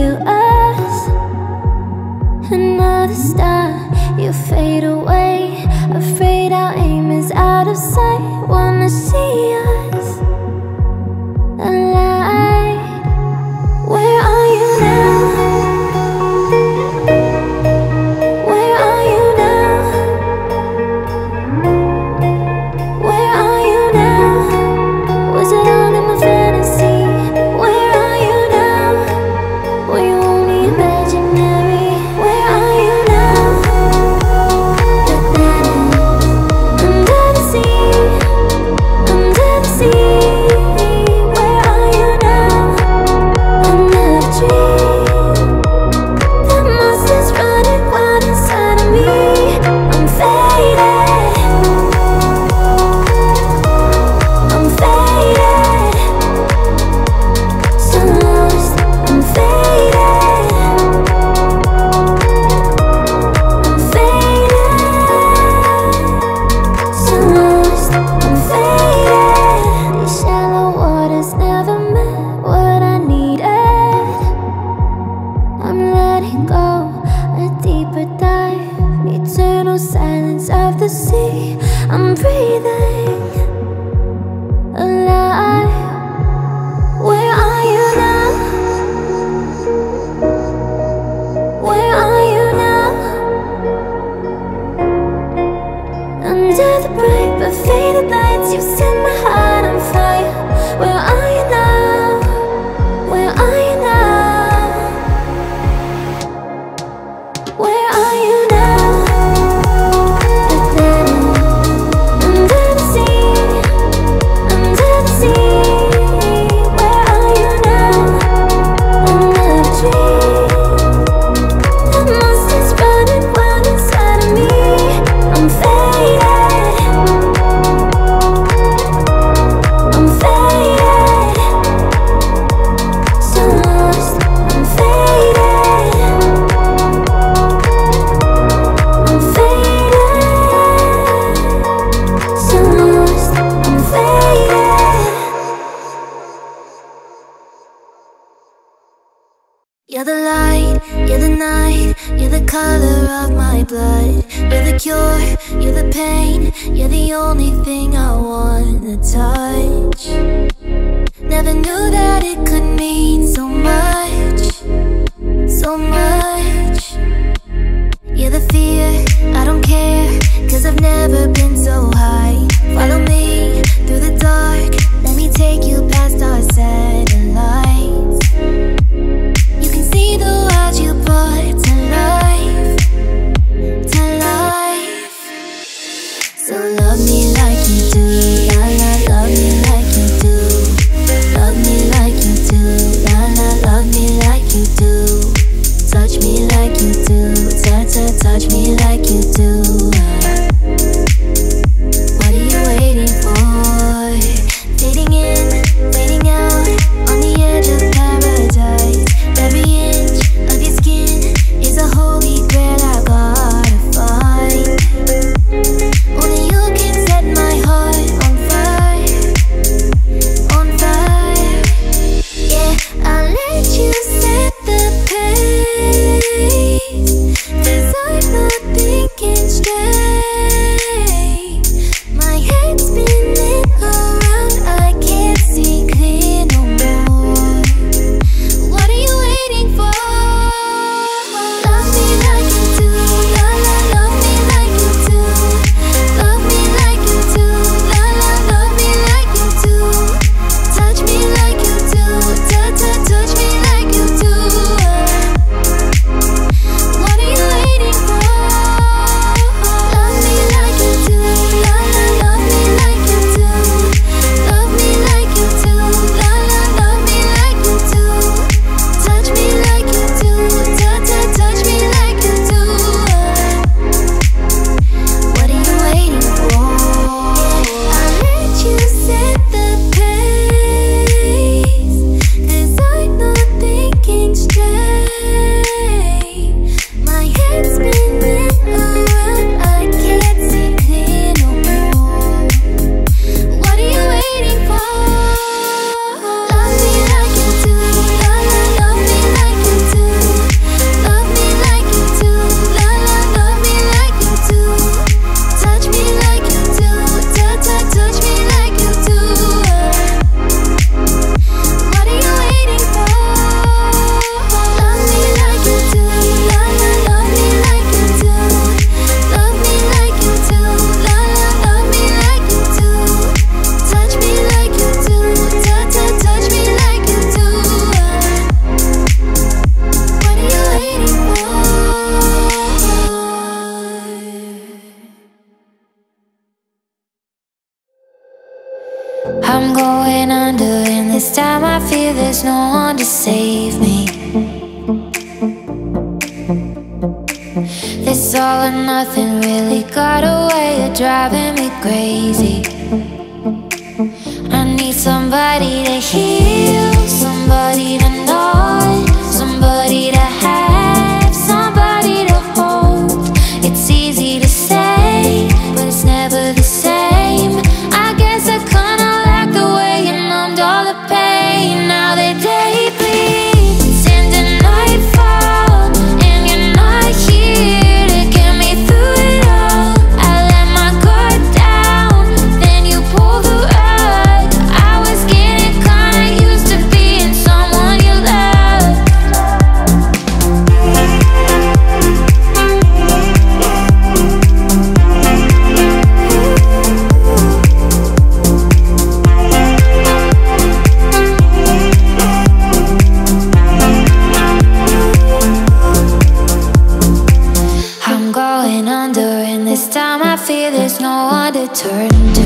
you us. Another star, you fade away. Afraid our aim is out of sight. Wanna see us alive. Where are you now? Where are you now? Where are you now? Was it all in my fantasy? Where are you now? Were you only imaginary? Where are you now? Under the sea, under the sea. Where are you now? Under the tree. The monster's running wild inside of me. I'm faded, I'm faded, so lost. I'm faded, I'm faded, so lost. I'm faded. These shallow waters never met what I needed. I'm letting go, a deeper dive, eternal silence of the sea. I'm breathing alive. Where are you now? Where are you now? Under the bright but faded lights, you set my heart on fire. Where are you now? Where are you now? Where are you now? Under the sea, under the sea. Where are you now? Under the tree. The monster's running wild inside of me. I'm faded, I'm faded, so lost. I'm faded, I'm faded, so lost. I'm faded. You're the light, you're the night, you're the color of my blood. You're the cure, you're the pain, you're the only thing I wanna touch. Never knew that it could mean so much, so much. You're the fear, I don't care, 'cause I've never been so high. Follow me through the dark, let me take you past our satellites. You can see the world you brought to life, to life. So love me like you do, la la, love me like you do. Love me like you do, la la, love me like you to save me. This all or nothing really got a way of driving me crazy. I need somebody to heal, somebody to know, somebody to have, somebody to hold. It's easy to say, but it's never the same. I guess I kinda like the way you numbed all the pain. Now the day bleeds into nightfall, and you're not here to get me through it all. I let my guard down, then you pulled the rug. I was getting kinda used to being someone you loved. I'm going under, and this time I feel there's no one to turn to.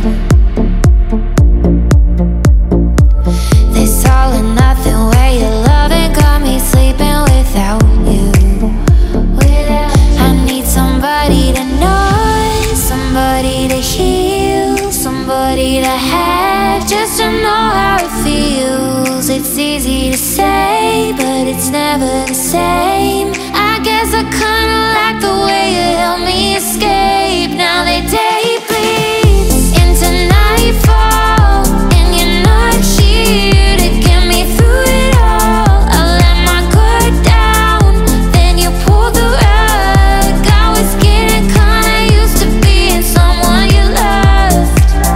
This all or nothing way of loving got me sleeping without you. I need somebody to know, somebody to heal, somebody to have, just to know how it feels. It's easy to say, but it's never the same. I guess I kinda like the way you helped me escape. Now the day bleeds into nightfall, and you're not here to get me through it all. I let my guard down, then you pulled the rug. I was getting kinda used to being someone you loved.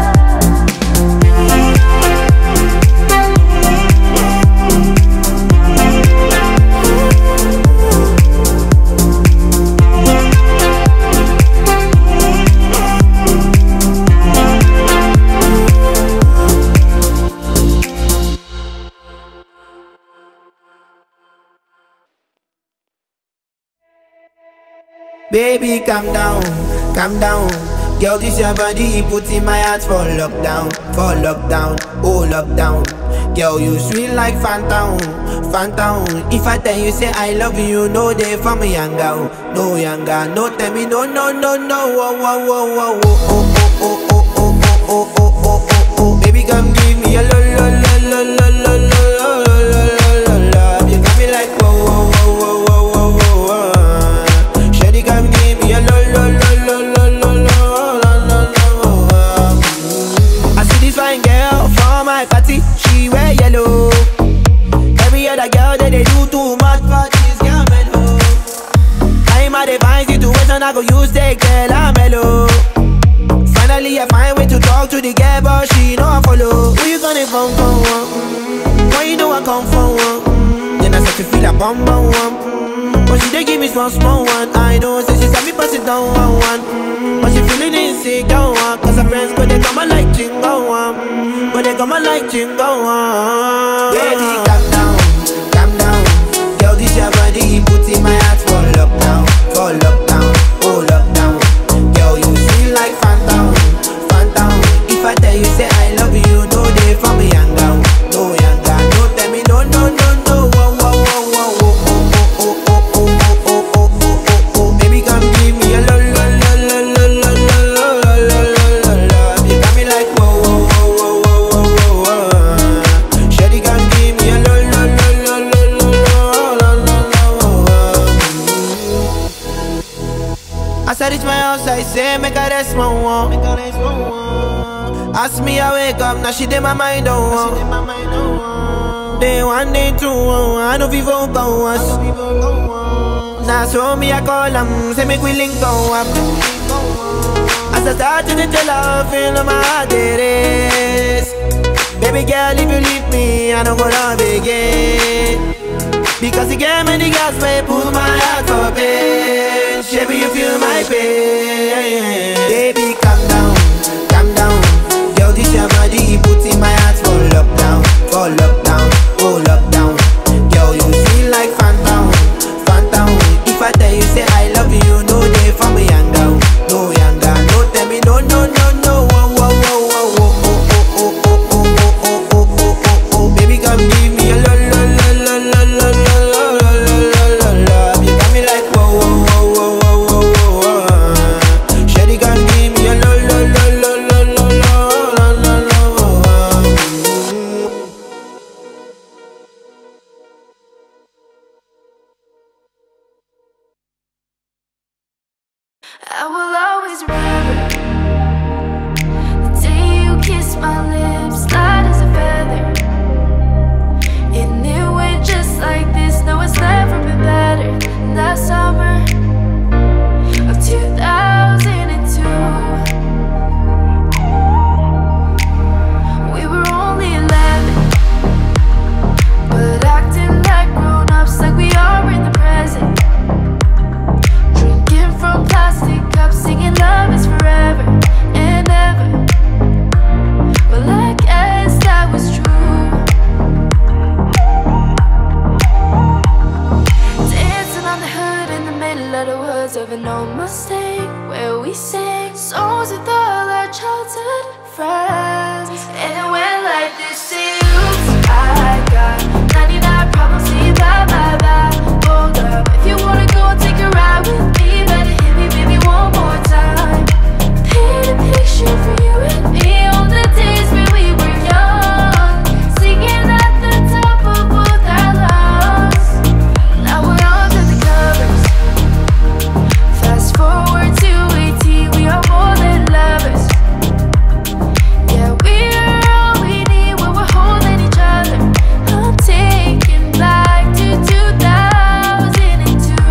Baby, calm down, calm down. Girl, this your body, put in my heart for lockdown, oh lockdown. Girl, you sweet like phantom, phantom. If I tell you say I love you, no day for me younger, no younger. No tell me no, no, no, no. Oh, oh, oh, oh, oh, oh, oh, oh, oh, oh, oh, oh, oh, oh, oh. Baby, come give me a lo, lo, lo, lo, lo, lo, lo, lo, lo, lo, lo. You got me like whoa, whoa, whoa, whoa, whoa, whoa, whoa. Shawty, come give me a lo, lo, lo, lo, lo, lo, lo, lo, lo. I see this fine girl for my party, she wear yellow. Every other girl that they do too much for this girl mellow. I'm at a fine situation, I go use the girl, I'm mellow. Finally I find way to talk to the girl, but she know I follow. Who you gonna phone for one? Why you know I come for one? Then I start to feel a bum bum one. But she dey give me small small one. I know, say she saw me pass it down one. But she feeling insecure one. Cause her friends go they come and like chingo one. But they come and like chingo one. Baby, calm down, calm down. Girl, this your body, put in my heart for lockdown, oh lockdown. Girl, you feel like phantom, phantom. If I tell you say I love you, no day for me younger, no younger. No tell me no, no, no, no. Whoa, whoa, whoa, whoa, whoa, oh, oh, oh, oh, oh, oh, oh, oh, oh, oh. Baby, come give me a lo, lo, lo, lo, lo, lo, lo, lo, lo, lo, lo. You got me like whoa, whoa, whoa, whoa, whoa, whoa, whoa. Shawty, come give me a lo, lo, lo, lo, lo, lo, lo, lo, lo. As I reach my house, I say, make a rest, my one. Ask me, I wake up, now she did my mind, don't want. Day one, day two, I know people go us. Now so me, I call them, say make we link go up. As I start to tell her, feel my heart it is. Baby girl, if you leave me, I don't go love again. Because you gave me the gas, may pull my heart for pain. Baby, you feel my pain. Baby, calm down, calm down. Girl, this your body, put in my heart for lockdown, oh lockdown. Girl, you feel like phantom, phantom. If I tell you say I love you, no day for me younger, no younger. No tell me no, no, no, no. Whoa, whoa, whoa, whoa, oh, oh, oh, oh, oh, oh, oh, oh, oh, oh, oh. Baby, come give me a lo, lo, lo. Mustang, where we sang songs with all our childhood friends. And it went like this to you. I got 99 problems, see, bye, bye, bye. Hold up, if you wanna go take a ride with me, better hit me, baby, one more time. Paint a picture for you and me on the days when we were young, singing at the top of both our lungs. Now we're under the covers. Fast forward to 18, we are more than lovers. Yeah, we are all we need when we're holding each other. I'm taking back to 2002.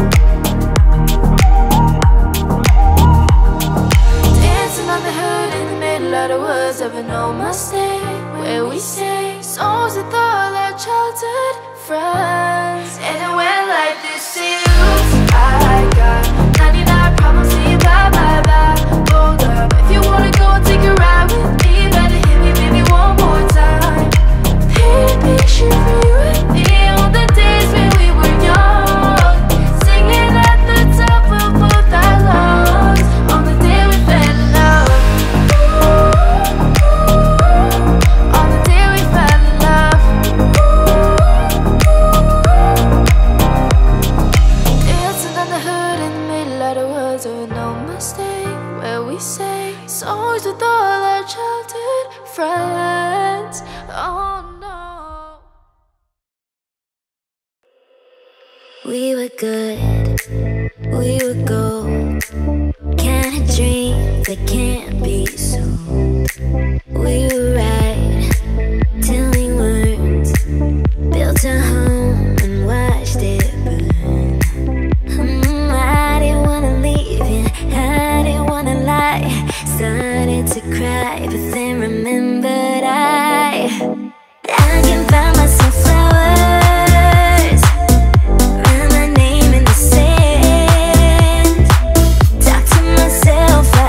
Dancing on the hood in the middle of the woods of an old Mustang, where we sang songs with all our childhood friends. And it went like this to you. I got 99 problems, see, bye, bye, bye. Hold up, if you wanna go take a ride with me, better hit me, baby, one more time. Paint a picture for you and me on the days when we were young, singing at the top of both our lungs on the day we fell in love. On the day we fell in love. Dancing on the hood in the middle of the woods of an old Mustang, where we sang songs with all our childhood friends. Oh no. We were good, we were gold, kind of dream that can't be sold. We were right till we weren't, built a home and watched it burn. I didn't wanna leave you, I didn't wanna lie. Started to cry, but then remembered I can buy myself flowers, write my name in the sand, talk to myself for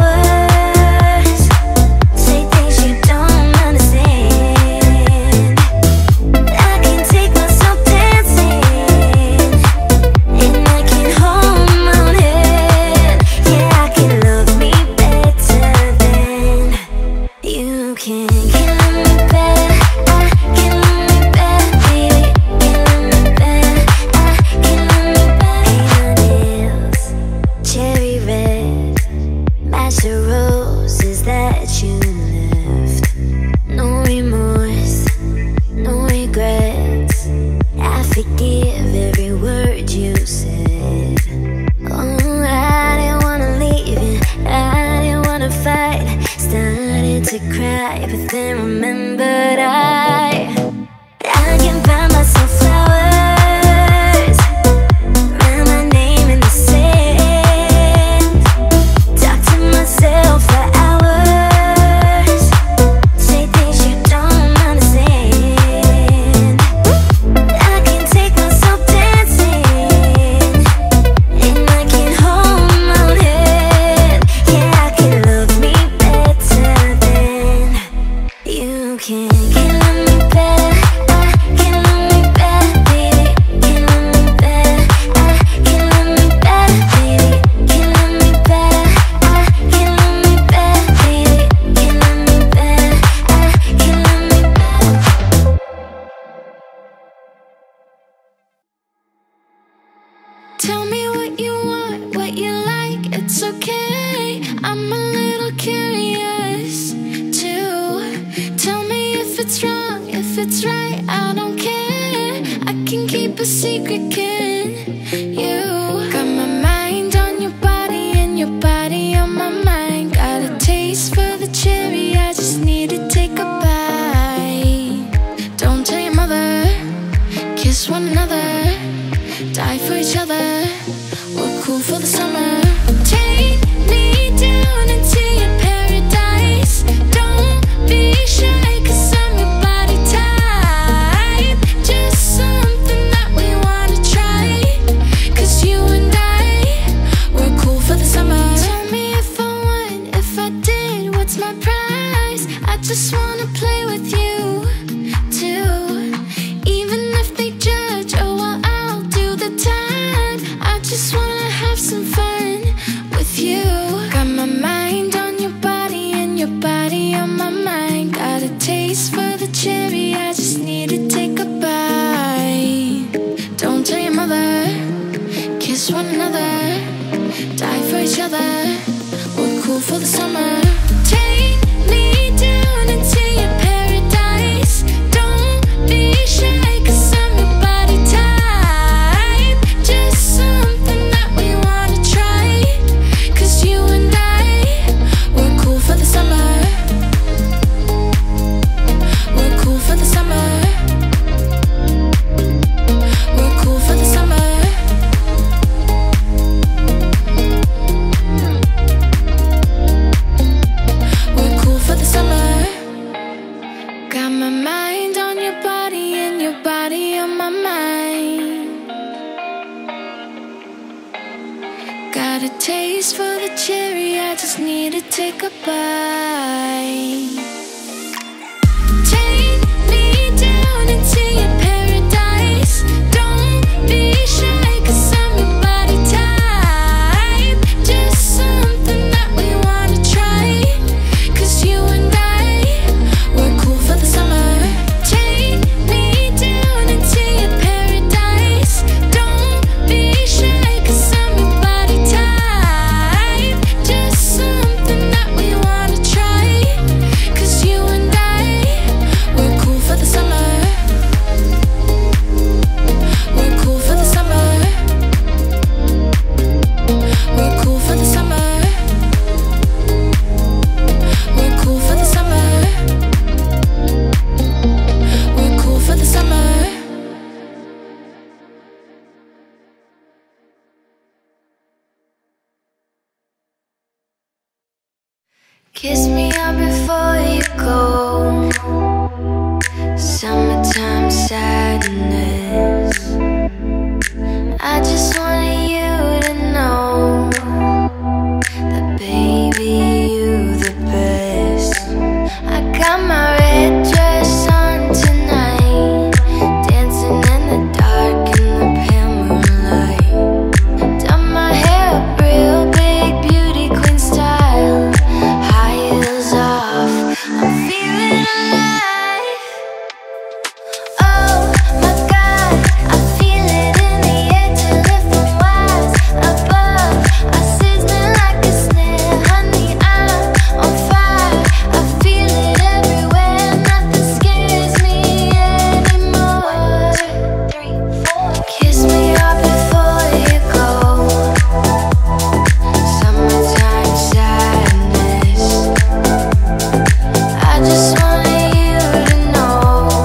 hours, say things you don't understand. I can take myself dancing, and I can hold my own head. Yeah, I can love me better than you can. Can love me better, I can love me better, baby. Can love me better, I can love me better. Paint my nails cherry red, match the roses that you left. No remorse, no regrets, I forgive every word you said. Oh, I didn't wanna leave you, I didn't wanna fight. Started to cry, but then remembered I can buy myself flowers, write my name in the sand, talk to myself for hours, say things you don't understand. I can take myself dancing, and I can hold my own head. Yeah, I can love me better than you can. Can love me better, I can love me better, baby. Can love me better, I can love me better, baby. Can love me better, I can love me better, baby. Can love me better, I can love me better. Tell me what you want, what you like, it's okay. I'm a little curious too. Tell me if it's wrong, if it's right, I don't care. I can keep a secret, can you? Got my mind on your body and your body on my mind. Got a taste for the cherry, I just need to take a bite. Don't tell your mother, kiss one another, die for each other. We're cool for the summer. Take me down into your paradise. Don't be shy, 'cause I'm your body type. Just something that we wanna try, 'cause you and I, we're cool for the summer. Tell me if I won, if I did, what's my prize? I just wanna play with you too. Even if they judge, oh well, I'll do the time. I other. We're cool for the summer. Take me down into your paradise. Don't be shy, 'cause I'm your body type. Just something that we wanna try. 'Cause you and I, we're cool for the summer. We're cool for the summer. We're cool for the summer. We're cool for the summer. Got my mind on your body and your body on my mind. Got a taste for the cherry, I just need to take a bite. Take me down into your paradise. Don't be shy, 'cause I'm your body type. Just something that we wanna try. 'Cause you and I, we're cool for the summer. Take me down into your paradise. Don't be shy, 'cause I'm your body type. Just something that we wanna try. 'Cause you and I, we're cool for the summer. We're cool for the summer. We're cool for the summer. We're cool for the summer. We're cool for the summer. Kiss me up before you go. Summertime sadness. I just wanted you to know that baby, you the best. I got my red dress on tonight, dancing in the dark in the pale moonlight. Done my hair up real big, beauty queen style. High heels off, I'm feeling alive. Oh my God, I feel it in the air till it from wise above. I sizzling like a snare, honey, I'm on fire. I feel it everywhere, nothing scares me anymore. 3, 4. Kiss me up before you go. Summertime sadness. I just wanted you to know,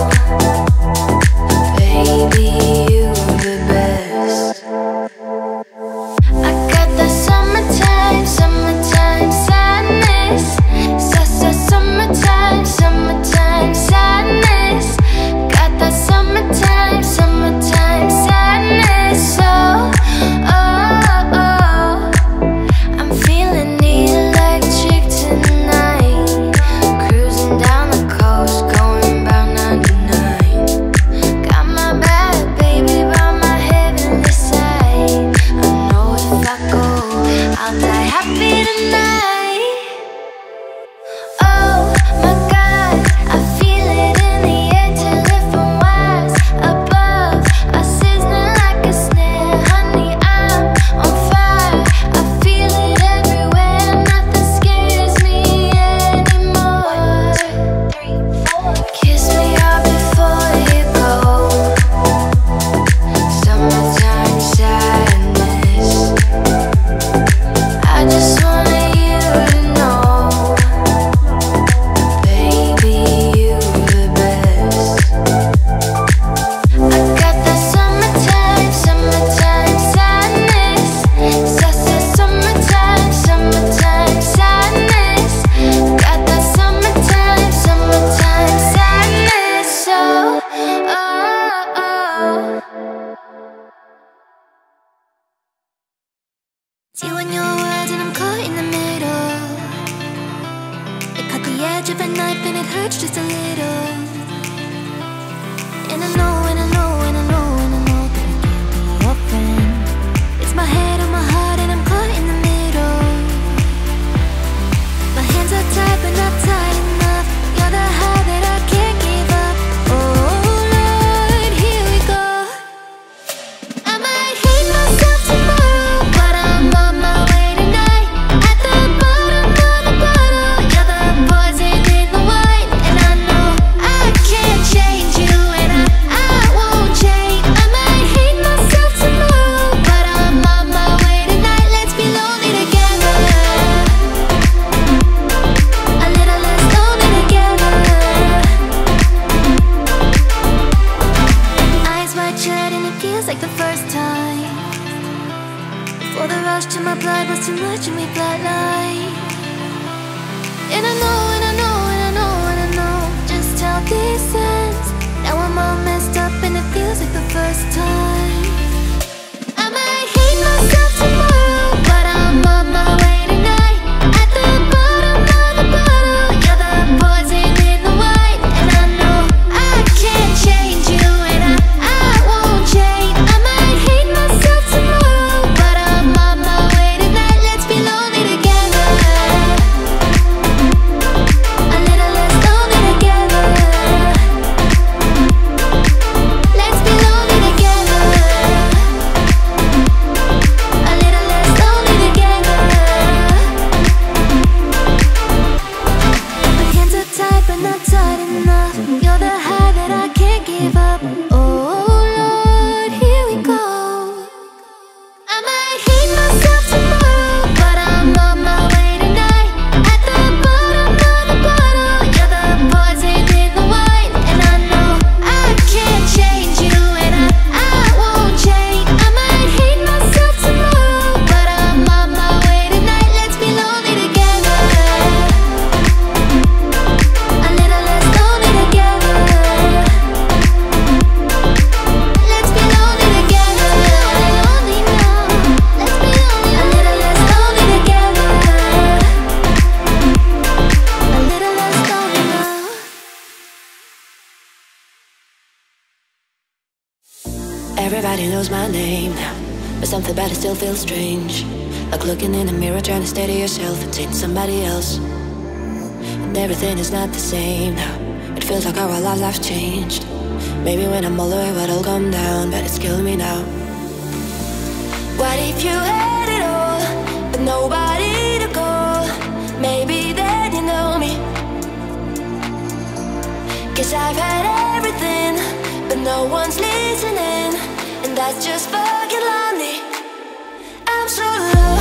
baby, you the best. I got that summertime, summertime sadness. Summertime, summertime sadness. Got that summertime, summertime sadness. Oh, I'm feeling electric tonight. Cruising down the coast, going about 99. Got my bad baby by my heavenly side. I know if I go, I'll die happy tonight. Oh my God, I feel it in the air till it from wise above. I sizzling like a snare, honey, I'm on fire. I feel it everywhere, nothing scares me anymore. 3, 4. Kiss me up before you go. Summertime sadness. I just wanted you to know, baby, you the best. I got that summertime, summertime sadness. Summertime, summertime sadness. Got that summertime, summertime sadness. You and your words and I'm caught in the middle. It caught the edge of a knife and it hurts just a little. And I know, and I know, and I know, and I know that I can't be your friend. It's my head on my heart and I'm caught in the middle. My hands are tied but not tight enough. You're the high that I can't give up. Oh Lord, here we go. I might hate myself tomorrow, but I'm on my way tonight. time. Before the rush to my blood was too much of me bloodline. And I know, and I know, and I know, and I know just how this ends. Now I'm all messed up and it feels like the first time. I might hate myself tomorrow, but I'm on my way tonight. At the bottom of the bottle, you're the poison in the wine. And I know I can't change you, and I won't change. I might hate myself tomorrow, but I'm on my way tonight. Let's be lonely together, a little less lonely together. Let's be lonely together, a little less lonely together. My hands are tied but not tight enough. You're the high that I can't give up. Oh Lord, here we go. I might hate myself tomorrow, but I'm on my way tonight. At the bottom of the bottle, you're the poison in the wine. And I know I can't change you, and I won't change. I might hate myself tomorrow, but I'm on my way tonight. Let's be lonely together, a little less lonely together. Let's be lonely together, lonely now. Let's be lonely, a little less lonely together, a little less lonely now. Everybody knows my name now, but something about it still feels strange. Like looking in the mirror, trying to steady yourself and seeing somebody else. And everything is not the same now. It feels like our lives changed. Maybe when I'm older it'll calm down, but it's killing me now. What if you had it all, but nobody to call? Maybe then you know me. 'Cause I've had everything, but no one's listening, and that's just fucking lonely. I'm so lonely.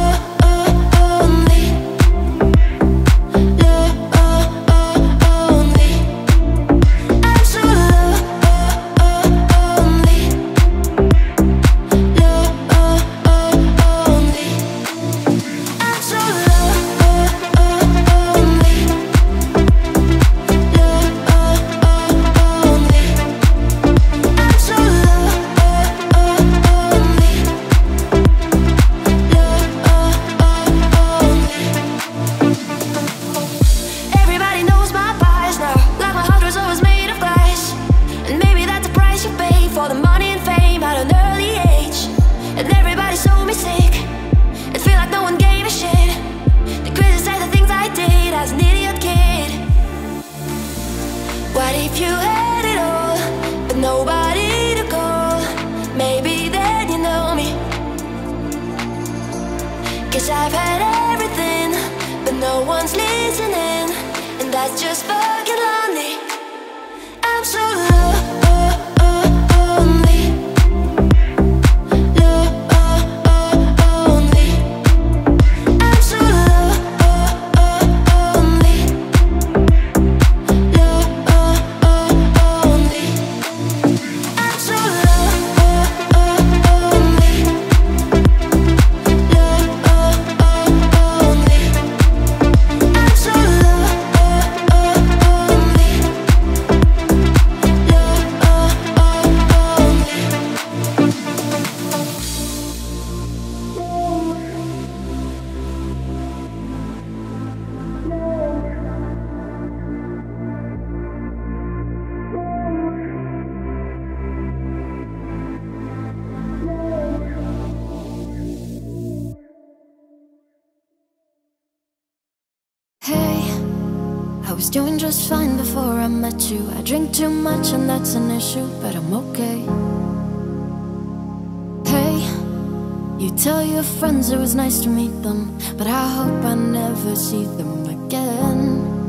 Lonely. I'm so lonely. Lonely. I'm so lonely. Everybody knows my price now, like my heart was always made of glass. And maybe that's the price you pay for the money and fame at an early age. And everybody saw me sick, it feel like no one gave a shit. They criticize the things I did as an idiot kid. What if you had it all, but nobody to call? Maybe then you know me. 'Cause I've had everything, but no one's listening, and that's just fucking lonely. I'm so lonely. Lonely. I'm so lonely. Lonely. I'm so lonely. I'm so Hey, I was doing just fine before I met you. I drink too much and that's an issue, but I'm okay. Hey, you tell your friends it was nice to meet them, but I hope I never see them again.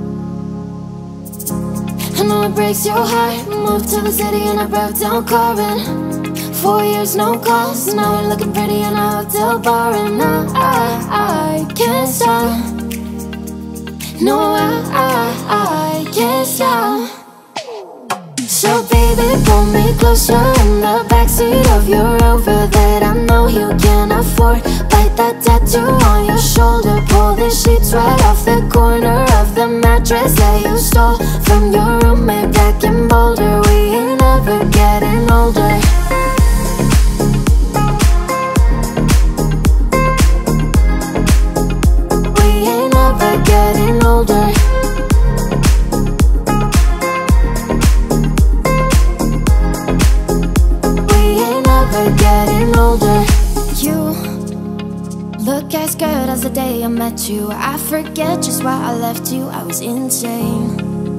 I know it breaks your heart. Moved to the city and I broke down crying. 4 years, no calls. Now we're looking pretty in a hotel bar, and I can't stop. No, I can't stop. So baby, pull me closer in the backseat of your Rover that I know you can't afford. Bite that tattoo on your shoulder, pull the sheets right off the corner of the mattress that you stole from your roommate back in Boulder. We ain't ever getting older. We ain't ever getting older. Getting older. You look as good as the day I met you. I forget just why I left you. I was insane.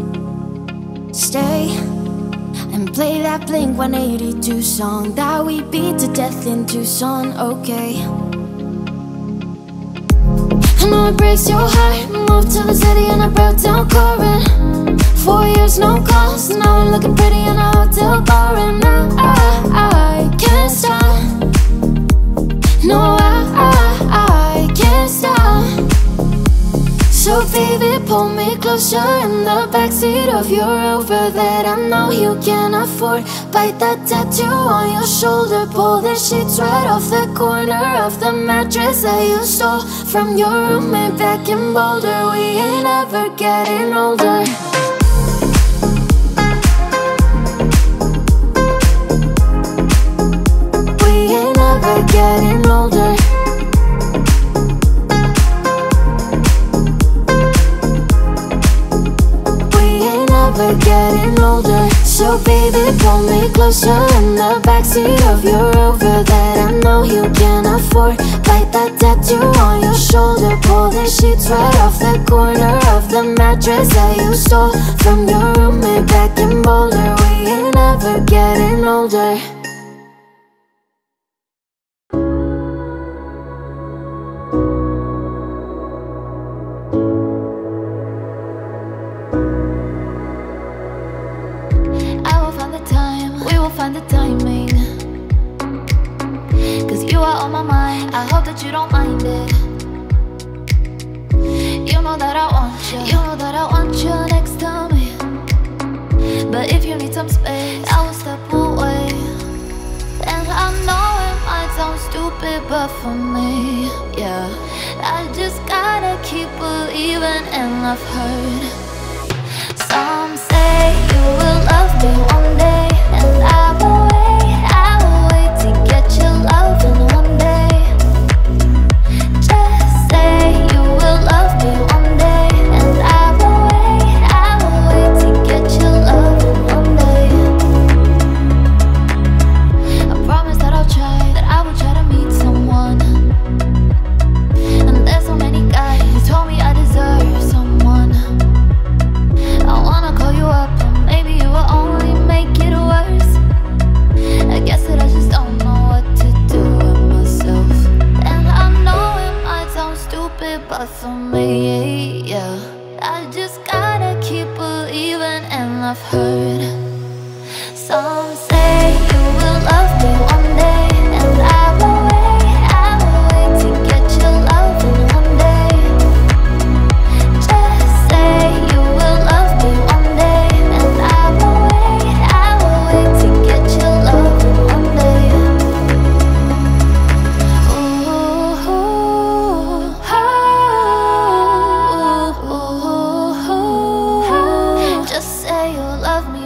Stay and play that Blink-182 song that we beat to death in Tucson, okay? I know it breaks your heart. Moved to the city and I broke down crying. 4 years, no calls. Now I'm looking pretty in a hotel bar. And I can't stop. No, I can't stop. So baby, pull me closer in the backseat of your Rover that I know you can't afford. Bite that tattoo on your shoulder, pull the sheets right off the corner of the mattress that you stole from your roommate back in Boulder. We ain't ever getting older. We ain't ever getting older. Getting older. So baby, pull me closer in the backseat of your Rover that I know you can't afford. Bite that tattoo on your shoulder, pull the sheets right off the corner of the mattress that you stole from your roommate back in Boulder. We ain't ever getting older. Find the timing, 'cause you are on my mind. I hope that you don't mind it. You know that I want you. You know that I want you next to me. But if you need some space, I will step away. And I know it might sound stupid, but for me, yeah, I just gotta keep believing. And I've heard some say you will love me one day, and I will wait to get your loving one day. Just say you will love me one day, and I will wait to get your loving one day. I promise that I'll try, that I will try to meet someone. And there's so many guys who told me I deserve someone. I wanna call you up, and maybe you will only make it worse. I guess that I just don't know what to do with myself. And I know it might sound stupid, but for me, yeah, I just gotta keep believing. And I've heard some say you will love me one day, and I will wait to get your loving one day. Just say you will love me one day, and I will wait to get your loving one day. Ooh, just say you'll love me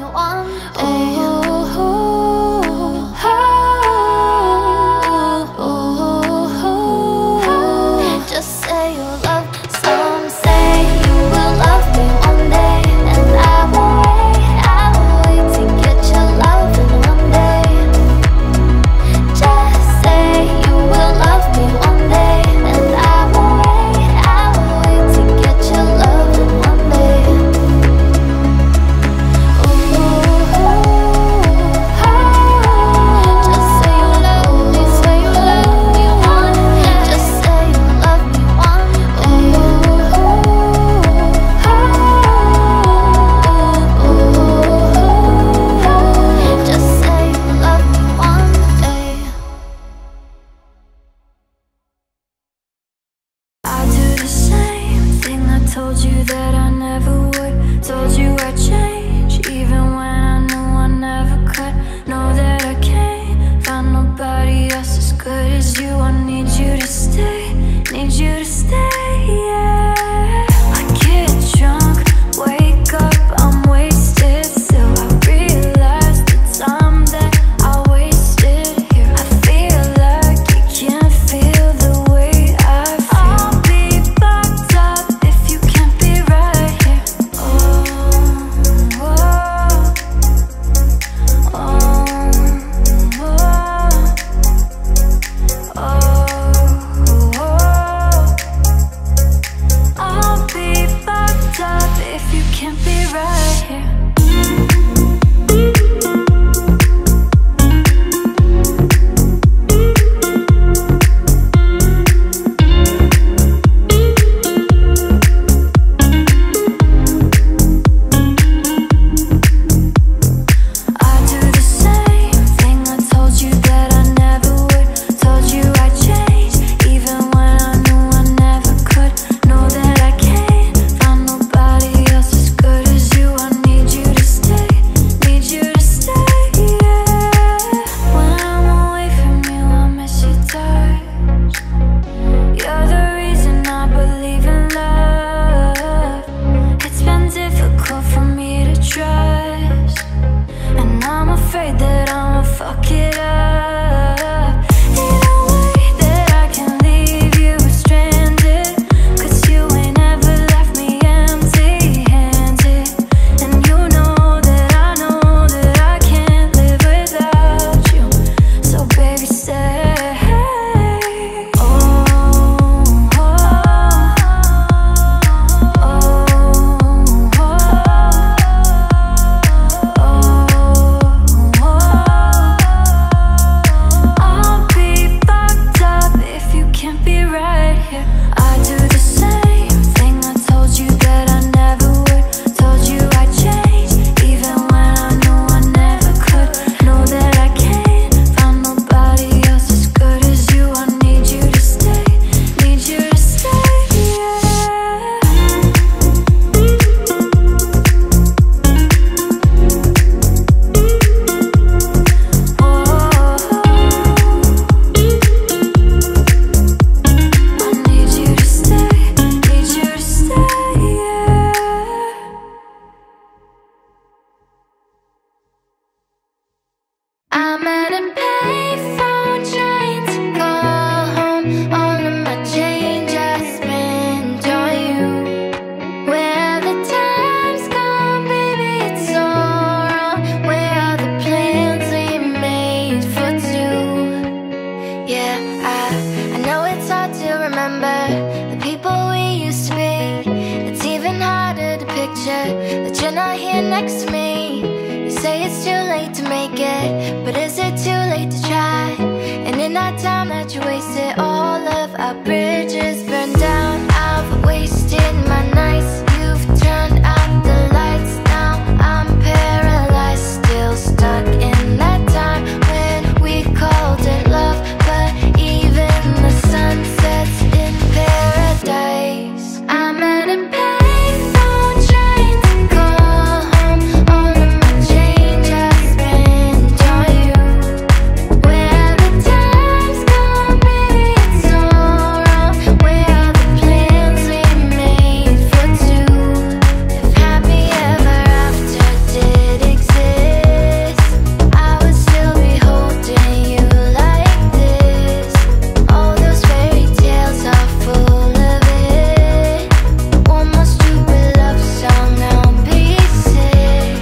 Yeah, I know it's hard to remember the people we used to be. It's even harder to picture that you're not here next to me. You say it's too late to make it, but is it too late to try? And in that time that you wasted, all of our bridges burned down. I've wasted my nights, you've turned out the lights. Now I'm paralyzed, still stuck in that time when we called it love. But even the sun sets in paradise. I'm at a payphone trying to call home. All of my change I spent on you. Where the time's gone, baby, it's all wrong. Where are the plans we made for two? If happy ever after did exist, I would still be holding you like this. All those fairy tales are full of it. One more stupid love song, I'll be sick.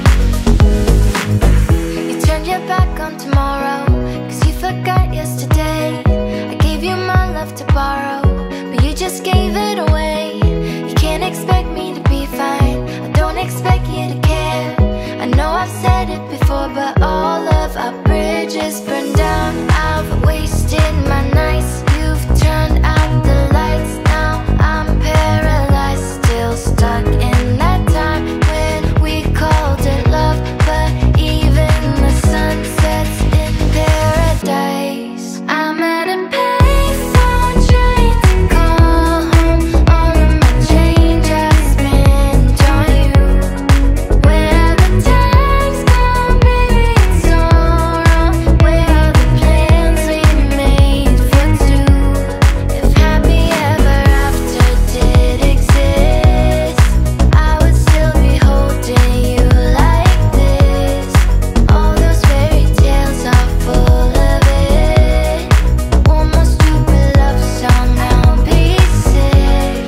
You turned your back on tomorrow, 'cause you forgot yesterday. I gave you my love to borrow, but you just gave it away. You can't expect me to be fine, I don't expect you to care. I know I've said it before, but all of our bridges burned down. I've wasted my nights, you've turned out the lights. Now I'm paralyzed, still stuck in that time when we called it love. But even the sun sets in paradise. I'm at a payphone trying to call home. All of my change I spent on you. Where the time's gone, baby, it's all wrong. Where are the plans we made for two? If happy ever after did exist, I would still be holding you like this. All those fairy tales are full of it. One more stupid love song, I'll be sick.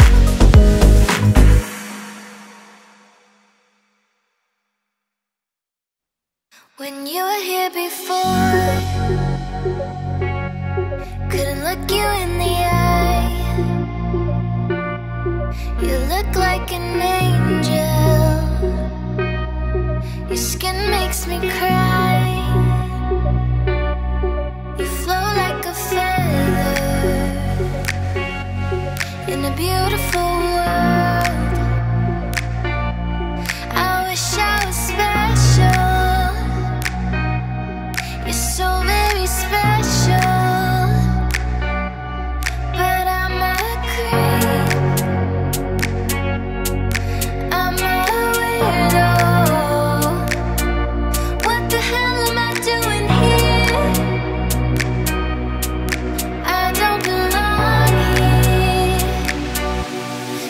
When you were here before, couldn't look you in the eye. You look like an angel, your skin makes me cry. You flow like a feather in a beautiful world. I wish I was special. You're so very special, but I'm a creep. I'm a weirdo. What the hell am I doing here? I don't belong here.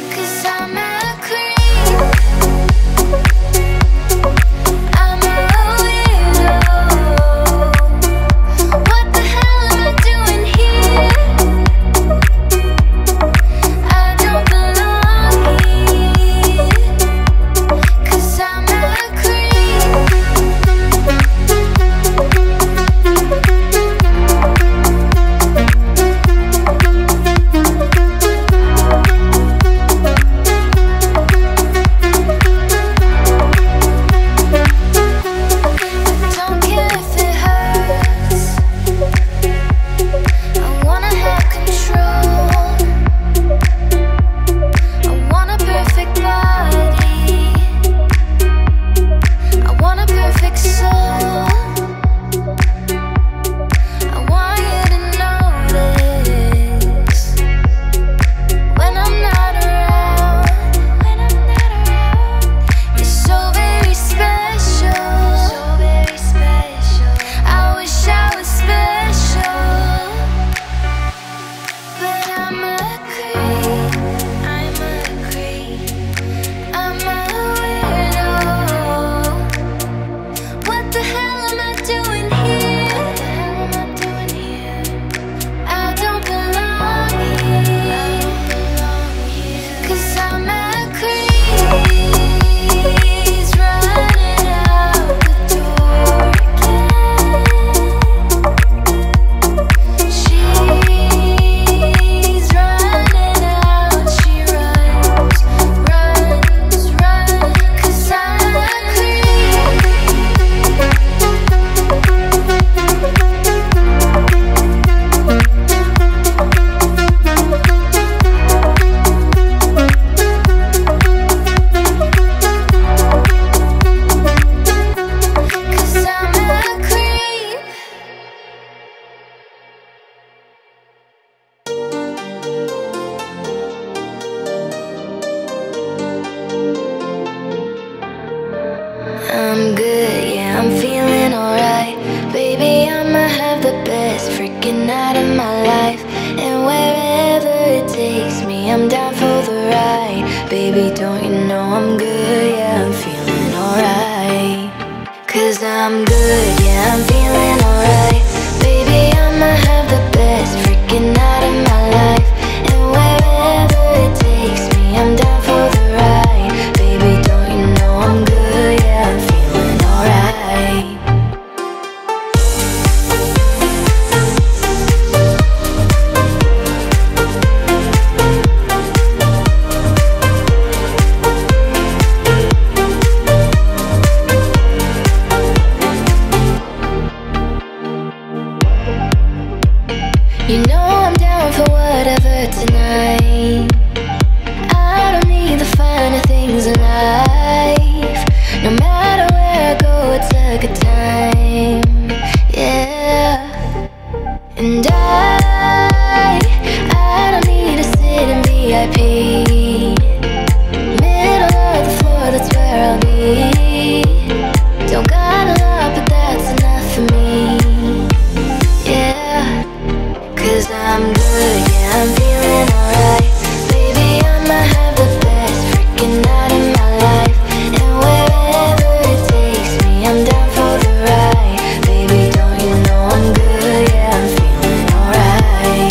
I'm good, yeah, I'm feeling alright. Baby, I'ma have the best freaking night of my life. And wherever it takes me, I'm down for the ride. Baby, don't you know I'm good, yeah, I'm feeling alright. You know I'm down for whatever tonight. I don't need the finer things in life. No matter where I go, it's a good time. Yeah. And I don't need to sit in VIP. Middle of the floor, that's where I'll be. Don't got a lot, but that's enough for me. Yeah. Cause I'm good, yeah, I'm feeling alright. Baby, I'ma have the best freaking night of my life. And wherever it takes me, I'm down for the ride. Baby, don't you know I'm good, yeah, I'm feeling alright.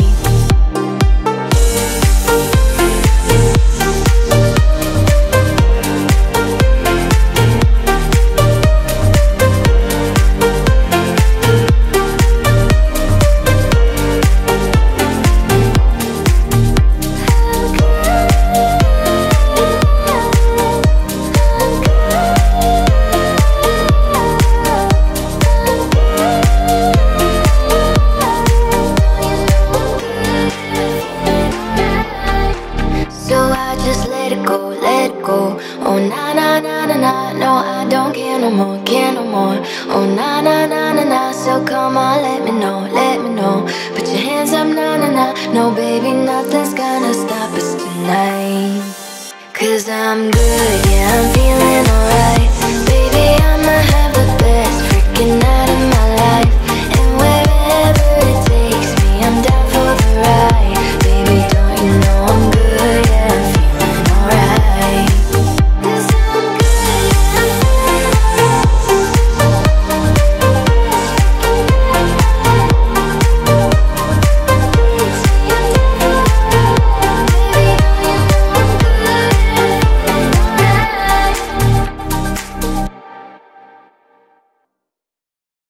So I just let it go, let it go. Oh na na na na na, no I don't care no more, care no more. Oh na na na na na, so come on, let me know, let me know. Put your hands up, na na na. No baby, nothing's gonna stop us tonight. Cause I'm good, yeah, I'm feeling alright. Baby, I'ma have the best freaking night of my life. And wherever it takes me, I'm down for the ride. Baby, don't you know I'm good, yeah, I'm feeling alright. Cause I'm good, yeah.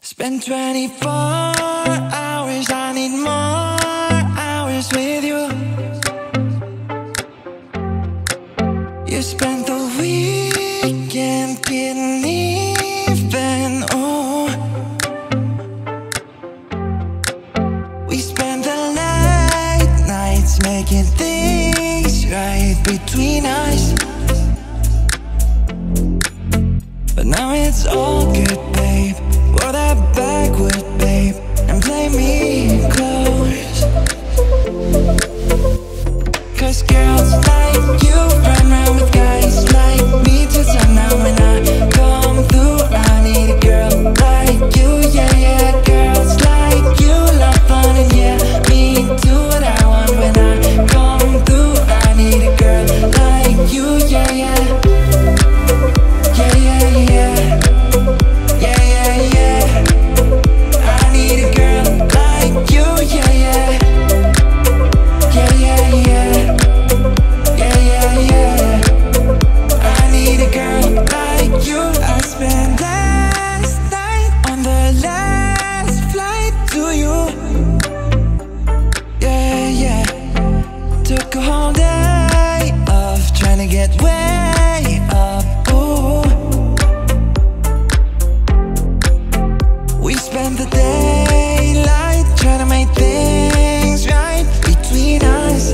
Spend 24 hours, I need more hours with you. You spent the weekend getting even, oh. We spent the late nights making things right between us. But now it's all good, babe. Roll that backward, babe, and play me close. Cause girls like you run around with guys like me till sundown. When I come through, I need a girl like you, yeah, yeah. Girls like you love fun and yeah, me do what I want. When I come through, I need a girl like you, yeah, yeah. Yeah, yeah, yeah. Yeah, yeah, yeah. I need a girl like you, yeah, yeah. Yeah, yeah, yeah. Yeah, yeah, yeah. I need a girl like you. I spent last night on the last flight to you. Yeah, yeah. Took a whole day off trying to get way up, ooh. We spent the daylight trying to make things right between us.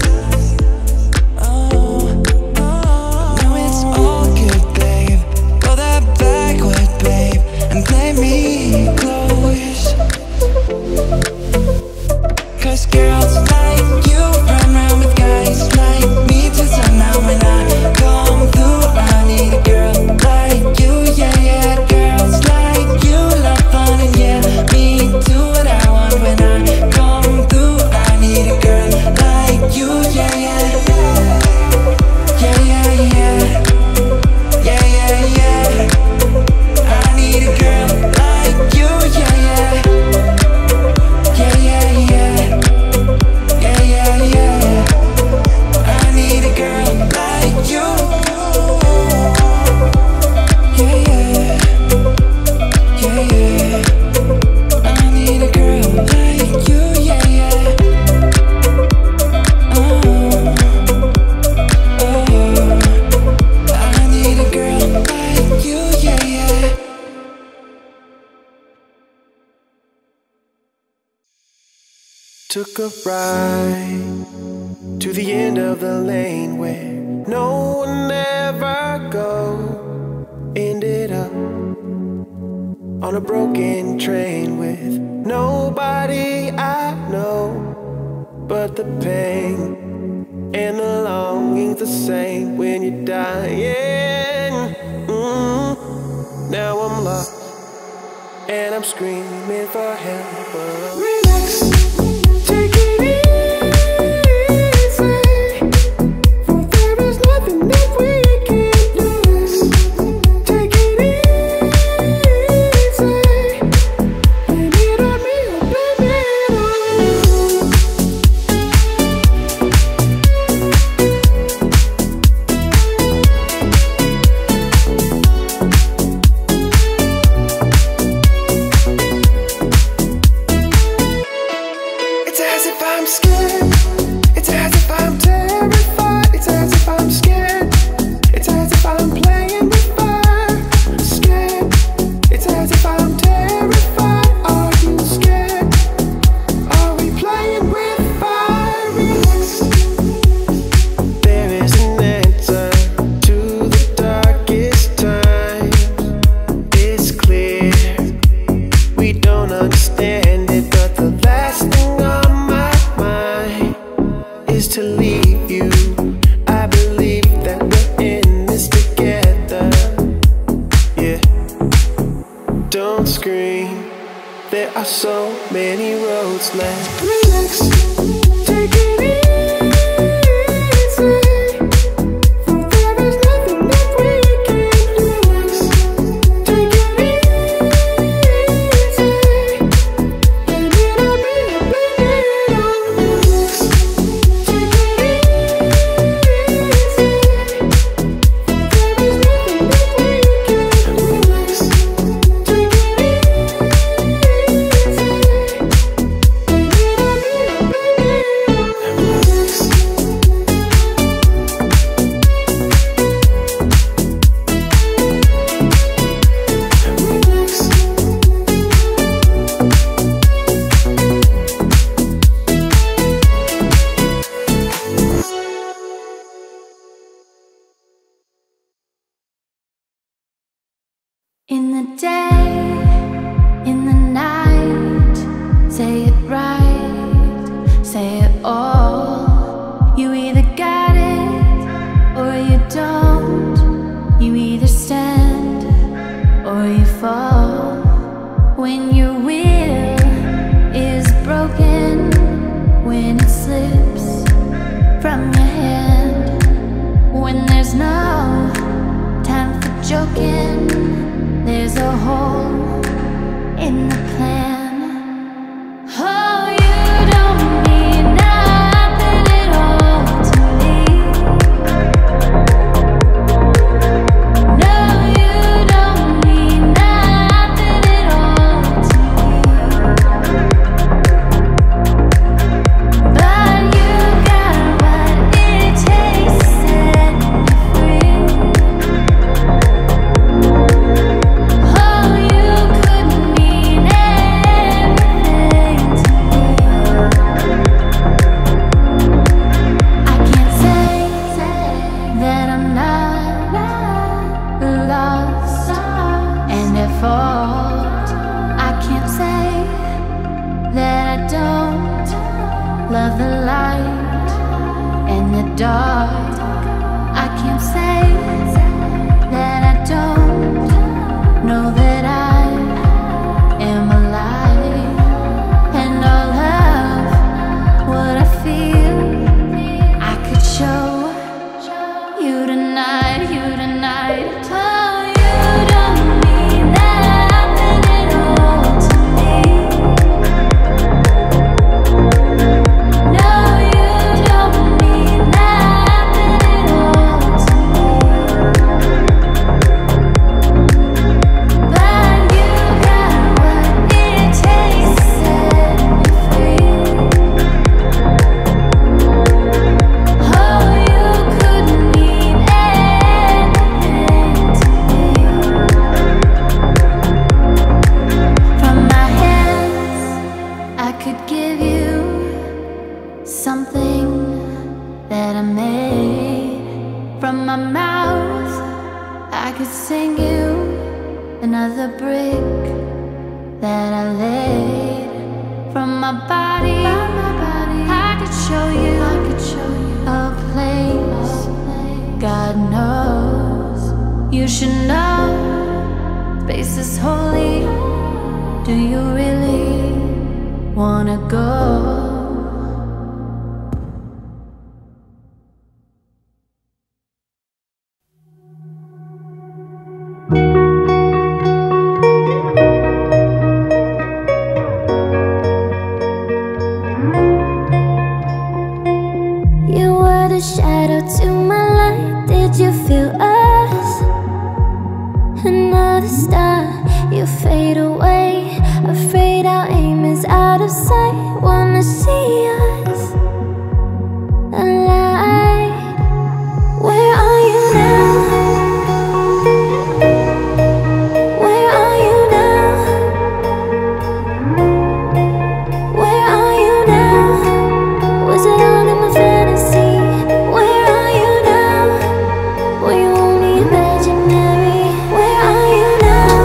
Oh, oh. Now it's all good, babe. Roll that backward, babe, and play me close. Cause girls like you run around with guys like me till sundown. When I come through, I need a girl like you, yeah, yeah. Girls like you love fun and yeah, me do what I want. When I come through, I need a girl like you, yeah, yeah. Yeah, yeah, yeah. Yeah, yeah, yeah. I need a girl like you, yeah, yeah. Yeah, yeah, yeah. Yeah, yeah, yeah. I need a girl like you. Yeah, yeah. Yeah, yeah. I need a girl like you, yeah, yeah. Oh, oh. I need a girl like you, yeah, yeah. Took a ride to the end of the lane where no one ever go. Ended up on a broken train with nobody I know. But the pain and the longing's the same when you're dying. Now I'm lost and I'm screaming for help. Relax, take it easy, for there is nothing that we can do. Take it easy, blame it on me or blame it on you. It's as if I'm scared. It's as if I'm terrified. It's as if I'm scared. It's as if I'm playing with fire. Scared. It's as if I'm terrified. Are you scared? Are we playing with fire? Relax. There is an answer to the darkest times. It's clear we don't understand it, but the last thing on my mind is to leave you. I believe that we're in this together. Yeah. Don't scream. There are so many roads left. Relax. Take it easy, for there is nothing that we can lose. Take it easy, blame it on me or blame it on you. Take it easy, for there is nothing that we can lose. Take it easy. In the day, in the night, say it right, say it all. You either got it or you don't. You either stand or you fall. When your will is broken, when it slips from your hand, when there's no time for joking, there's a hole in the plan. Oh, you don't mean nothing at all to me. No, you don't mean nothing at all to me. But you got what it takes to set me free. Oh, you could mean everything to me. I can't say that I'm not lost and at fault. I can't say that I don't love the light and the dark. I can't say that I don't know that I am alive, and all of what I feel I could show you tonight, you tonight. Oh, you don't mean nothing at all to me. No, you don't mean nothing at all to me. But you got what it takes to set me free. Oh, you could mean anything to me. From my hands, I could give you something that I made. From my mouth, I could sing you another brick that I laid. From my body, I could show you a place. God knows you should know space is holy. Do you really wanna go? You were the shadow to my light. Did you feel us? Another star, you fade away. Afraid our aim is out of sight. Wanna see us alive. Where are you now? Where are you now? Where are you now? Was it all in my fantasy? Where are you now? Were you only imaginary? Where are you now?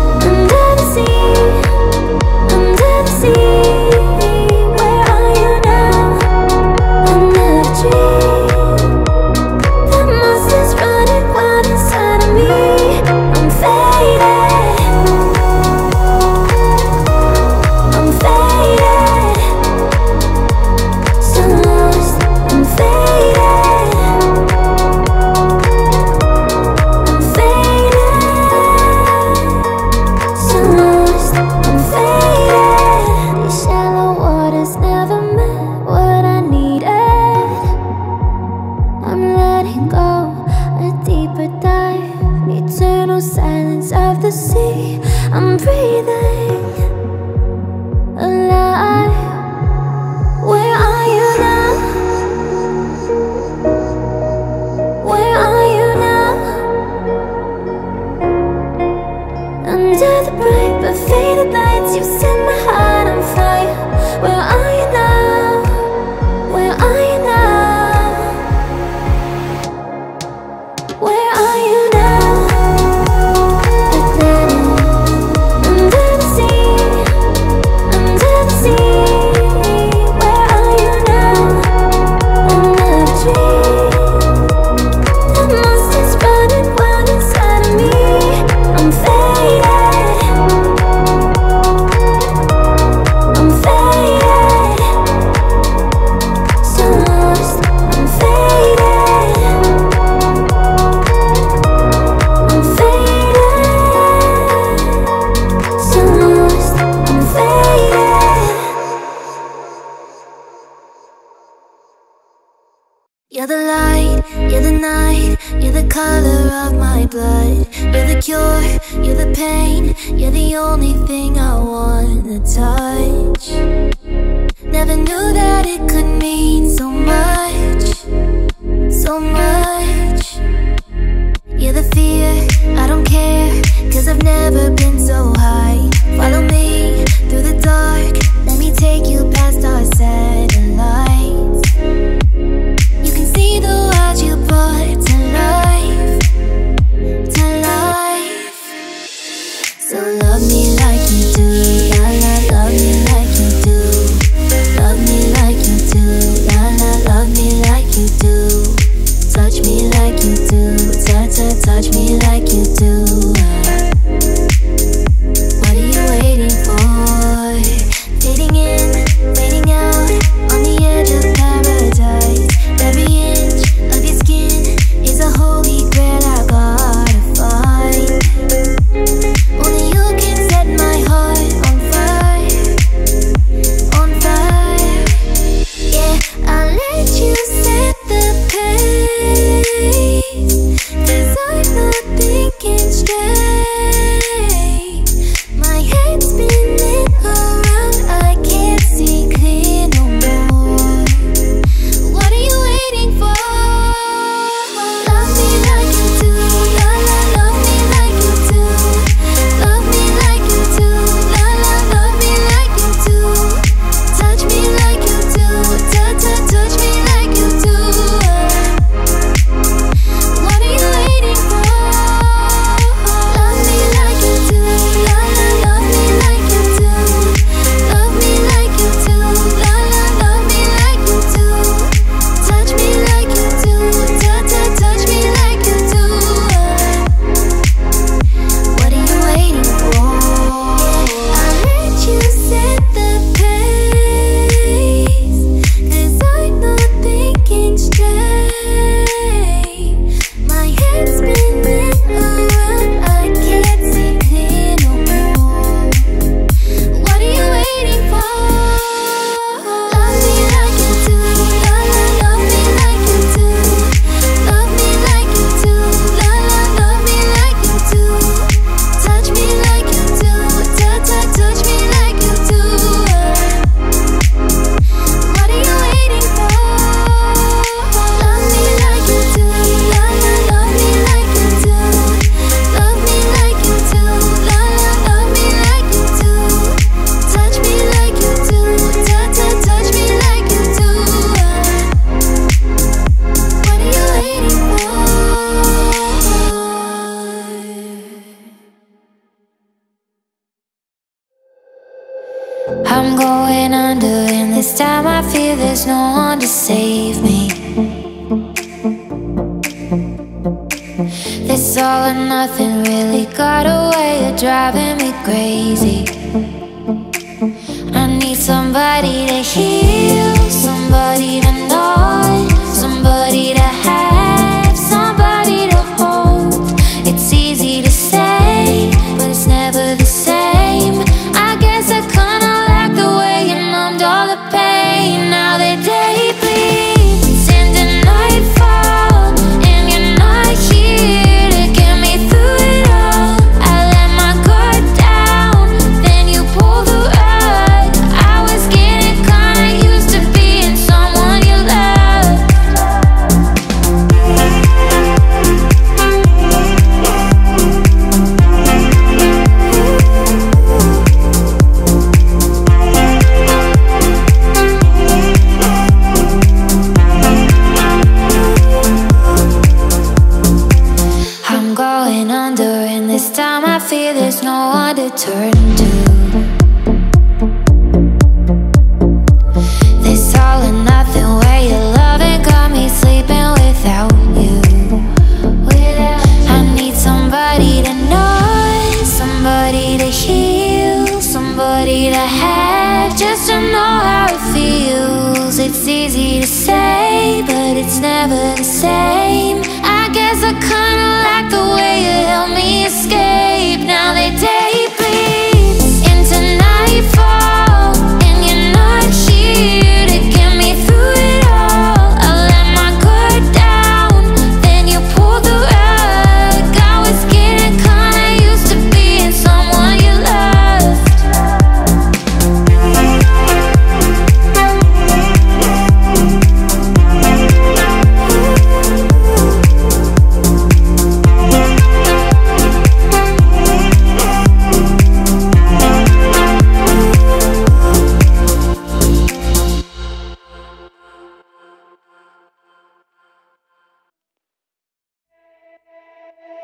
Under the sea, under the sea. Where are you now? light, you're the color of my blood. You're the cure, you're the pain. You're the only thing I wanna touch. Never knew that it could mean so much, so much. You're the fear, I don't care, 'cause I've never been so high. Follow me through the dark, let me take you past our satellites. You can see the world you brought to life, to life. So love me like you do, la la, love me like you do. Love me like you do, la la, love me like you do. Touch me like you do, touch me like you do. What are you waiting for? Fading in, fading out, on the edge of paradise. Every inch of your skin is a holy grail I gotta find. Only you can set my heart on fire, on fire. Yeah, I'll let you set the pace, 'cause I'm not thinking straight. My head's spinning around, I can't see clear no more. What are you waiting for? Love me like you do, la la, love me like you do. Love me like you do, la la, love me like you do. Touch me like you do, touch me like you do. What are you waiting for? Love me like you do, la la, love me like you do. Love me like you do, la la, love me like you do. Touch me like you do, touch me like you do. What are you waiting for? I'll let you set the pace, 'cause I'm not thinking straight. My head's spinning around, I can't see clear no more. What are you waiting for? Love me like you do, la la, love me like you do. Love me like you do, la la, love me like you do. Touch me like you do, touch me like you do. What are you waiting for? Love me like you do, la la, love me like you do. Love me like you do, la la, love me like you do. Touch me like you do, touch me like you do. What are you waiting for? I'm going under, and this time I feel there's no one to save me. This all or nothing really got a way of driving me crazy. I need somebody to heal, somebody to know, somebody to have, somebody to hold. It's easy to say, but it's never the same. I guess I kinda like the way you numbed all the pain. Now the day bleeds into nightfall, and you're not here to get me through it all. I let my guard down, then you pulled the rug. I was getting kinda used to being someone you loved. I'm going under, and this time I feel there's no one to turn to. This all or nothing way of loving got me sleeping without you. I need somebody to know, somebody to heal, somebody to have, just to know how it feels. It's easy to say, but it's never the same. I guess I kinda like the way you help me escape. Now the day bleeds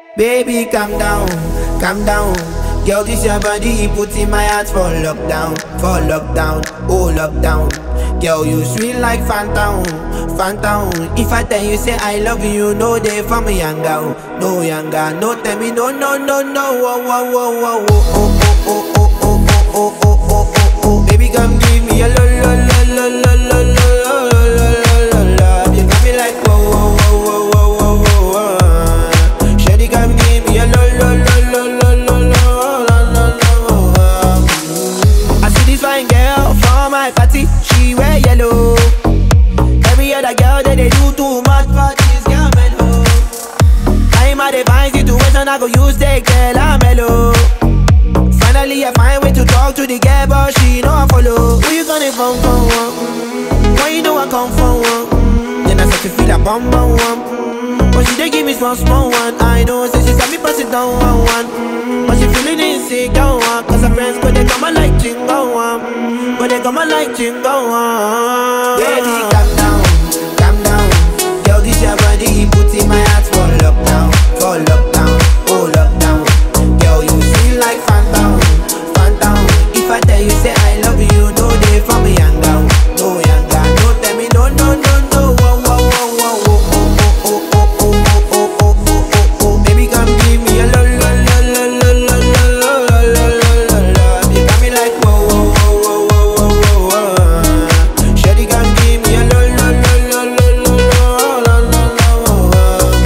Baby, calm down, calm down. Girl, this your body, put in my heart for lockdown, oh lockdown. Girl, you sweet like phantom, phantom. If I tell you say I love you, no day for me younger, no younger, no tell me no, no, no, no, oh, oh, oh, oh, oh, oh, oh, oh, oh, oh, oh, oh, oh. Baby, come give me a lo, lo, lo, lo, lo, lo, lo, lo, lo, lo, lo. You got me like whoa, whoa, whoa, whoa, whoa, whoa, whoa. Shawty, come give me a lo, lo, lo, lo, lo, lo, lo, lo, lo. I see this fine girl for my party, she wear yellow. Every other girl that they do too much, but this girl mellow. I'm at a fine situation, I go use the girl, I'm mellow. Finally I find way to talk to the girl, but she know I follow. Who you gonna phone for? Why you know I come for one? Then I start to feel a bum bum one. But she dey give me small small one. I know, say she got me pass it down one. But she feeling insecure one. Cause her friends go they come and like chingo one. But they come and like chingo one. Baby, calm down, calm down. Girl, this your body, put in my heart for lockdown, oh lockdown. Girl, you feel like phantom, phantom. If I tell you say I love you, no day for me younger, no younger. No tell me no, no, no, no. Whoa, whoa, whoa, whoa, whoa, oh, oh, oh, oh, oh, oh, oh, oh, oh. Baby, come give me a lo, lo, lo, lo, lo, lo, lo, lo, lo, lo. You got me like whoa, whoa, whoa, whoa, whoa, whoa, whoa. Shawty, come give me a lo, lo, lo, lo, lo, lo, lo, lo, lo.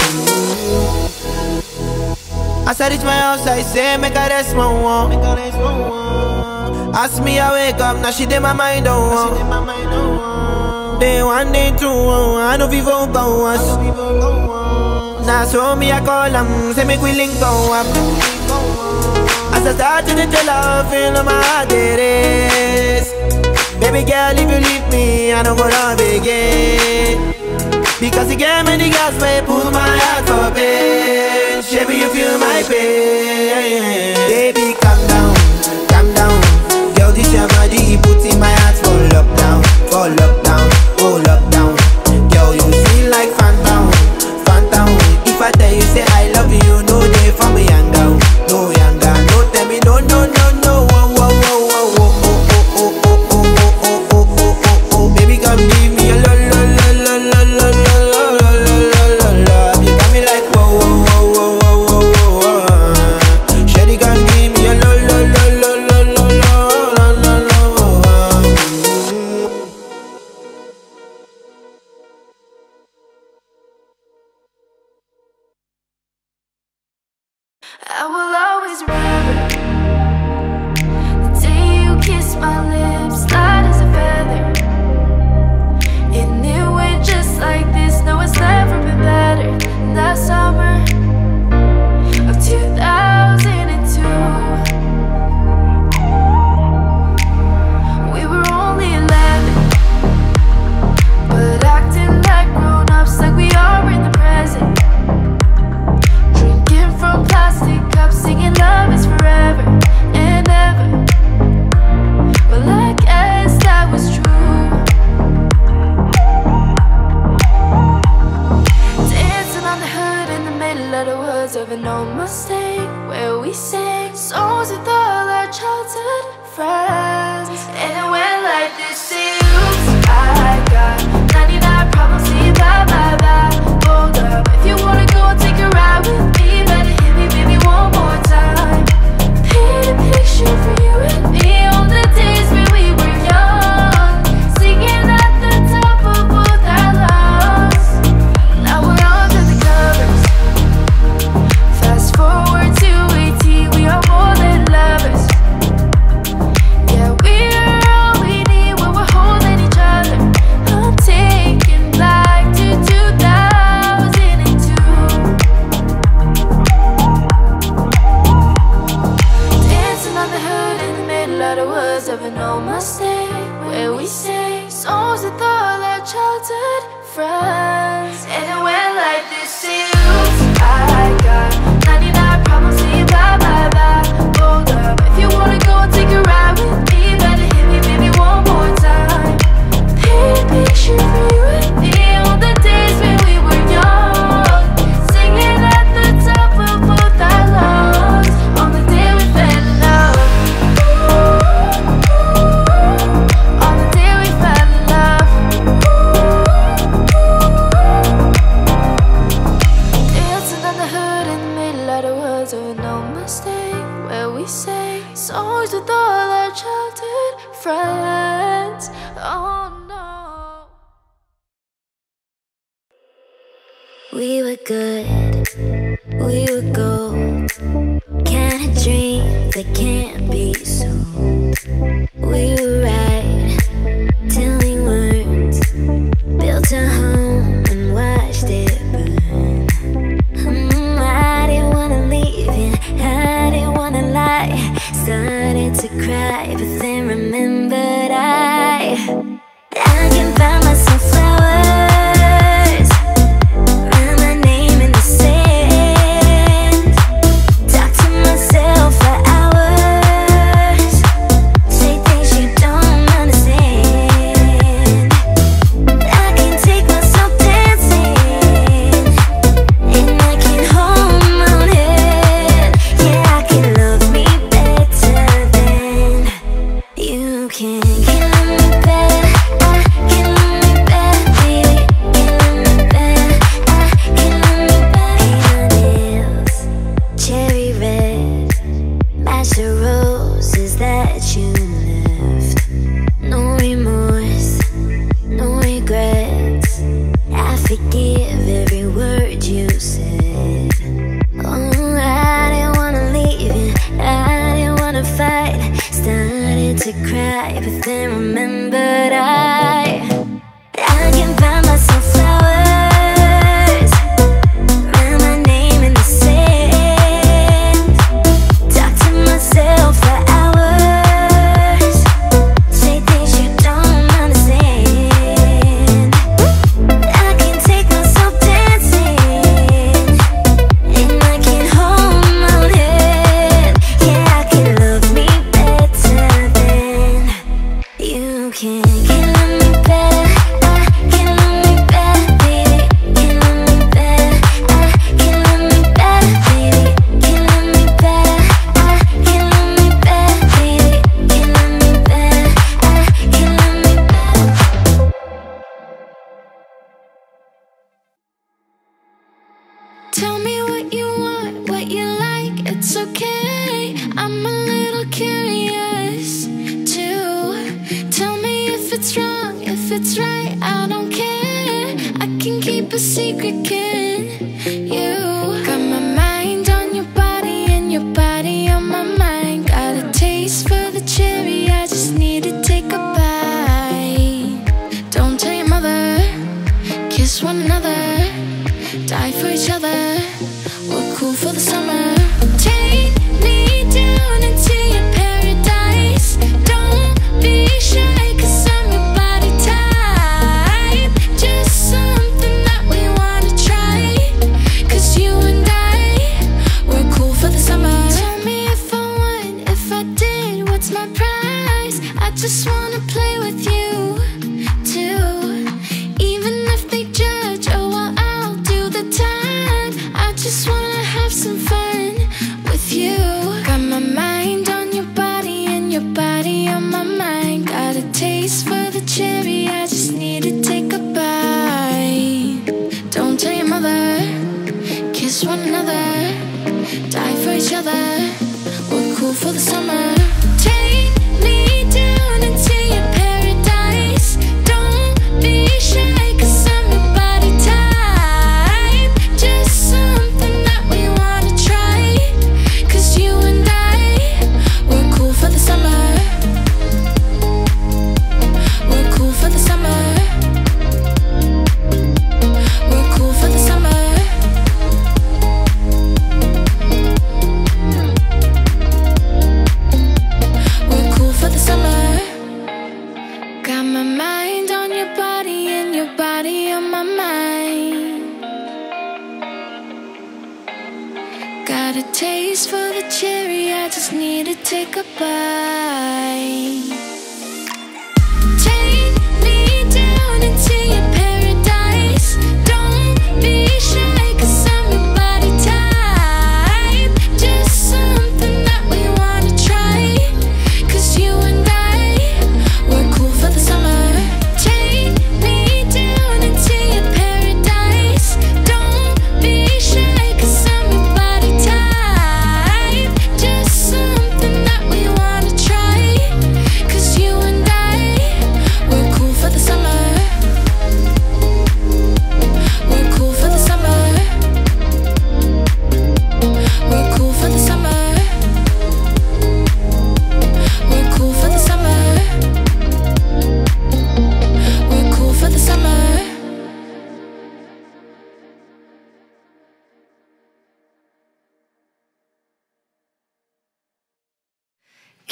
As I reach my house, I say, make a rest, my one. Ask me, I wake up, now she did my mind, oh. Day one, day two, I know people go us. Now so me, I call them, say make we link go up. As I start to tell her, feel my heart it is. Baby girl, if you leave me, I don't go love again. Because you gave me the gas, may pull my heart for pain. Baby, you feel my pain. Baby, calm down, calm down. Girl, this your body, put in my heart for lockdown, oh lockdown. Girl, you feel like phantom, phantom. If I tell you say I love you, no day for me younger, no younger. No tell me no, no, no, no. Whoa, whoa, whoa, whoa, whoa, oh, oh, oh, oh, oh, oh, oh, oh, oh. Baby, come give me a lo, lo, lo, lo, lo, lo, lo, lo, lo, lo. You got me like whoa, whoa, whoa, whoa, whoa, whoa. Shawty, come give me a lo, lo, lo, lo, lo, lo, lo, lo, lo. I will always remember the day you kissed my lips, light as a feather. And it went just like this. No, it's never been better. That summer of 2002, we were only 11, but acting like grown-ups, like we are in the present. Drinking from plastic cups, singing love is forever and ever. Well, I guess that was true. Dancing on the hood in the middle of the woods of an old Mustang, where we sang songs with all our childhood friends. And it went like this: oops, I got 99 problems, see bye, bye, bye. Hold up, if you wanna go and take a ride with me, better hit me, baby, one more time. Paint a picture for you and me on the days when we were young, singing at the top of both our lungs. Now we're under the covers. Fast forward to 18, we are more than lovers. Yeah, we're all we need when we're holding each other. I'm taking back to 2002. better words or no mistake, where we say songs with all our childhood friends. Oh no. We were good, we were gold, kind of dream that can't be sold. We were right till we weren't, built a home and watched it burn. I didn't wanna leave you, I didn't wanna lie. Started to cry, but then remembered I can find myself flowers, write my name in the sand, talk to myself for hours, say things you don't understand. I can take myself dancing, and I can hold my own head. Yeah, I can love me better than you can. Can love me better, I can love me better, baby. Can love me better, I can love me better. Paint my nails cherry red, match the roses that you left. No remorse, no regrets, I forgive every word you said. Oh, I didn't wanna leave you, I didn't wanna fight. Started to cry, but then remembered I can find myself flowers, write my name in the sand, talk to myself for hours, say things you don't understand. I can take myself dancing, and I can hold my own head. Yeah, I can love me better than you can. Can love me better, I can love me better, baby. Can love me better, I can love me better, baby. Can love me better, I can love me better, baby. Can love me better, I can love me better. Tell me what you want, what you like, it's okay. I'm a little curious too. Tell me if it's wrong, if it's right, I don't care. I can keep a secret, can you? Got my mind on your body and your body on my mind. Got a taste for the cherry, I just need to take a bite. Don't tell your mother, kiss one another, die for each other, we're cool for the summer. Take me down into your paradise. Don't be shy, 'cause I'm your body type. Just something that we wanna try, 'cause you and I, we're cool for the summer. Tell me if I won, if I did, what's my prize? I just wanna play with you too. Even if they judge, oh well, I'll do the time. I just wanna have some fun with you. Got my mind on your body and your body on my mind. Got a taste for the cherry, I just need to take a bite. Don't tell your mother, kiss one another, die for each other, we're cool for the summer. Take me down into your paradise. Don't be shy, 'cause I'm your body type. Just something that we wanna try, 'cause you and I, we're cool for the summer. We're cool for the summer. We're cool for the summer. We're cool for the summer. Got my mind on your body and your body on my mind. Got a taste for the cherry, I just need to take a bite. Take me down into your paradise. Don't be shy, 'cause I'm your body type. Just something that we wanna try, 'cause you and I, we're cool for the summer. Take me down into your paradise. Don't be shy, 'cause I'm your body type.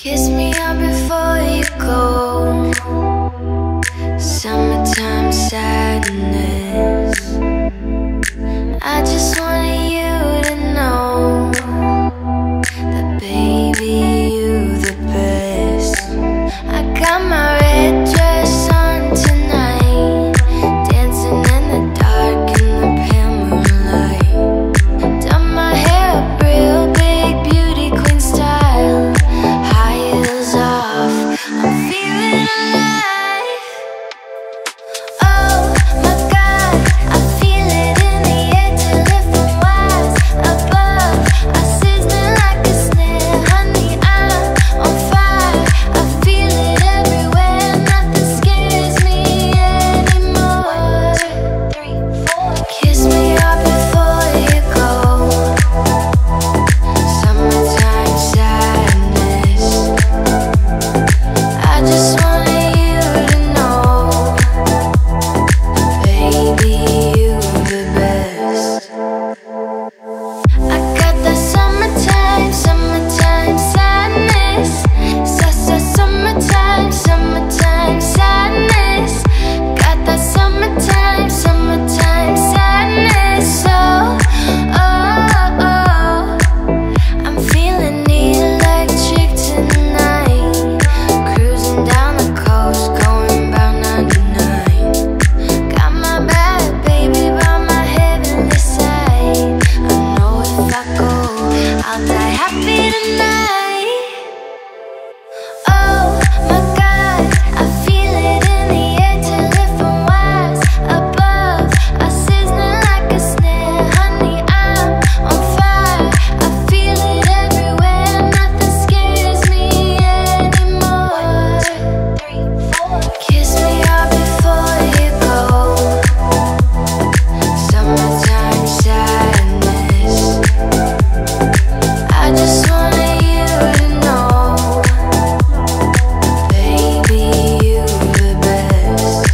Kiss me up before you go. Summertime sadness. I just wanted you to know that baby, you the best. I got my red dress on tonight, dancing in the dark in the pale moonlight. Done my hair up real big, beauty queen style, high heels off, I'm feeling alive. Oh my God, I feel it in the air till it from wise above. I sizzling like a snare, honey, I'm on fire. I feel it everywhere, nothing scares me anymore. 3, 4. Kiss me up before you go. Summertime sadness. I just wanted you to know, baby, you the best. I got the summertime sadness. Summertime sadness. Got that summertime sadness. Oh, I'm feeling electric tonight. Cruising down the coast, going about 99. Got my bad baby by my heavenly side. I know if I go, I'll die happy tonight. Oh my God, I feel it in the air till it from wise above. I sizzling like a snare, honey, I'm on fire. I feel it everywhere, nothing scares me anymore. 3, 4. Kiss me up before you go. Summertime sadness. I just wanted you to know, baby, you the best.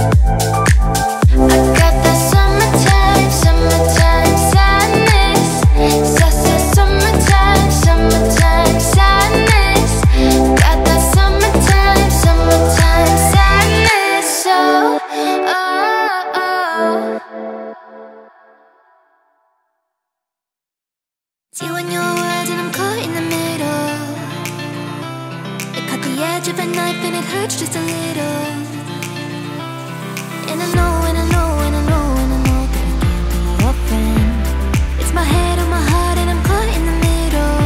I got that summertime sadness. Summertime sadness. Got that summertime sadness. See when your words and I'm caught in the middle. It cut the edge of a knife and it hurts just a little. And I know that I can't be your friend. It's my head on my heart and I'm caught in the middle.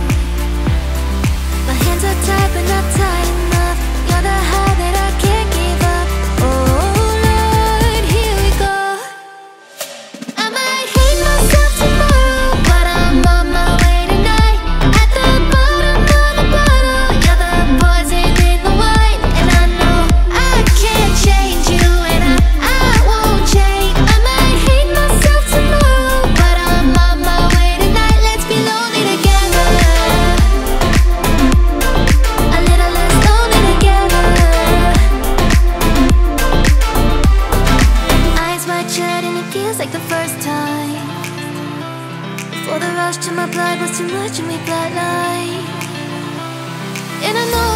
My hands are tied but not tight enough. You're the high that I can't give up. Oh Lord, here we go. I might hate myself tomorrow, but I'm on my way tonight. At the bottom of the bottle, you're the poison in the wine. And I know I can't change you, and I won't change. I might hate myself tomorrow, but I'm on my way tonight. Let's be lonely together, a little less lonely together. Eyes wide shut and it feels like the first time. Before the rush to my blood was too much and we flatlined. And I know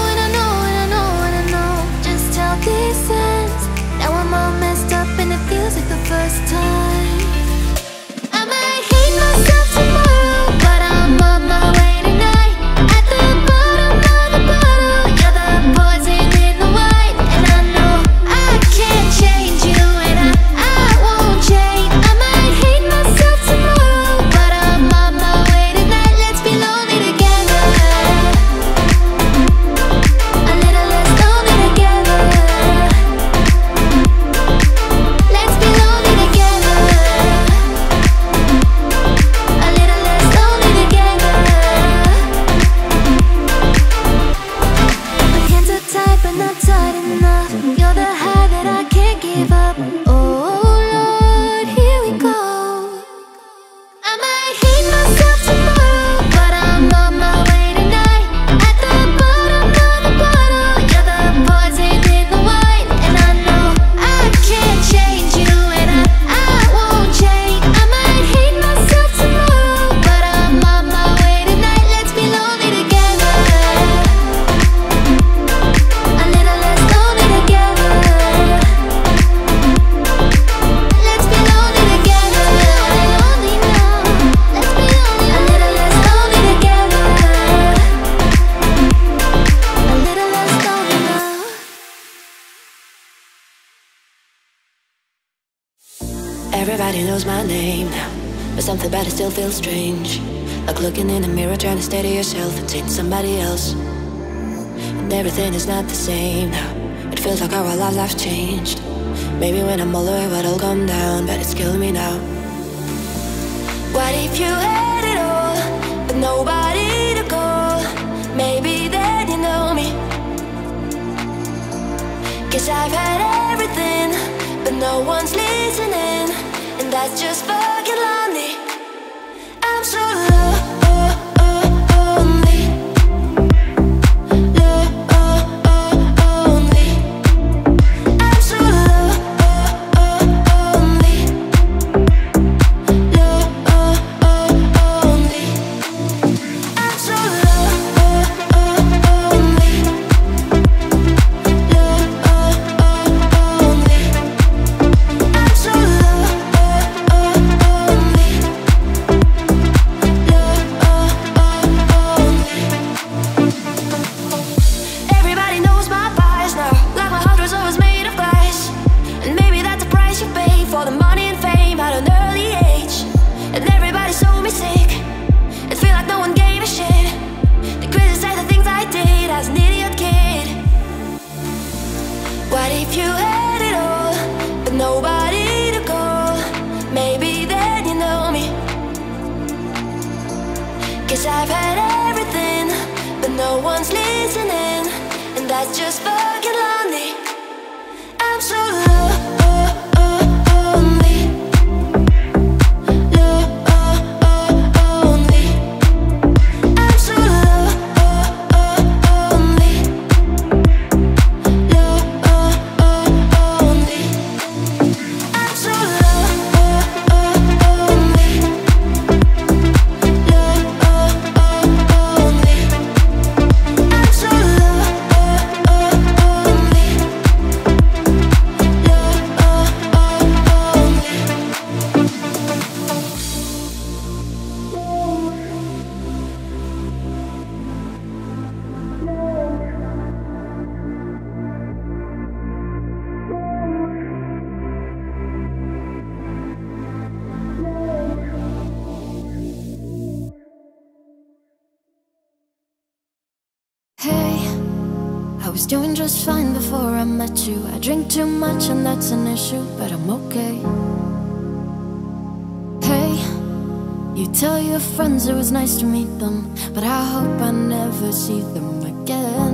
just how this ends. Now I'm all messed up and it feels like the first time. I might hate myself tomorrow, but I'm on my way tonight. At the bottom of the bottle, you're the poison in the wine. And I know I can't change you, and I won't change. I might hate myself tomorrow, but I'm on my way tonight. Let's be lonely together, a little less lonely together. Let's be lonely together. Everybody knows my name now, but something about it still feels strange. Like looking in the mirror, trying to steady yourself and seeing somebody else. And everything is not the same now. It feels like our lives changed. Maybe when I'm older it will calm down, but it's killing me now. What if you had it all, but nobody to call? Maybe then you know me. 'Cause I've had everything, but no one's listening, and that's just fucking lonely. I'm so lonely. Doing just fine before I met you. I drink too much and that's an issue, but I'm okay. Hey, you tell your friends it was nice to meet them, but I hope I never see them again.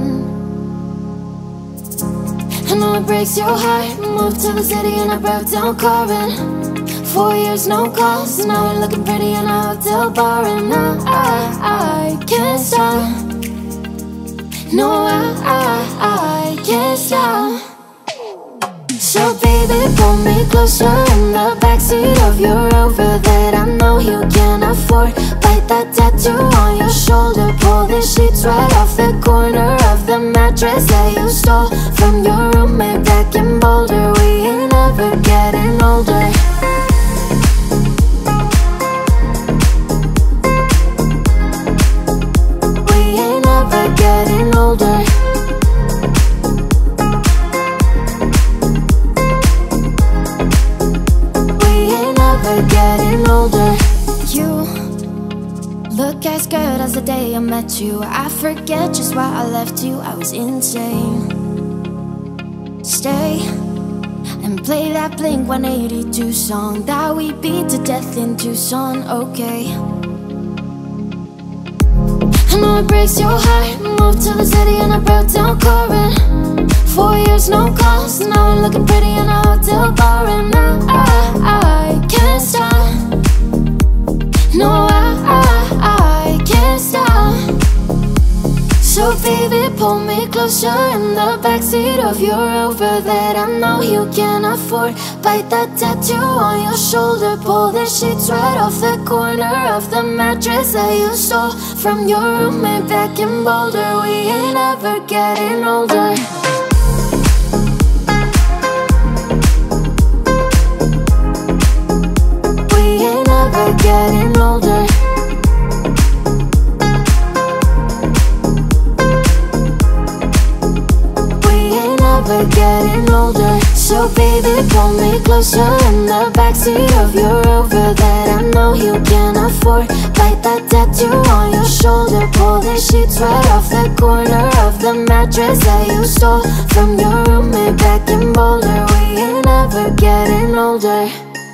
I know it breaks your heart. Moved to the city and I broke down crying. 4 years no calls, now we're looking pretty in a hotel bar, and I can't stop. No, I can't stop. So baby, pull me closer in the backseat of your Rover that I know you can't afford. Bite that tattoo on your shoulder. Pull the sheets right off the corner of the mattress that you stole from your roommate back in Boulder. We ain't ever getting older. We ain't ever getting older. Getting older. You look as good as the day I met you. I forget just why I left you. I was insane. Stay and play that Blink-182 song that we beat to death in Tucson, okay? I know it breaks your heart. Moved to the city and I broke down crying. 4 years no calls, now we're looking pretty in a hotel bar, and I can't stop. No, I can't stop. So baby, pull me closer in the backseat of your Rover that I know you can't afford. Bite that tattoo on your shoulder. Pull the sheets right off the corner of the mattress that you stole from your roommate back in Boulder. We ain't ever getting older. Getting older. We ain't ever getting older. So baby, pull pull me closer in the backseat of your Rover that I know you can't afford. Bite that tattoo on your shoulder, pull the sheets right off the corner of the mattress that you stole from your roommate back in Boulder. We ain't ever getting older.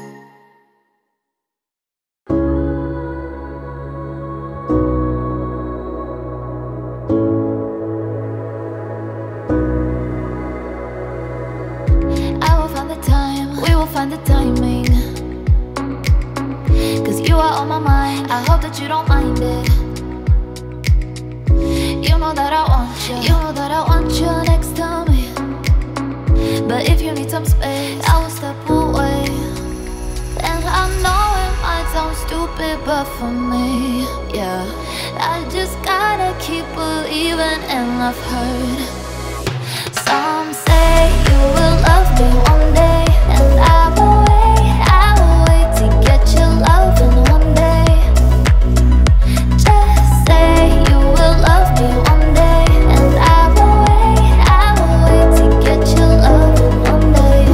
The timing, 'cause you are on my mind. I hope that you don't mind it. You know that I want you, you know that I want you next to me. But if you need some space, I will step away. And I know it might sound stupid, but for me, yeah, I just gotta keep believing. And I've heard some say you will love me one day, and I will wait to get your loving one day. Just say you will love me one day, and I will wait to get your loving one day.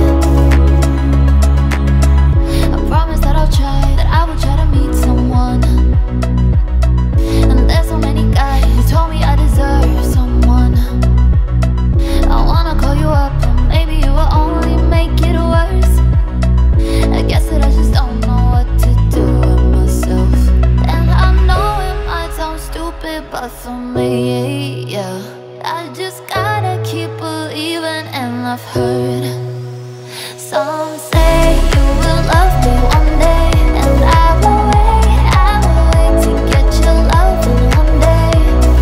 I promise that I'll try, that I will try to meet someone. And there's so many guys who told me I deserve someone. I wanna call you up, and maybe you will only make it worse. I guess that I just don't know what to do with myself. And I know it might sound stupid, but for me, yeah, I just gotta keep believing. And I've heard some say you will love me one day, and I will wait to get your loving one day.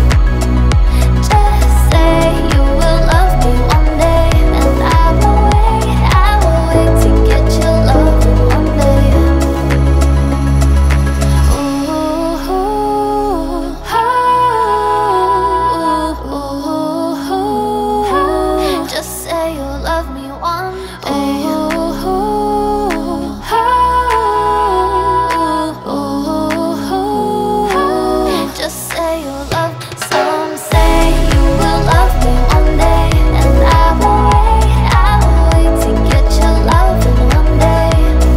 Just say you will love me one day, and I will wait to get your loving one day. Ooh, ooh, ooh, ooh. Just say you'll love me one day. Just say you'll love. Some say you will love me one day, and I will wait to get your loving one day.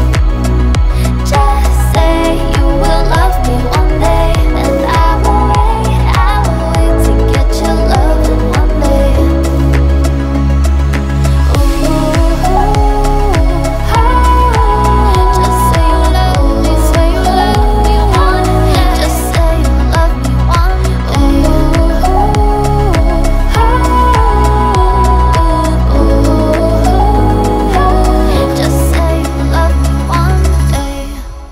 Just say you will love me one day, and I will wait to get your loving one day. Just say you love me, say you love me one day. Just say you love me one day. Just say you love me one day.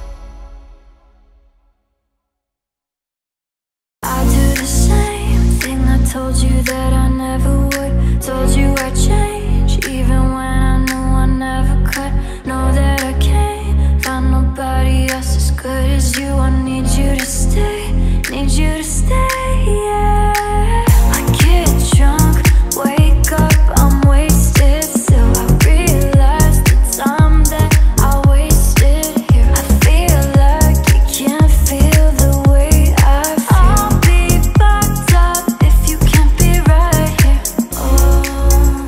I do the same thing I told you that I never would. Told you I'd change, even when I knew I never could. Know that I can't find nobody else as good as you. I need you to stay, need you to stay, yeah. I get drunk, wake up, I'm wasted still. I realize the time that I wasted here. I feel like you can't feel the way I feel. I'll be fucked up if you can't be right here. Oh,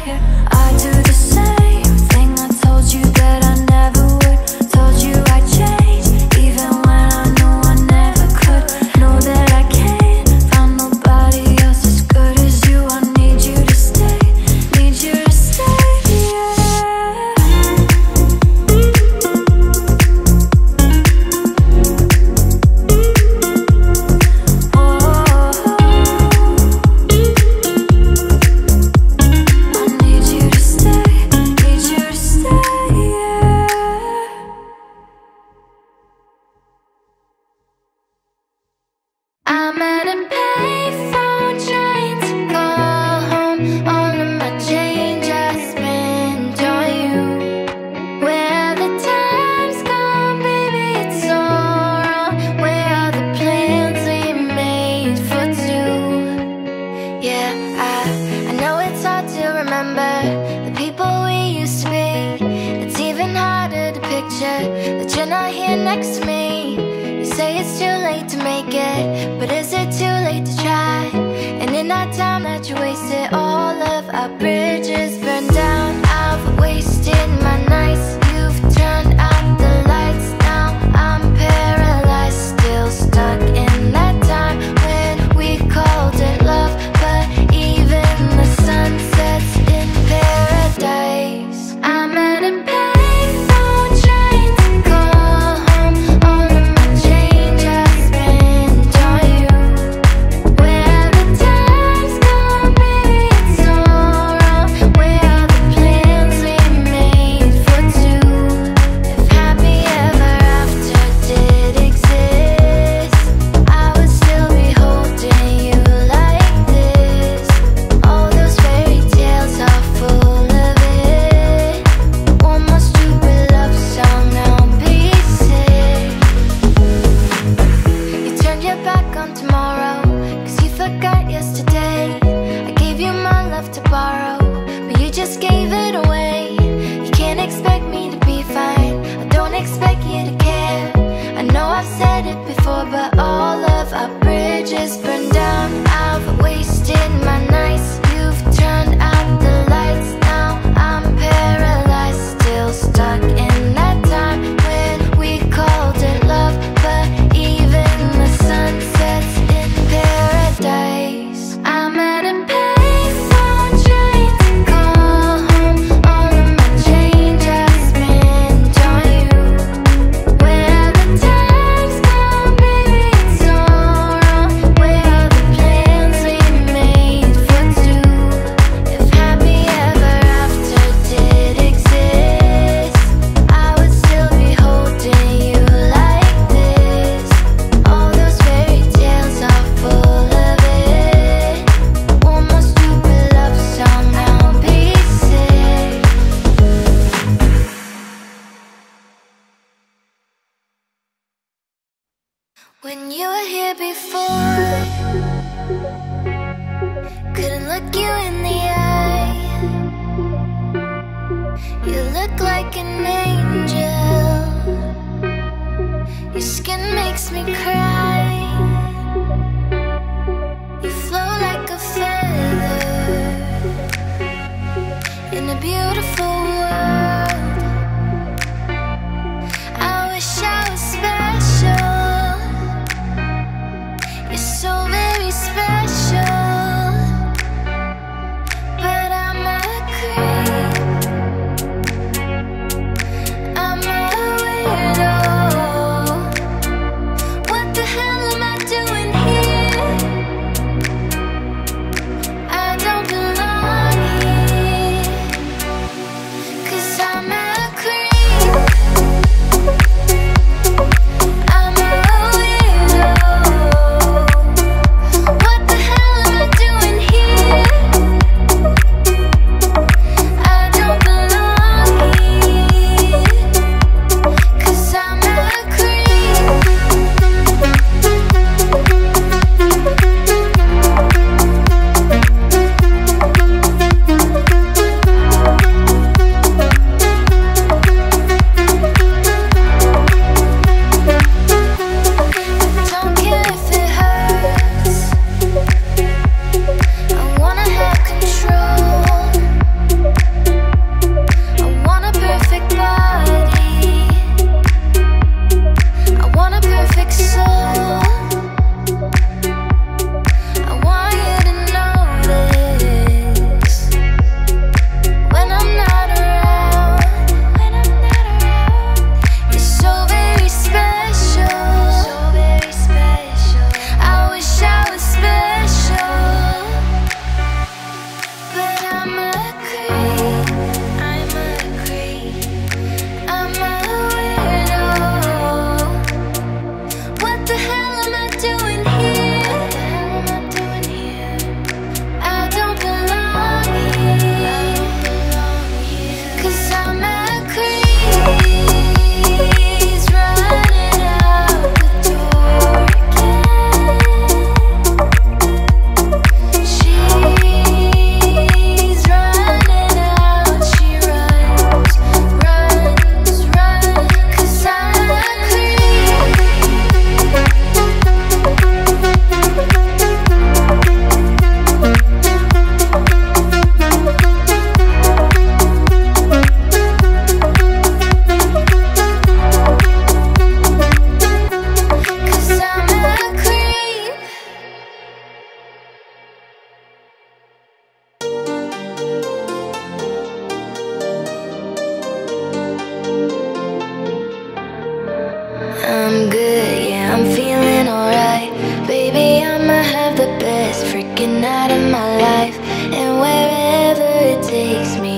When you were here before, couldn't look you in the eye. You look like an angel. Your skin makes me cry. You flow like a feather in a beautiful world. I wish I was special. You're so very special, but I'm a creep. I'm a weirdo. What the hell am I doing here? I don't belong here.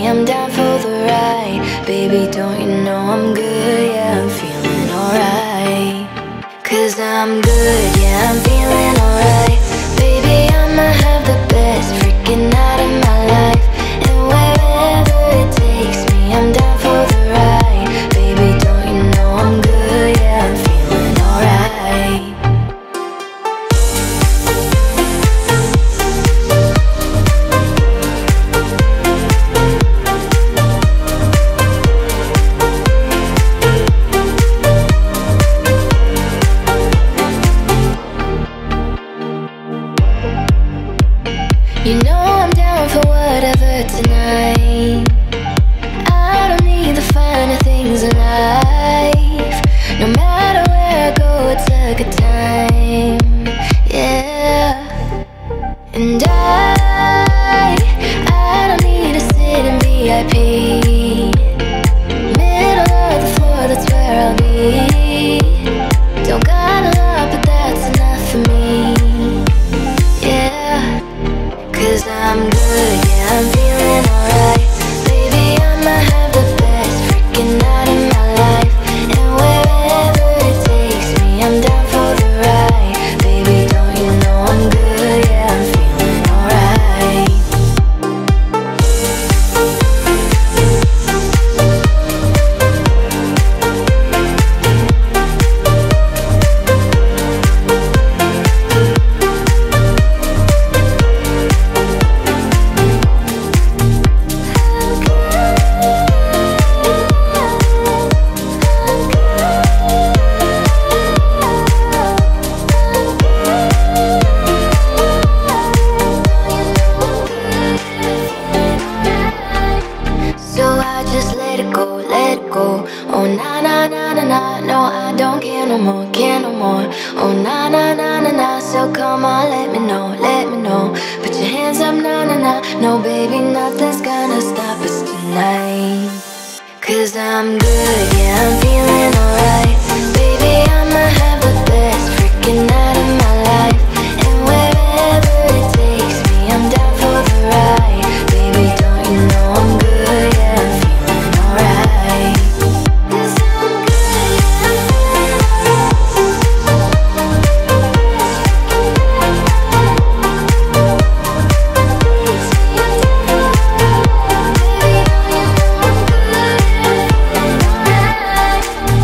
I'm down for the ride. Baby, don't you know I'm good? Yeah, I'm feeling alright. 'Cause I'm good, yeah, I'm feeling alright. Baby, I'ma have the best freaking night of my life. And wherever it takes me, I'm down for the ride. Baby, don't you know I'm good? Yeah, I'm feeling alright. You know I'm down for whatever tonight. I don't need the finer things in life. No matter where I go, it's a good time. Yeah. And I don't need to sit in VIP. Middle of the floor, that's where I'll be. Don't got a lot, but that's enough for me. Yeah. 'Cause I'm good, yeah, I'm feeling alright. Baby, I'ma have the best freaking night of my life. And wherever it takes me, I'm down for the ride. Baby, don't you know I'm good? Yeah, I'm feeling alright. So I just let it go, let it go. Oh na na na na na, no I don't care no more, care no more. Oh na na na na na, so come on, let me know, let me know. Put your hands up, na na na. No baby, nothing's gonna stop us tonight. 'Cause I'm good, yeah, I'm feeling alright. Baby, I'ma have the best freaking night of my life. And wherever it takes me, I'm down for the ride. Baby, don't you know I'm good? Yeah, I'm feeling alright. 'Cause I'm good, yeah, I'm feeling alright.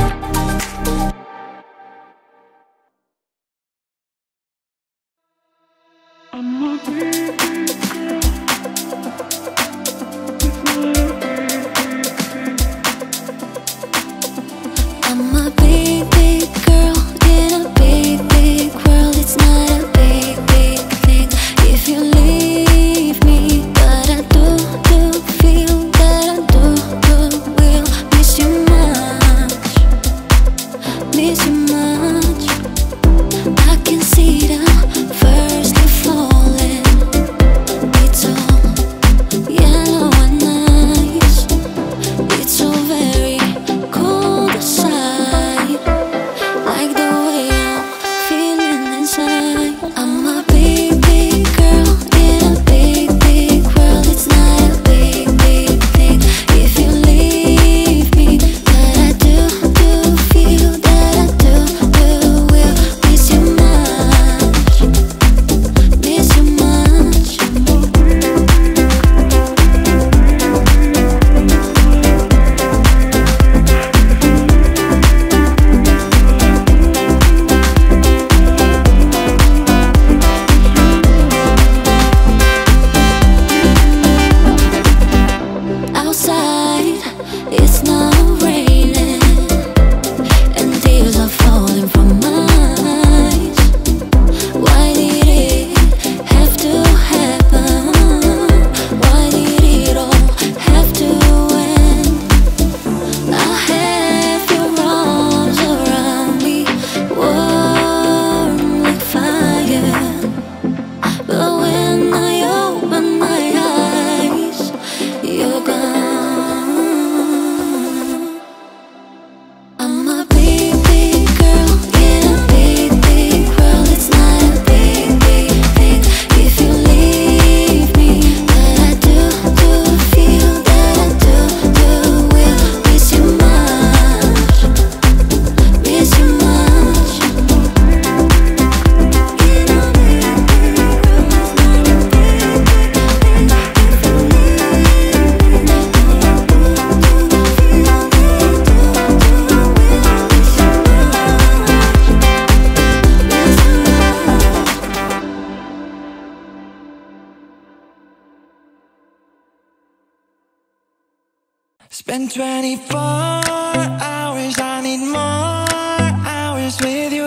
Spend 24 hours, I need more hours with you.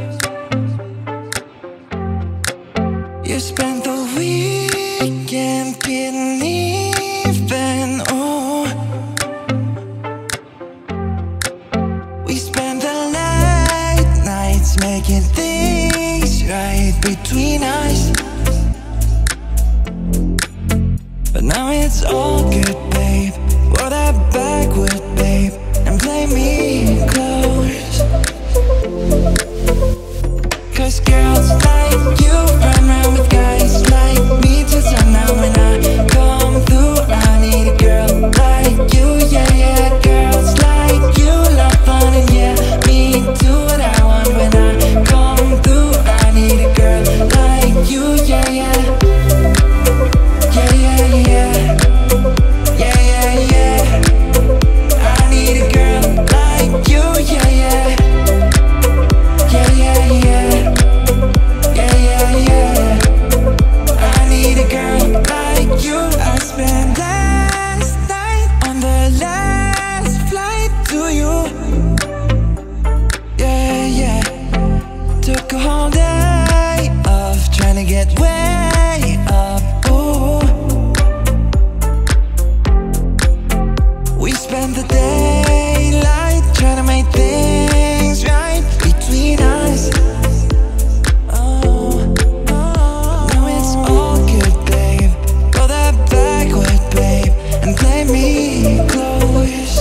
You spent the weekend getting even, oh. We spent the late nights making things right between us. But now it's all good, babe. Roll that backward, babe, and play me close. 'Cause girls like you run around with guys like me till sundown. When I come through, I need a girl like you, yeah, yeah. Girls like you love fun and yeah, me do what I want. When I come through, I need a girl like you, yeah, yeah. Yeah, yeah, yeah. Yeah, yeah, yeah. I need a girl like you, yeah, yeah. Yeah, yeah, yeah. Yeah, yeah, yeah. I need a girl like you. I spent last night on the last flight to you. Yeah, yeah. Took a whole day off trying to get way up, ooh. We spent the daylight trying to make things right between us. Oh, oh. Now it's all good, babe. Roll that backward, babe, and play me close.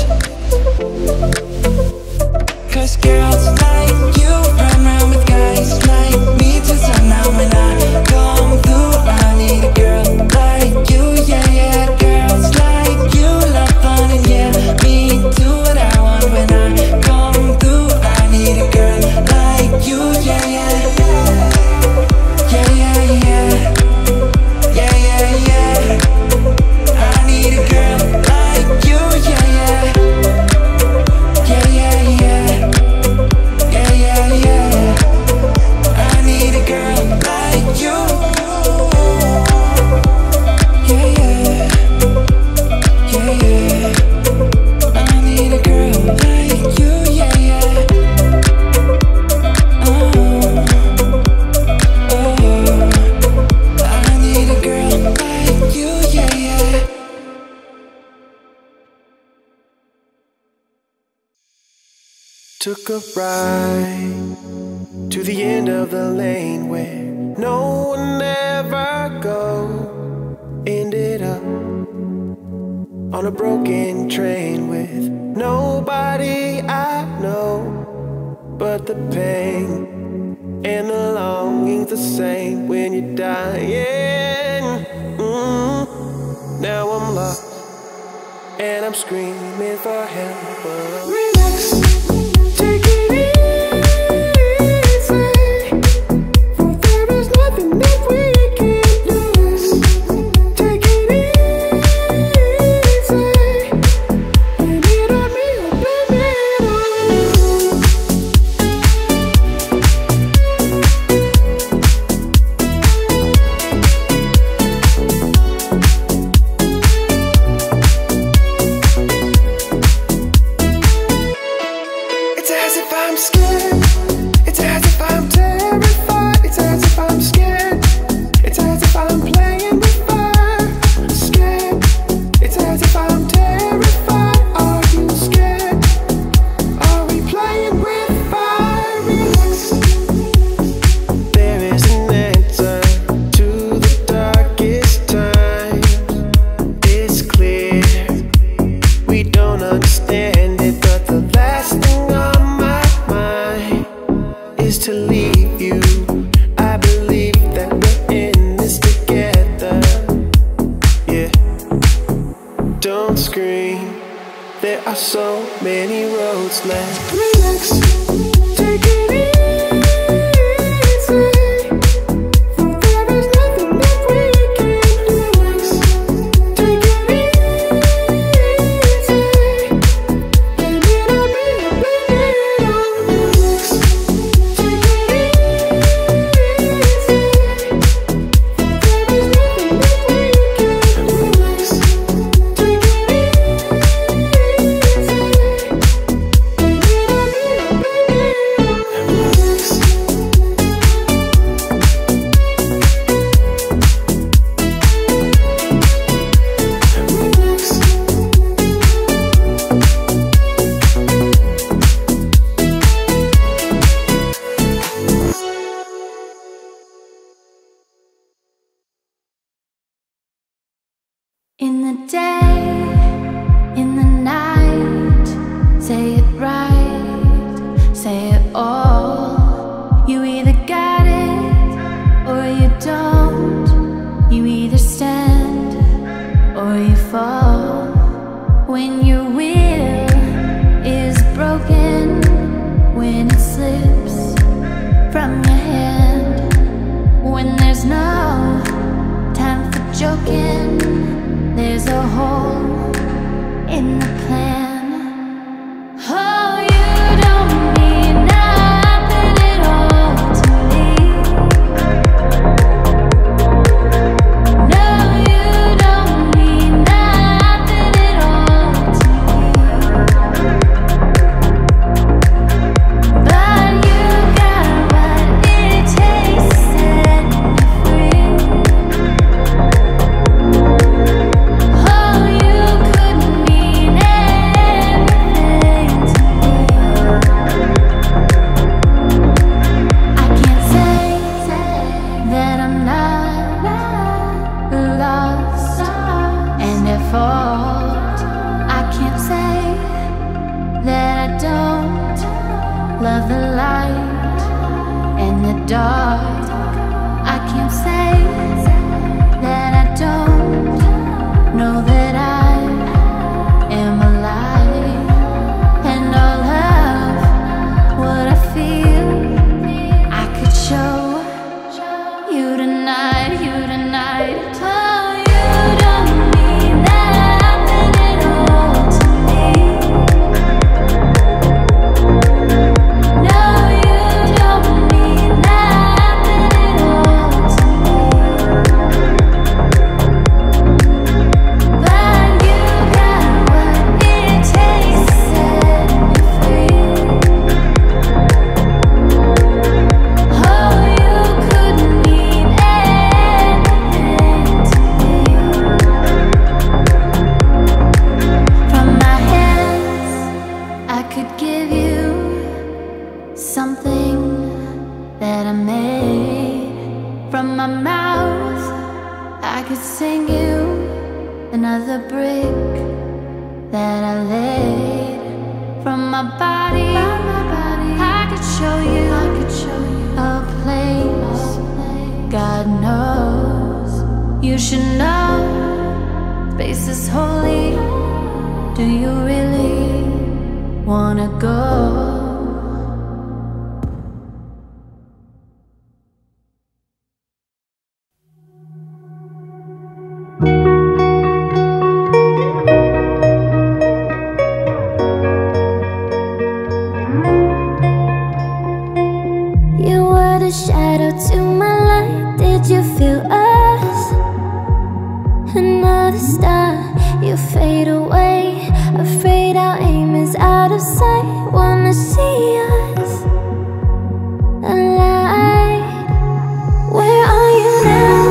'Cause girls like you run around with guys like me till sundown. When I come through, I need a girl like you, yeah, yeah. Girls like you love fun and yeah, me do what I want. When I come through, I need a girl like you, yeah, yeah. Yeah, yeah, yeah. Yeah, yeah, yeah. I need a girl like you, yeah, yeah. Yeah, yeah, yeah. Yeah, yeah, yeah. I need a girl like you. Yeah, yeah. Yeah, yeah. I need a girl like you, yeah, yeah. Oh, oh. I need a girl like you, yeah, yeah. Took a ride to the end of the lane where no one ever goes. Ended up on a broken train with nobody I know. But the pain and the longing's the same when you're dying. Now I'm lost and I'm screaming for help. Relax, take it easy, for there is nothing that we can lose. Take it easy, blame it on me or blame it on you. It's as if I'm scared. It's as if I'm terrified. It's as if I'm scared. It's as if I'm playing with fire. Scared. It's as if I'm terrified. Are you scared? Are we playing with fire? Relax. There is an answer to the darkest times. It's clear we don't understand it, but the last thing on my mind is to leave you. I believe that we're in this together. Yeah. Don't scream. There are so many roads left. Relax. Take it easy, for there is nothing that we can relax. Take it easy, blame it on me or blame it on you. Relax. Take it easy, for there is nothing that we can relax. Take it easy. when your will is broken, when it slips from your hand, when there's no time for joking, there's a hole in the plan. Oh, you don't mean nothing at all to me. No, you don't mean nothing at all to me. But you got what it takes to set me free. Oh, you couldn't mean everything to me. I can't say that I'm not lost and at fault. I can't say that I don't love the light and the dark. I can't say that I don't know that I am alive, and all of what I feel I could show you tonight, you tonight. Oh, you don't mean nothing at all to me. No, you don't mean nothing at all to me. But you got what it takes to set me free. Oh, you couldn't mean anything to me. From my hands, I could give you something that I made. From my mouth, I could sing you another brick that I laid. From my body, I could show you a place God knows you should know. Space is holy. Do you really wanna go? You were the shadow to my light. Did you feel us? Another star, you fade away. Afraid our aim is out of sight. Wanna see us alive. Where are you now?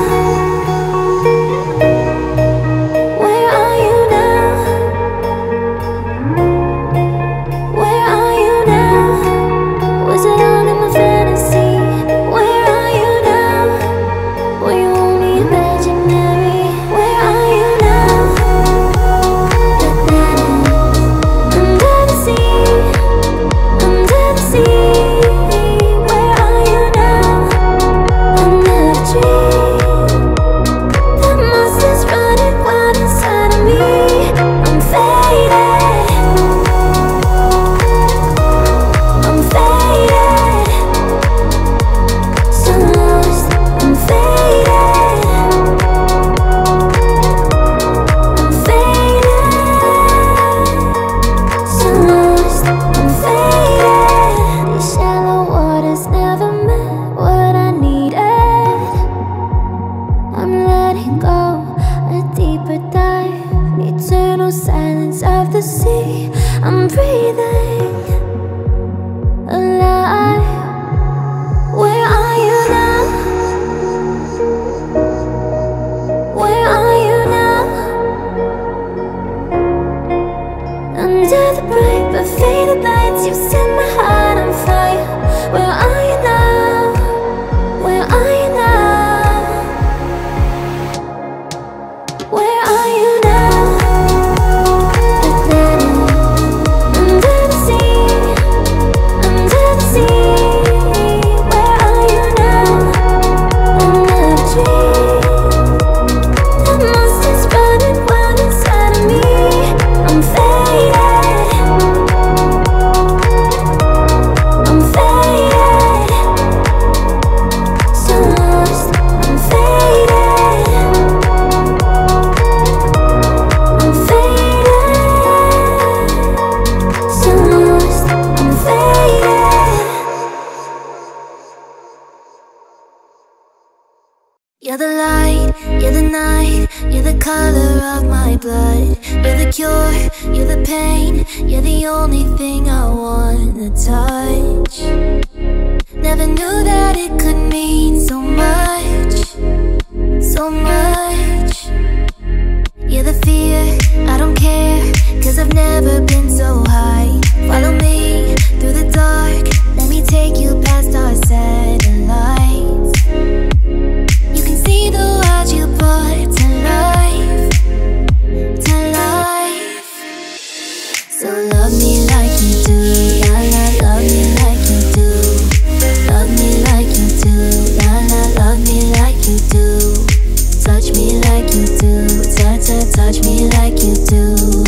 Where are you now? Where are you now? Was it all in my fantasy? Where are you now? Were you only imaginary? Where are you now? Under the sea, under the sea. Where are you now? Under the tree. The monster's running wild inside of me. I'm faded. I'm faded. So lost. I'm faded. I'm faded. So lost. I'm faded. These shallow waters never met what I needed. I'm letting go, a deeper dive, eternal silence of the sea. I'm breathing alive. Where are you now? Where are you now? Under the bright but faded lights, you set my heart on fire. Where are you now? Where are you now? Where are you now? Under the sea, under the sea. Where are you now? Under the tree. The monster's running wild inside of cure, you're the pain, you're the only thing I wanna touch. Never knew that it could mean so much, so much. You're the fear, I don't care, 'cause I've never been so high. Follow me through the dark, let me take you past our satellites. You can see the world you brought to life, to life. So love me like you do, la la, love me like you do. Love me like you do, la la, love me like you do. Touch me like you do, touch me like you do.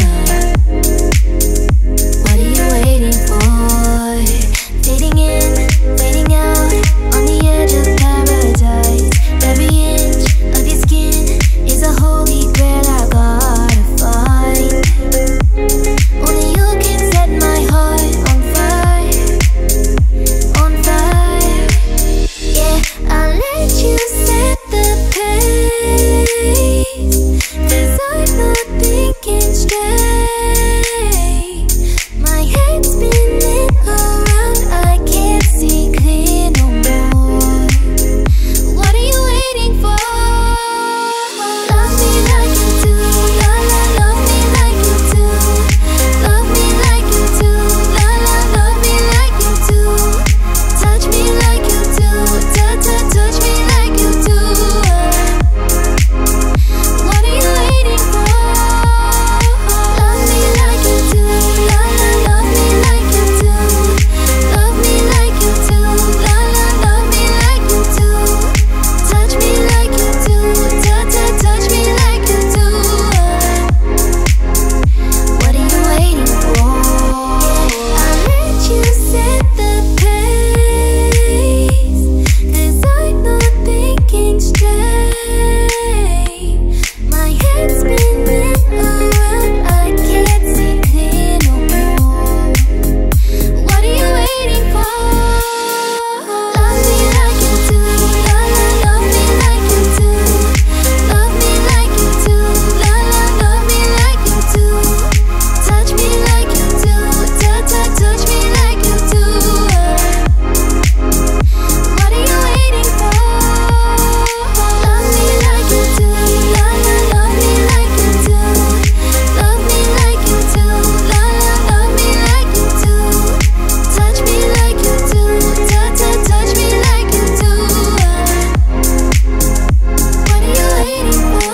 What are you waiting for? Fading in, fading out, on the edge of paradise. Every inch of your skin is a holy grail I gotta find. Only you can set my heart on fire, on fire. Yeah, I'll let you set the pace, 'cause I'm not thinking straight. My head's spinning around, I can't see clear no more. What are you waiting for? Love me like you do, la la, love me like you do. Love me like you do, la la, love me like you do. Touch me like you do, touch me like you do. What are you waiting for? Love me like you do, la la, love me like you do. Love me like you do, la la, love me like you do. Touch me like you do, touch me like you do. What are you waiting for? I'll let you set the pace, 'cause I'm not thinking straight. My head's spinning around, I can't see clear no more. What are you waiting for? Love me like you do, la la, love me like you do. Love me like you do, la la, love me like you do. Touch me like you do, touch me like you do. What are you waiting for? Love me like you do, la la, love me like you do. Love me like you do, la la, love me like you do. Touch me like you do, touch me like you do. What are you waiting for?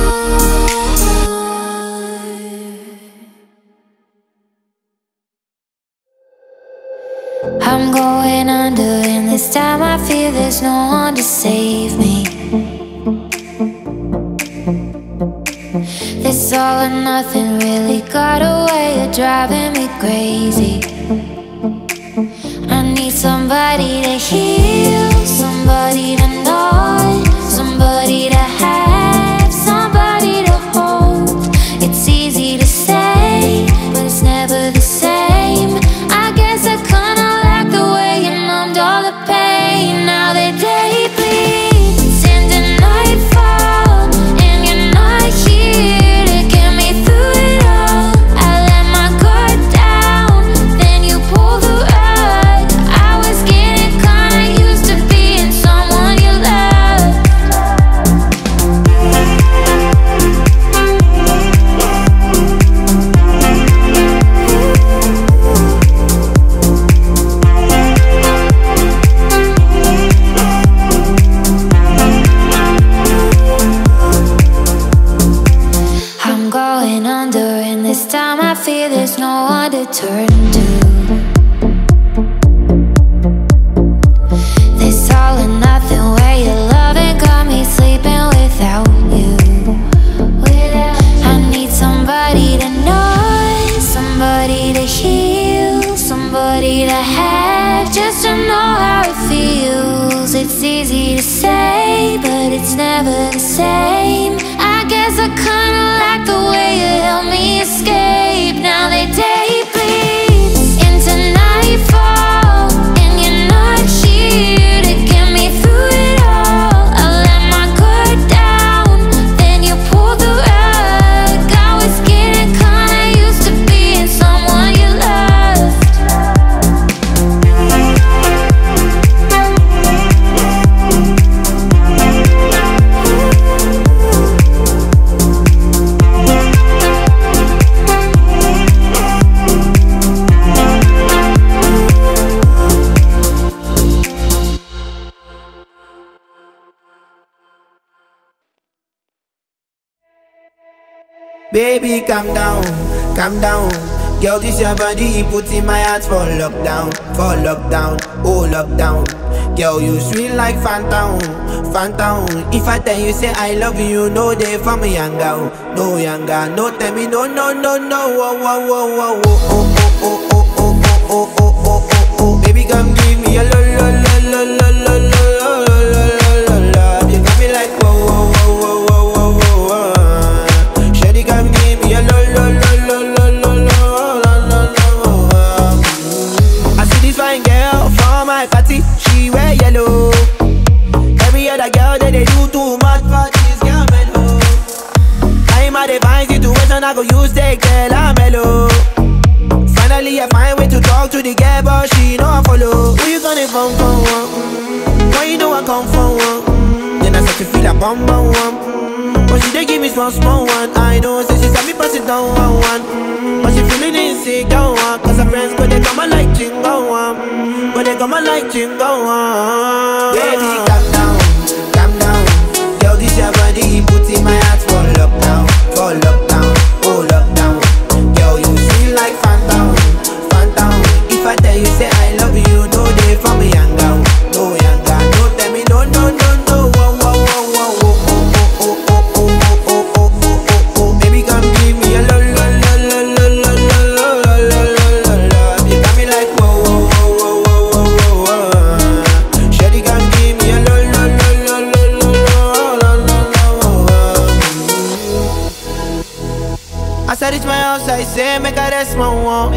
I'm going under, and this time I feel there's no one to save me. This all or nothing really got a way of driving me crazy. I need somebody to heal, somebody to know, somebody to have, somebody to hold. It's easy to say, but it's never the same. I guess I kinda like the way you numbed all the pain. Now they day bleeds into nightfall, and you're not here to get me through it all. I let my guard down, then you pull the rug. I was getting kinda used to being someone you love. I'm going under, and this time I fear there's no one to turn to. This all or nothing way of loving got me sleeping without you. I need somebody to know, somebody to heal, somebody to have, just to know how it feels. It's easy to say, but it's never the same. I guess I kinda like the way you help me escape. Now they day bleeds into nightfall, and you're not here to get me through it all. I let my guard down, then you pulled the rug. I was getting kinda Baby, calm down, calm down. Girl, this your body, put in my heart for lockdown, oh lockdown. Girl, you sweet like phantom, phantom. If I tell you say I love you, no day for me younger, no younger, no tell me no, no, no, no, oh, oh, oh, oh, oh, oh, oh, oh, oh, oh, oh, oh, oh. Baby, come give me a lo, lo, lo, lo, lo, lo, lo, lo, lo, lo, lo. You got me like whoa, whoa, whoa, whoa, whoa, whoa, whoa. Shawty, come give me a lo, lo, lo, lo, lo, lo, lo, lo, lo. I see this fine girl from my party, she wear yellow. Every other girl that they do too much for this girl mellow. I'm at a fine situation, I go use the girl I'm mellow. Finally I find way to talk to the girl, but she know I follow. Who you gonna phone for one? Why you know I come for one? Then I start to feel a bum bum one. But she dey give me small small one. I know, say she said me pass it down one one. But she feeling insecure one. Cause her friends go they come and like chingo one. But they come and like chingo one. Baby, calm down, calm down. Girl, this your body, put in my heart for lockdown, oh lockdown. Girl, you feel like phantom, phantom. If I tell you say I love you, no day for me younger, no younger. No tell me no, no, no, no. Whoa, whoa, whoa, whoa, whoa, oh, oh, oh, oh, oh, oh, oh, oh, oh. Baby, come give me a lo, lo, lo, lo, lo, lo, lo, lo, lo, lo, lo. You got me like whoa, whoa, whoa, whoa, whoa, whoa, whoa. Shawty, come give me a lo, lo, lo, lo, lo, lo, lo, lo, lo. As I reach my house, I say, make a rest, my one.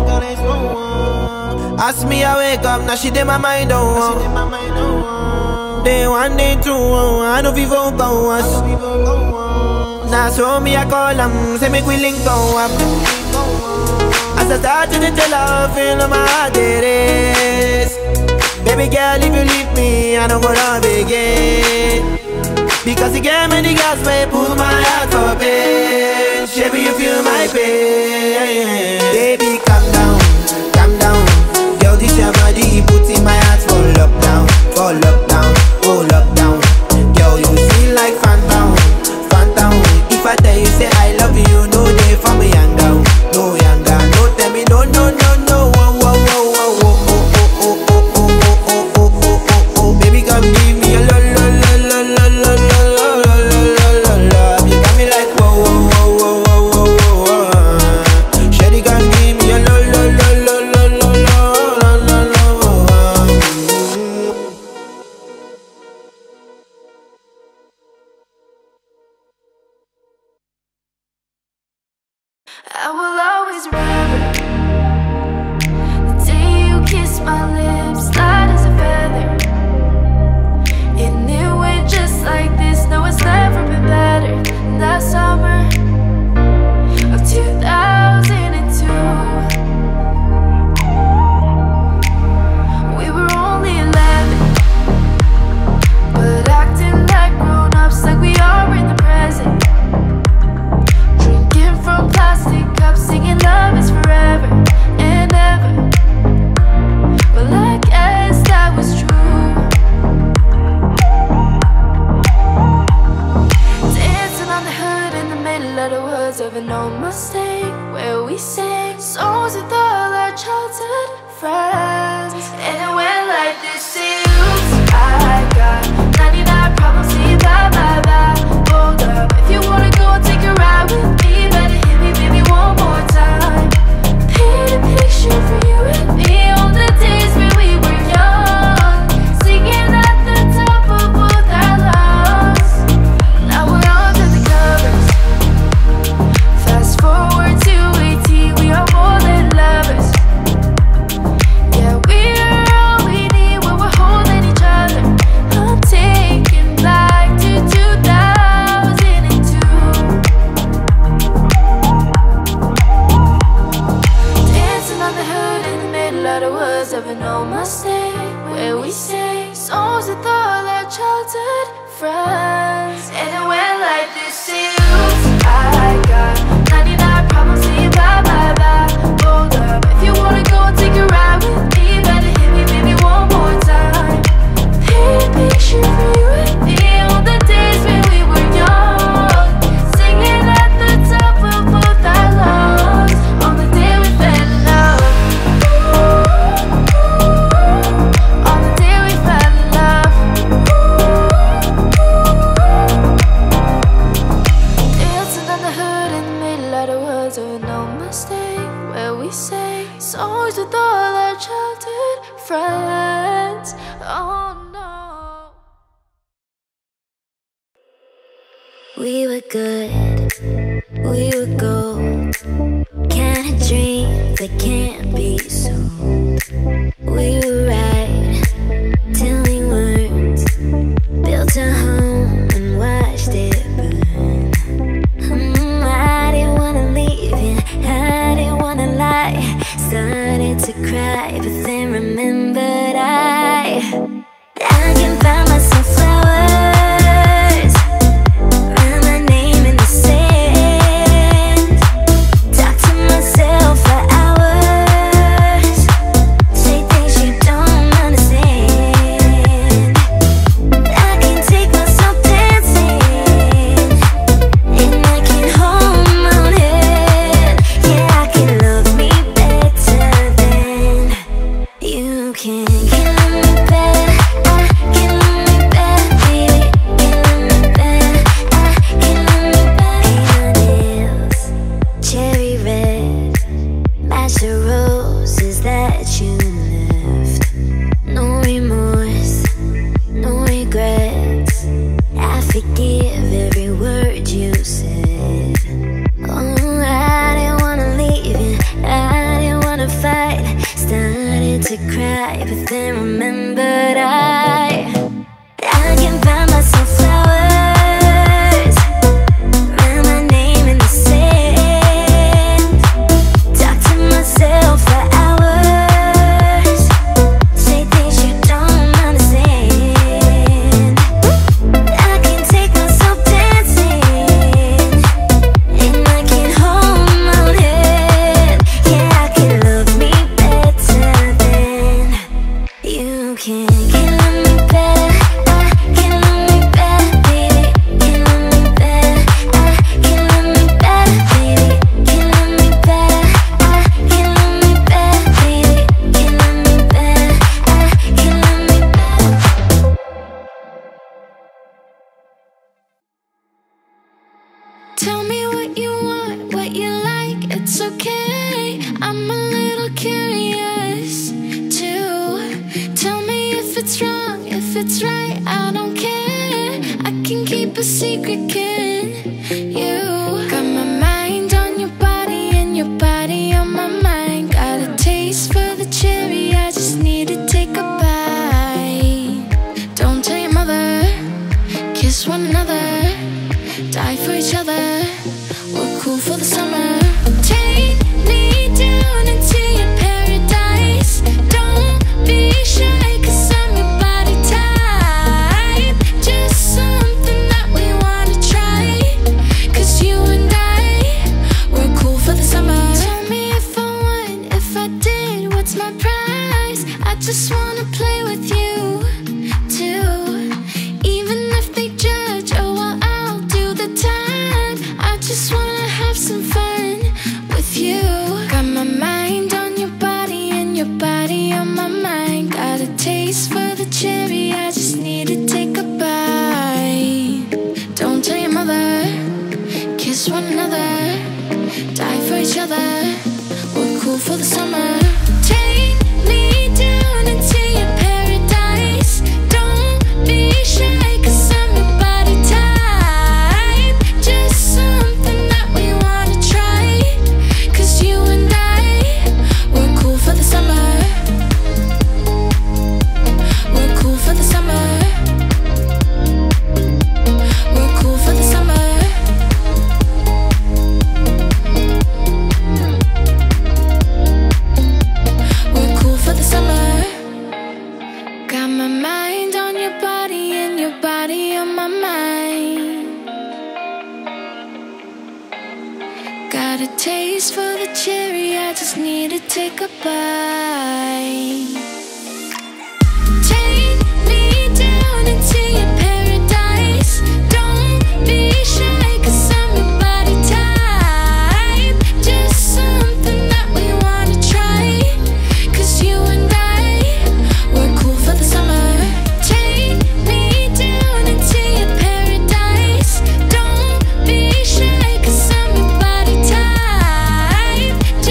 Ask me, I wake up, now she did my mind, oh. Day one, day two, I know people go us. Now so me, I call them, say make we link go up. As I start to tell her, feel on my heart it is. Baby girl, if you leave me, I don't go love again. Because you gave me the gas, may pull my heart for pain. Baby, you feel my pain. Baby, calm down, calm down. Girl, this your body, put in my heart for lockdown, oh lockdown. Girl, you feel like phantom, phantom. If I tell you say I love you, no day for me younger, no younger. No tell me no, no, no, no. Whoa, whoa, whoa, whoa, whoa, oh, oh, oh, oh, oh, oh, oh, oh, oh, oh. Baby, come give me a lo, lo, lo, lo, lo, lo, lo, lo, lo, lo, lo. You got me like whoa, whoa, whoa, whoa, whoa, whoa, whoa. Shawty, come give me a lo, lo, lo, lo, lo, lo, lo, lo, lo. I will always remember the day you kissed my lips, light as a feather. And it went just like this. No, it's never been better than that summer of 2002. We were only 11, but acting like grown-ups, like we are in the present. Drinking from plastic cups, singing love is forever and ever. Well, I guess that was true. Dancing on the hood in the middle of the woods of an old Mustang, where we sang songs with all our childhood friends. And it went like this: oops, I got 99 problems, see bye, bye, bye. Hold up, if you wanna go and take a ride with me, better hit me, baby, one more time. Paint a picture for you and me on the days when we were young, singing at the top of both our lungs. Now we're under the covers. Fast forward to 18, we are more than lovers. Yeah, we're all we need when we're holding each other. I'm taken back to 2002. stay where we say songs with all our childhood friends. Oh no. We were good, we were gold, kind of dream that can't be sold. We were right till we weren't, built a home and watched it burn. I didn't wanna leave you, I didn't wanna lie. Started to cry, but then remembered I can find myself flowers, write my name in the sand, talk to myself for hours, say things you don't understand. I can take myself dancing, and I can hold my own head. Yeah, I can love me better than you can. Can love me better, I can love me better, baby. Can love me better, I can love me better. Paint my nails cherry red, match the roses that you left. No remorse, no regrets, I forgive every word you said. Oh, I didn't wanna leave you, I didn't wanna fight. Started to cry, but then remembered I can find myself flowers, write my name in the sand, talk to myself for hours, say things you don't understand. I can take myself dancing, and I can hold my own head. Yeah, I can love me better than you can. Can love me better, I can love me better, baby. Can love me better, I can love me better, baby. Can love me better, I can love me better, baby. Can love me better, I can love me better. Tell me what you want, what you like, it's okay. I'm a little curious too. Tell me if it's wrong, if it's right, I don't care. I can keep a secret, can you? Got my mind on your body and your body on my mind. Got a taste for the cherry, I just need to take a bite. Don't tell your mother, kiss one another, die for each other. We're cool for the summer. Take me down into your paradise. Don't be shy, 'cause I'm your body type. Just something that we wanna try, 'cause you and I, we're cool for the summer. Tell me if I won, if I did, what's my prize? I just wanna play with you too. Even if they judge, oh well, I'll do the time. I just wanna have some fun with you. Got my mind on your body and your body on my mind. Got a taste for the cherry, I just need to take a bite. Don't tell your mother, kiss one another, die for each other. We're cool for the summer. Take me down into your paradise. Don't be shy, 'cause I'm your body type. Just something that we wanna try, 'cause you and I, we're cool for the summer. We're cool for the summer. We're cool for the summer. We're cool for the summer. Got my mind on your body and your body on my mind. Got a taste for the cherry, I just need to take a bite. Take me down into your paradise. Don't be shy, 'cause I'm your body type. Just something that we wanna try, 'cause you and I, we're cool for the summer. Take me down into your paradise. Don't be shy, 'cause I'm your body type.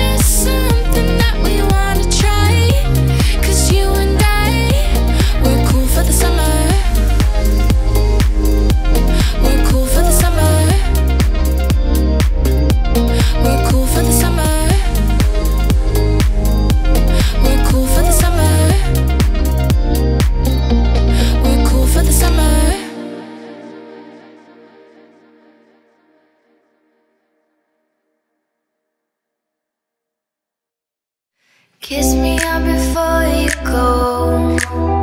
Kiss me up before you go.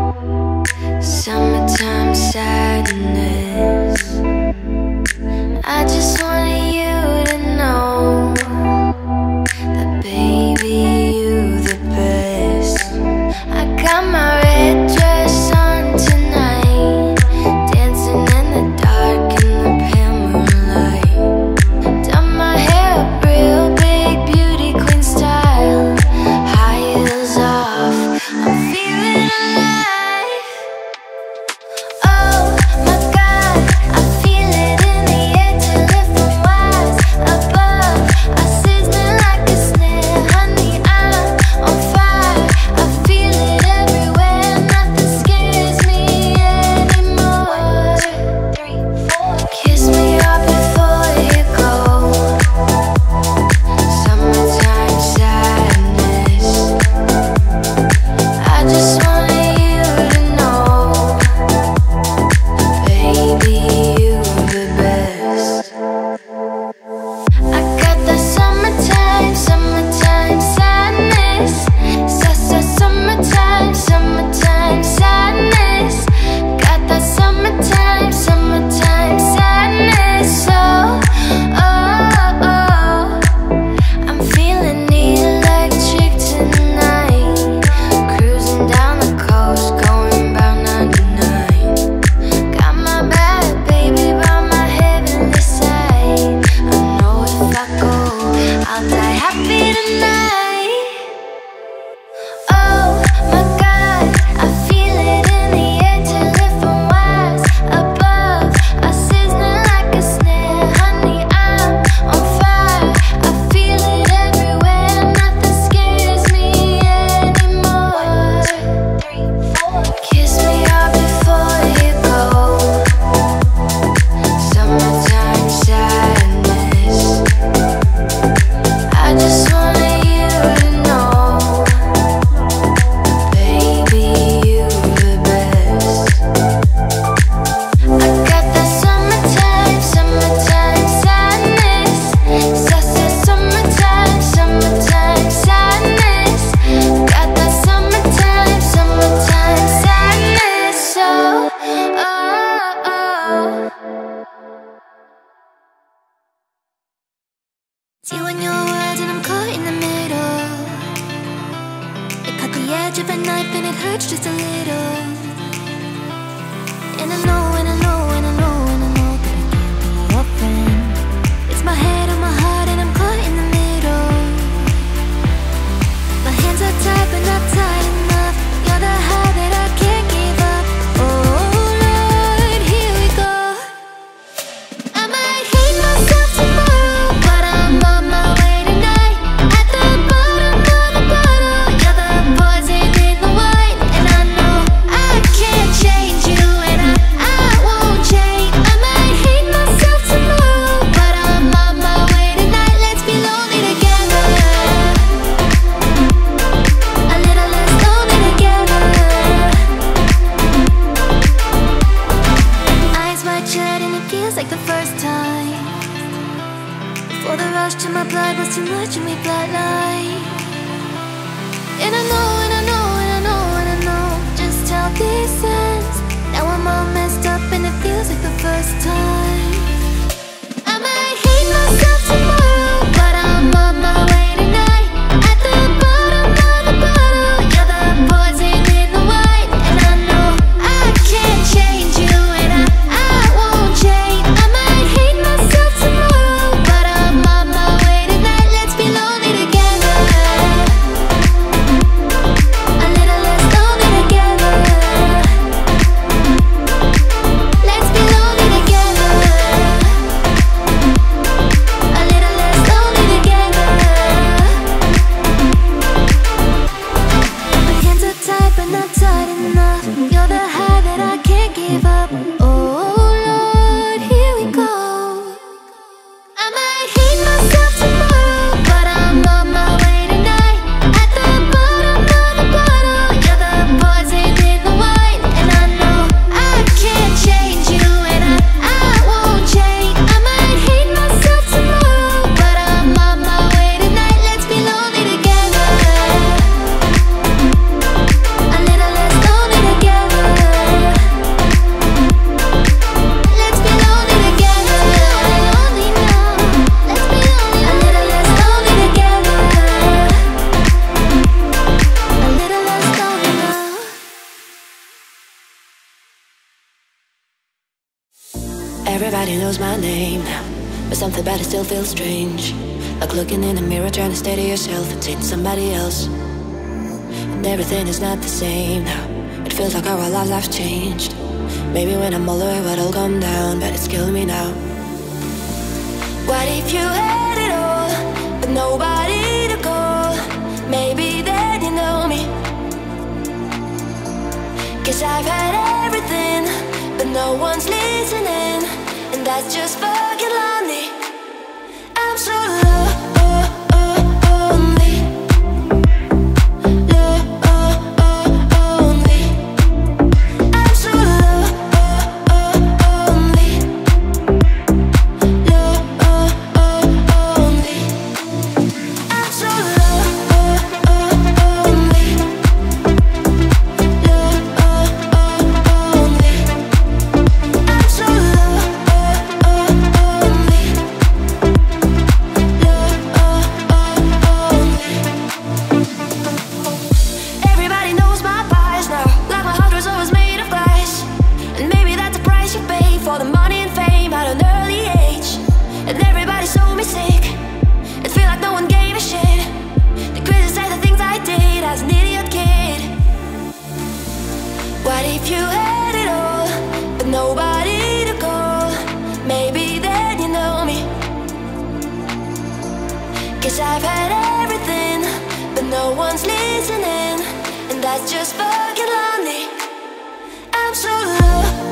Summertime sadness. I just wanted you to know that baby, you the best. I got my red dress on tonight, dancing in the dark in the pale moonlight. Done my hair up real big, beauty queen style, high heels off, I'm feeling alive. Oh my God, I feel it in the air till it from wise above. I sizzling like a snare, honey, I'm on fire. I feel it everywhere, nothing scares me anymore. 1, 2, 3, 4. Kiss me up before you go. Summertime sadness. I just wanted you to know, baby, you the best. I got the summertime sadness. Summertime sadness. Got that summertime sadness. Oh, I'm feeling electric tonight. Cruising down the coast, going about 99. Got my bad baby by my heavenly side. I know if I go, I'll die happy tonight. Oh my God, I feel it in the air till it from wise above. I sizzling like a snare, honey, I'm on fire. I feel it everywhere, nothing scares me anymore. 1, 2, 3, 4. Kiss me up before you go. Summertime sadness. I just wanted you to know, baby, you the best. I got that summertime sadness. Summertime sadness. Got that summertime sadness. Oh. It's you and your words and I'm caught in the middle. It cut the edge of a knife and it hurts just a little. And I know that I can't be your friend. It's my head on my heart and I'm caught in the middle. My hands are tied but not tight enough. You're the high that I can't give up. Oh Lord, here we go. I might hate myself tomorrow, but I'm on my way tonight. At the bottom of the bottle, you're the poison in the wine. And I know I can't change you, and I won't change. I might hate myself tomorrow, but I'm on my way tonight. Let's be lonely together, a little less lonely together. Eyes wide shut and it feels like the first time. Before the rush to my blood was too much and we flatline. And I know just how this ends. Now I'm all messed up and it feels like the first time. I might hate myself tomorrow, but I'm on my way tonight. At the bottom of the bottle, you're the poison in the wine. And I know I can't change you, and I won't change. I might hate myself tomorrow, but I'm on my way tonight. Let's be lonely together, a little less lonely together. Let's be lonely together. everybody knows my name now, but something about it still feels strange. Like looking in the mirror, trying to steady yourself and seeing somebody else. And everything is not the same now. It feels like our lives have changed. Maybe when I'm older it will calm down, but it's killing me now. What if you had it all, but nobody to call? Maybe then you know me. 'Cause I've had everything, but no one's listening, and that's just fucking lonely. I'm so lonely. What if you had it all, but nobody to call? Maybe then you know me. 'Cause I've had everything, but no one's listening, and that's just fucking lonely. I'm so lonely.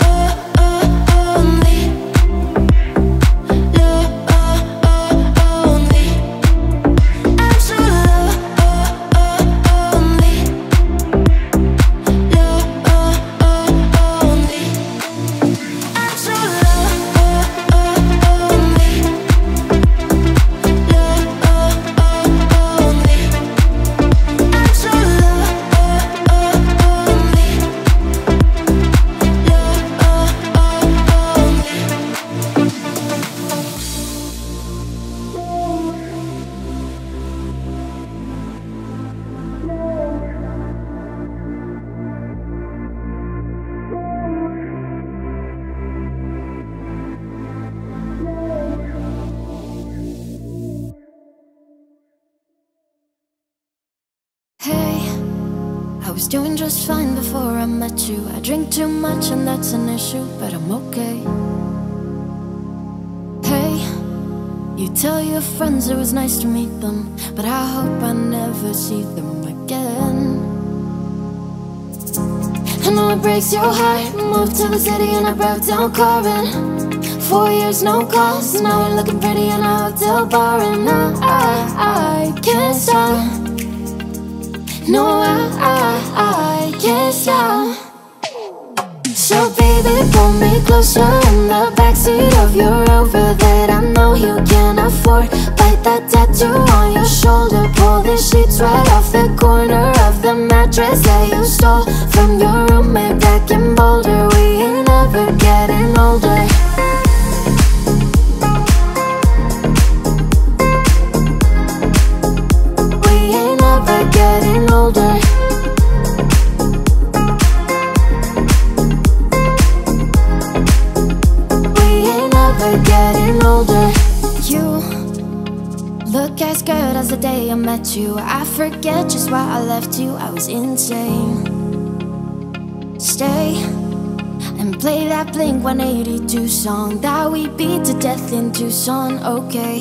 I was doing just fine before I met you. I drink too much and that's an issue, but I'm okay. Hey, you tell your friends it was nice to meet them, but I hope I never see them again. I know it breaks your heart. Moved to the city and I broke down crying. 4 years no calls, now we're looking pretty in a hotel bar, and I can't stop. No, I can't stop. So baby, pull me closer in the backseat of your Rover that I know you can't afford. Bite that tattoo on your shoulder, pull the sheets right off the corner of the mattress that you stole from your roommate back in Boulder. We ain't ever getting older. We ain't ever getting older. We ain't ever getting older. You look as good as the day I met you. I forget just why I left you, I was insane. Stay and play that Blink-182 song that we beat to death in Tucson, okay?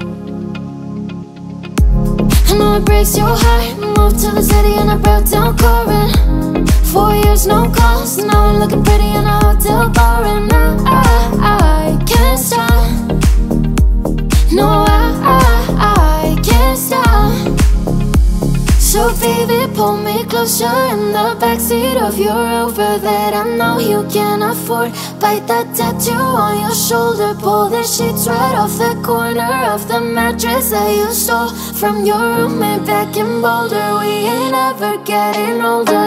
I know it breaks your heart. Moved to the city and I broke down crying. 4 years no calls, now we're looking pretty in a hotel bar, and I can't stop. No, I can't stop. So baby, pull me closer in the backseat of your Rover that I know you can't afford. Bite that tattoo on your shoulder, pull the sheets right off the corner of the mattress that you stole from your roommate back in Boulder. We ain't ever getting older.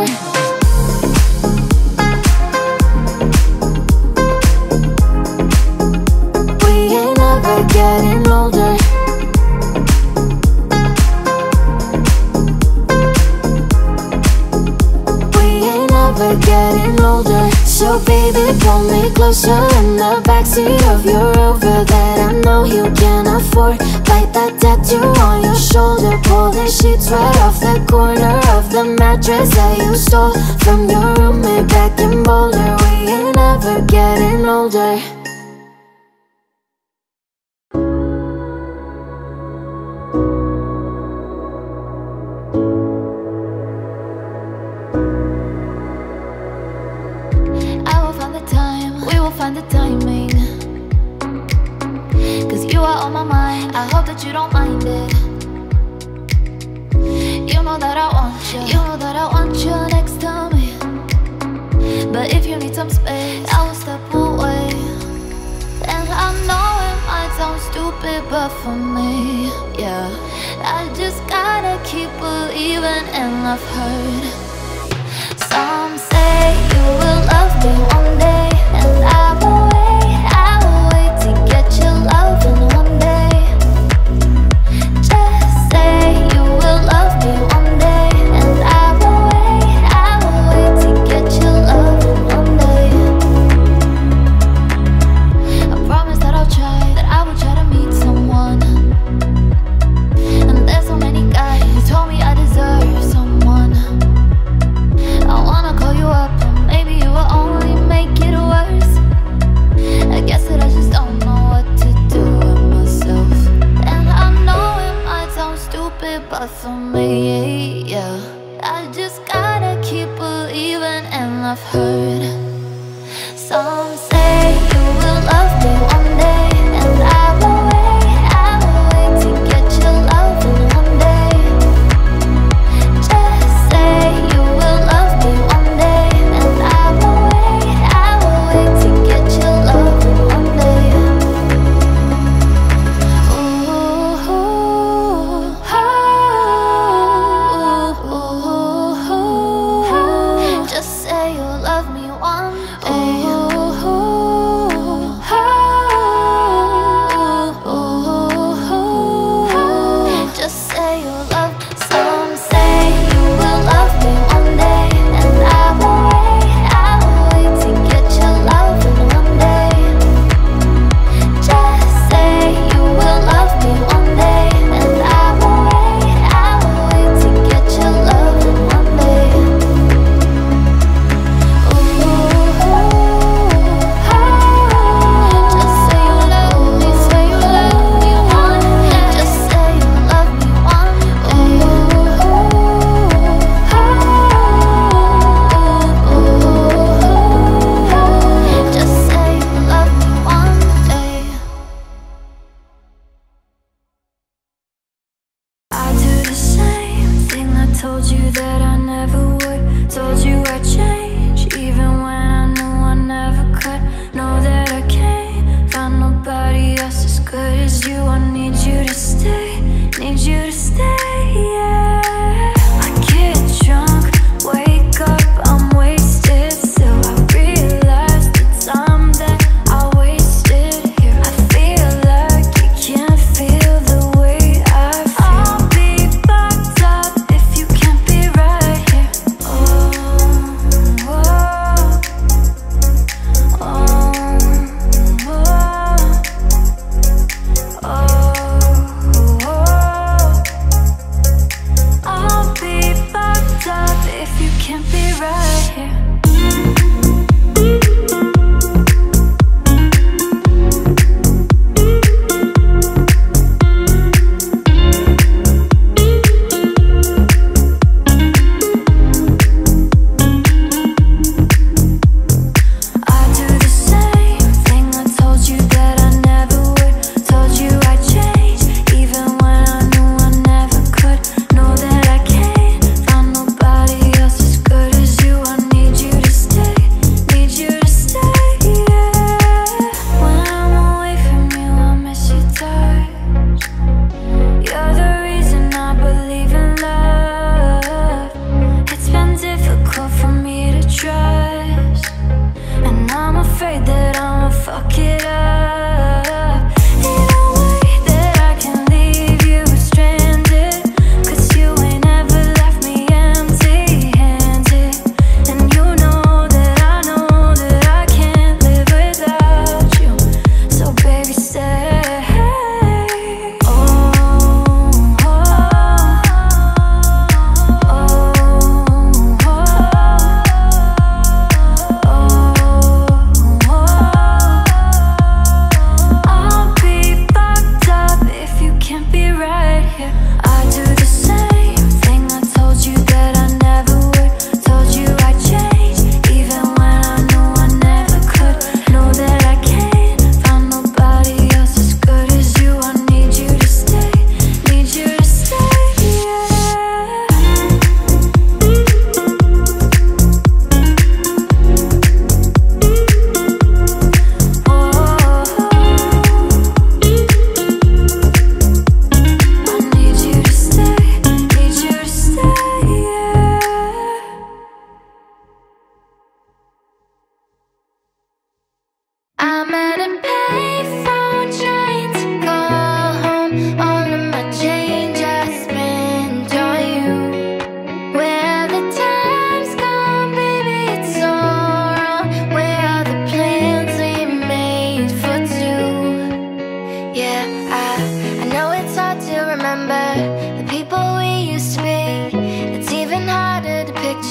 We ain't ever getting older. We ain't ever getting older. So So baby, pull me closer in the backseat of your Rover that I know you can't afford. Bite that tattoo on your shoulder, pull the sheets right off the corner of the mattress that you stole from your roommate back in Boulder. We ain't ever getting older. Find the timing, 'cause you are on my mind. I hope that you don't mind it. You know that I want you, you know that I want you next to me. But if you need some space, I will step away. And I know it might sound stupid, but for me, yeah, I just gotta keep believing. And I've heard some say you will love me one day, and I will wait to get your loving one day. Just say you will love me one day, and I will wait to get your loving one day. I promise that I'll try, that I will try to meet someone. And there's so many guys who told me I deserve someone. I wanna call you up, but maybe you will only make it worse. I guess that I just don't know what to do with myself. And I know it might sound stupid, but for me, yeah, I just gotta keep believing. And I've heard some say you will love me one day, and I will wait to get your loving one day. Just say you will love me one day, and I will wait to get your loving one day. Ooh, just say you'll love me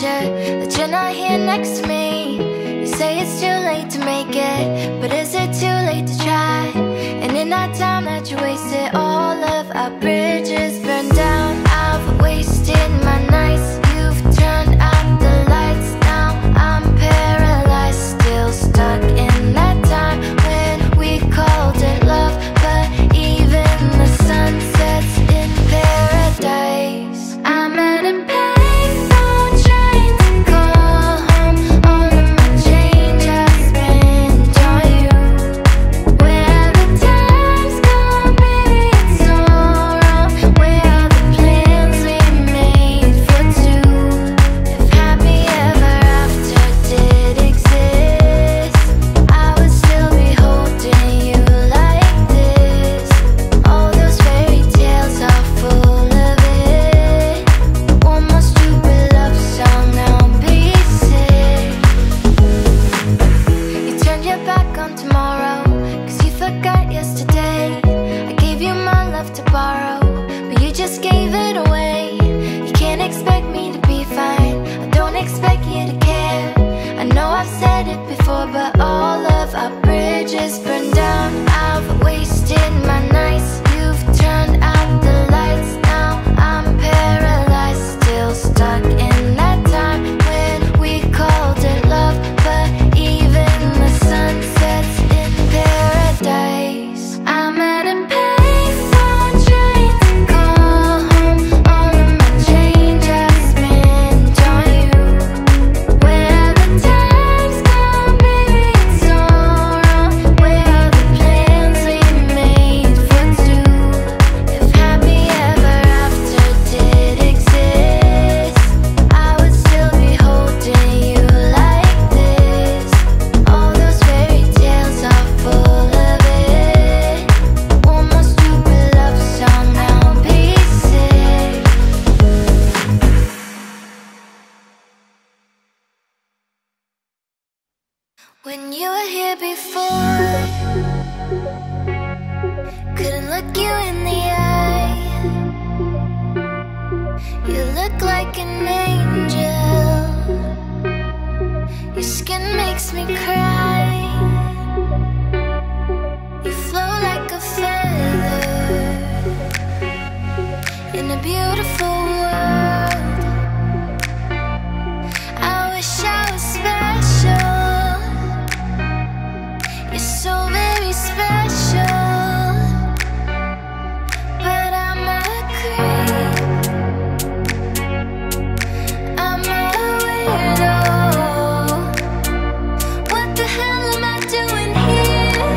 stranger, that you're not here next to me. You say it's too late to make it, but is it too late to try? And in that time that you wasted, all of our bridges burned down. I've wasted my nights, you've turned out the lights. Now I'm paralyzed, still stuck in that time when we called it love. But even the sun sets in paradise. I'm at a payphone trying to call home. All of my change I spent on you. Where the time's gone, baby, it's all wrong. Where are the plans we made for two? If happy ever after did exist, I would still be holding you like this. All those fairy tales are full of it. One more stupid love song, now be sick. You turned your back on tomorrow, 'cause you forgot yesterday. I gave you my love to borrow, but you just gave it away. You can't expect me to be fine, I don't expect you to care. I know I've said it before, but all of our bridges burned down. I've wasted my nights, you've turned out the lights. Now I'm paralyzed, still stuck in that time when we called it love. But even the sun sets in paradise. I'm at a payphone trying to call home. All of my change I spent on you. Where the time's gone, baby, it's all wrong. Where are the plans we made for two? If happy ever after did exist, I would still be holding you like this. All those fairy tales are full of it. One more stupid love song, now be sick. When you were here before, couldn't look you in the eye. You look like an angel, your skin makes me cry. You flow like a feather in a beautiful world. I wish I was special, you're so very special. But I'm a creep, I'm a weirdo. What the hell am I doing here?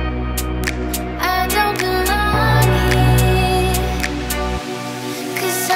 I don't belong here, 'cause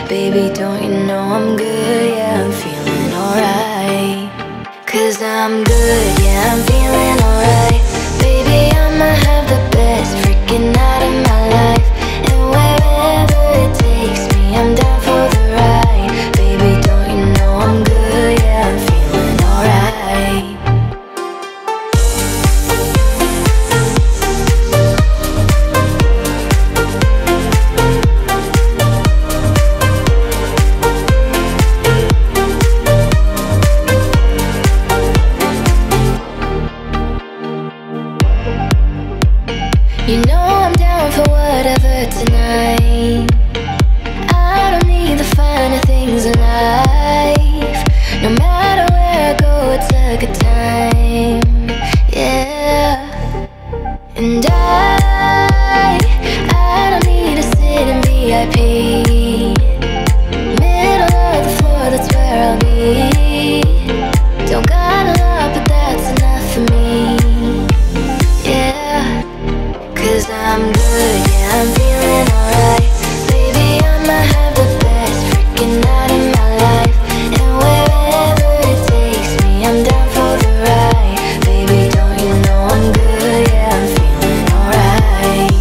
Baby, don't you know I'm good? Yeah, I'm feeling alright. 'Cause I'm good, yeah, I'm feeling alright. Baby, I'ma have the best freaking night of my life. And wherever it takes me, I'm down for the ride. Baby, don't you know I'm good? Yeah, I'm feeling alright. You know I'm down for whatever tonight. I don't need the finer things in life. No matter where I go, it's a good time. Yeah. And I don't need to sit in VIP. Middle of the floor, that's where I'll be. Don't got a lot, but that's enough for me. Yeah. 'Cause I'm good, yeah, I'm feeling alright. Baby, I'ma have the best freaking night of my life. And wherever it takes me, I'm down for the ride. Baby, don't you know I'm good, yeah, I'm feeling alright.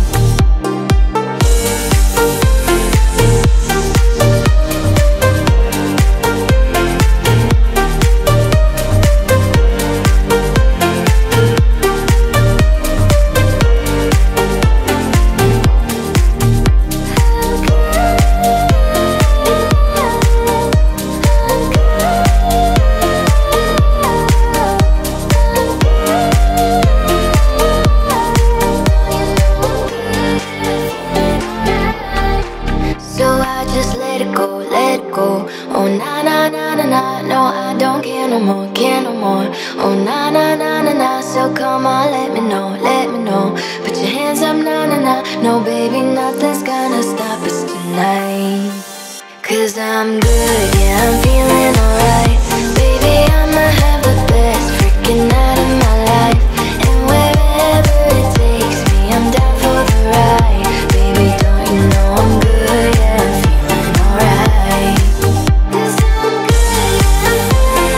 So I just let it go, let it go. Oh na na na na na, no I don't care no more, care no more. Oh na na na na na, so come on, let me know, let me know. Put your hands up, na na na. No baby, nothing's gonna stop us tonight. 'Cause I'm good, yeah, I'm feeling alright. Baby, I'ma have the best freaking night of my life. And wherever it takes me, I'm down for the ride. Baby, don't you know I'm good, yeah, I'm feeling alright. 'Cause I'm good, yeah, I'm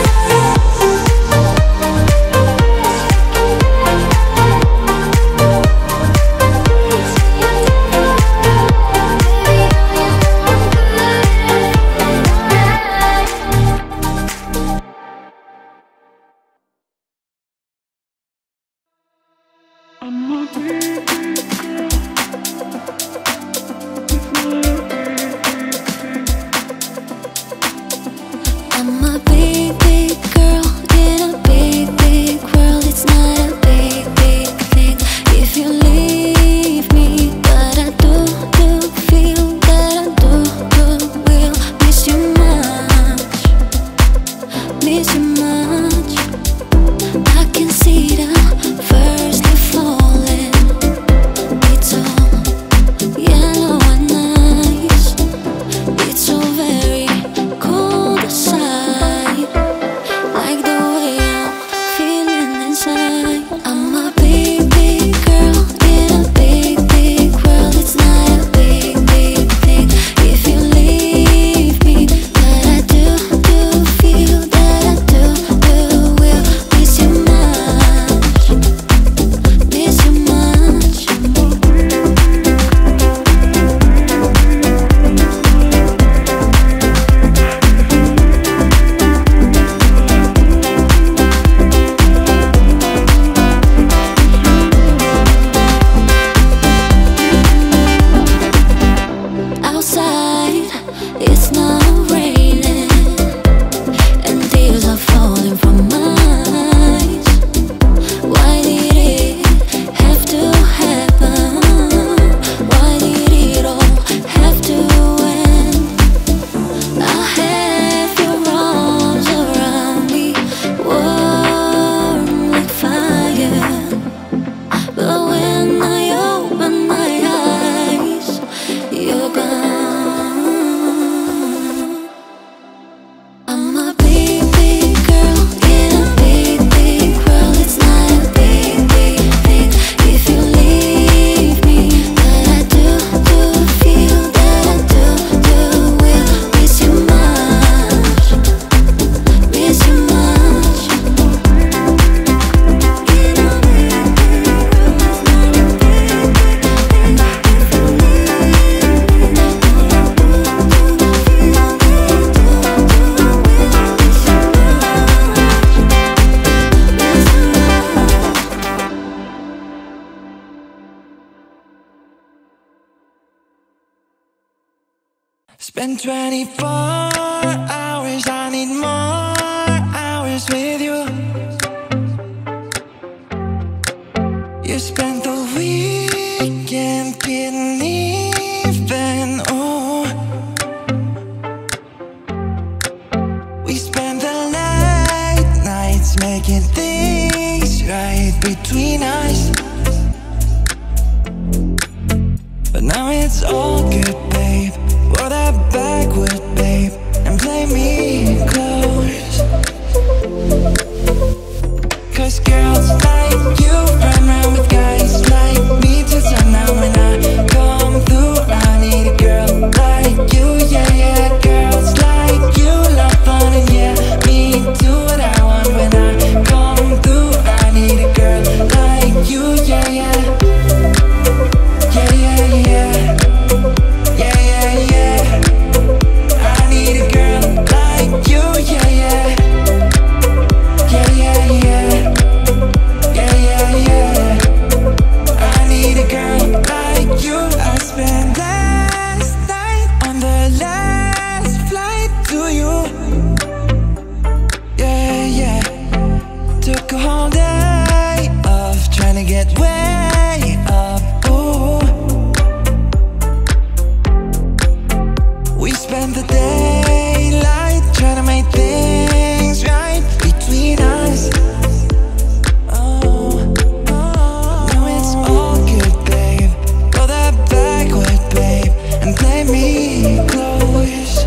I'm a big, big girl in a big, big world. It's not a big, big thing if you leave me, but I do feel that I do will miss you much, miss you much. I can see the first leaf falling. It's all yellow and nice. It's so very cold aside, like the way I'm feeling inside. I'm a big, big girl in a big, big world. It's not a big, big thing if you leave me, but I do feel that I do will miss you much, miss you much. Outside, it's now raining, and tears are falling from my eyes. Why did it have to happen? Why did it all have to end? I have your arms around me, warm like fire. But when I open my eyes, you're gone. spend 24 hours, I need more hours with you. You spent the weekend getting even, oh. We spent the late nights making things right between us. But now it's all good, babe. Roll that backward, babe, and play me close. Cause girls like you run around with guys like me till sundown. When I come through, I need a girl like you, yeah, yeah. Girls like you love fun and yeah, me do what I want. When I come through, I need a girl like you, yeah, yeah. Yeah, yeah, yeah. Yeah, yeah, yeah. I need a girl like you, yeah, yeah. Yeah, yeah, yeah. Yeah, yeah, yeah. I need a girl like you. I spent last night on the last flight to you. Yeah, yeah. Took a whole day off trying to get way up. Ooh. We spent the daylight trying to make things right between us. Oh, oh. Now it's all good, babe. Roll that backward, babe, and play me close.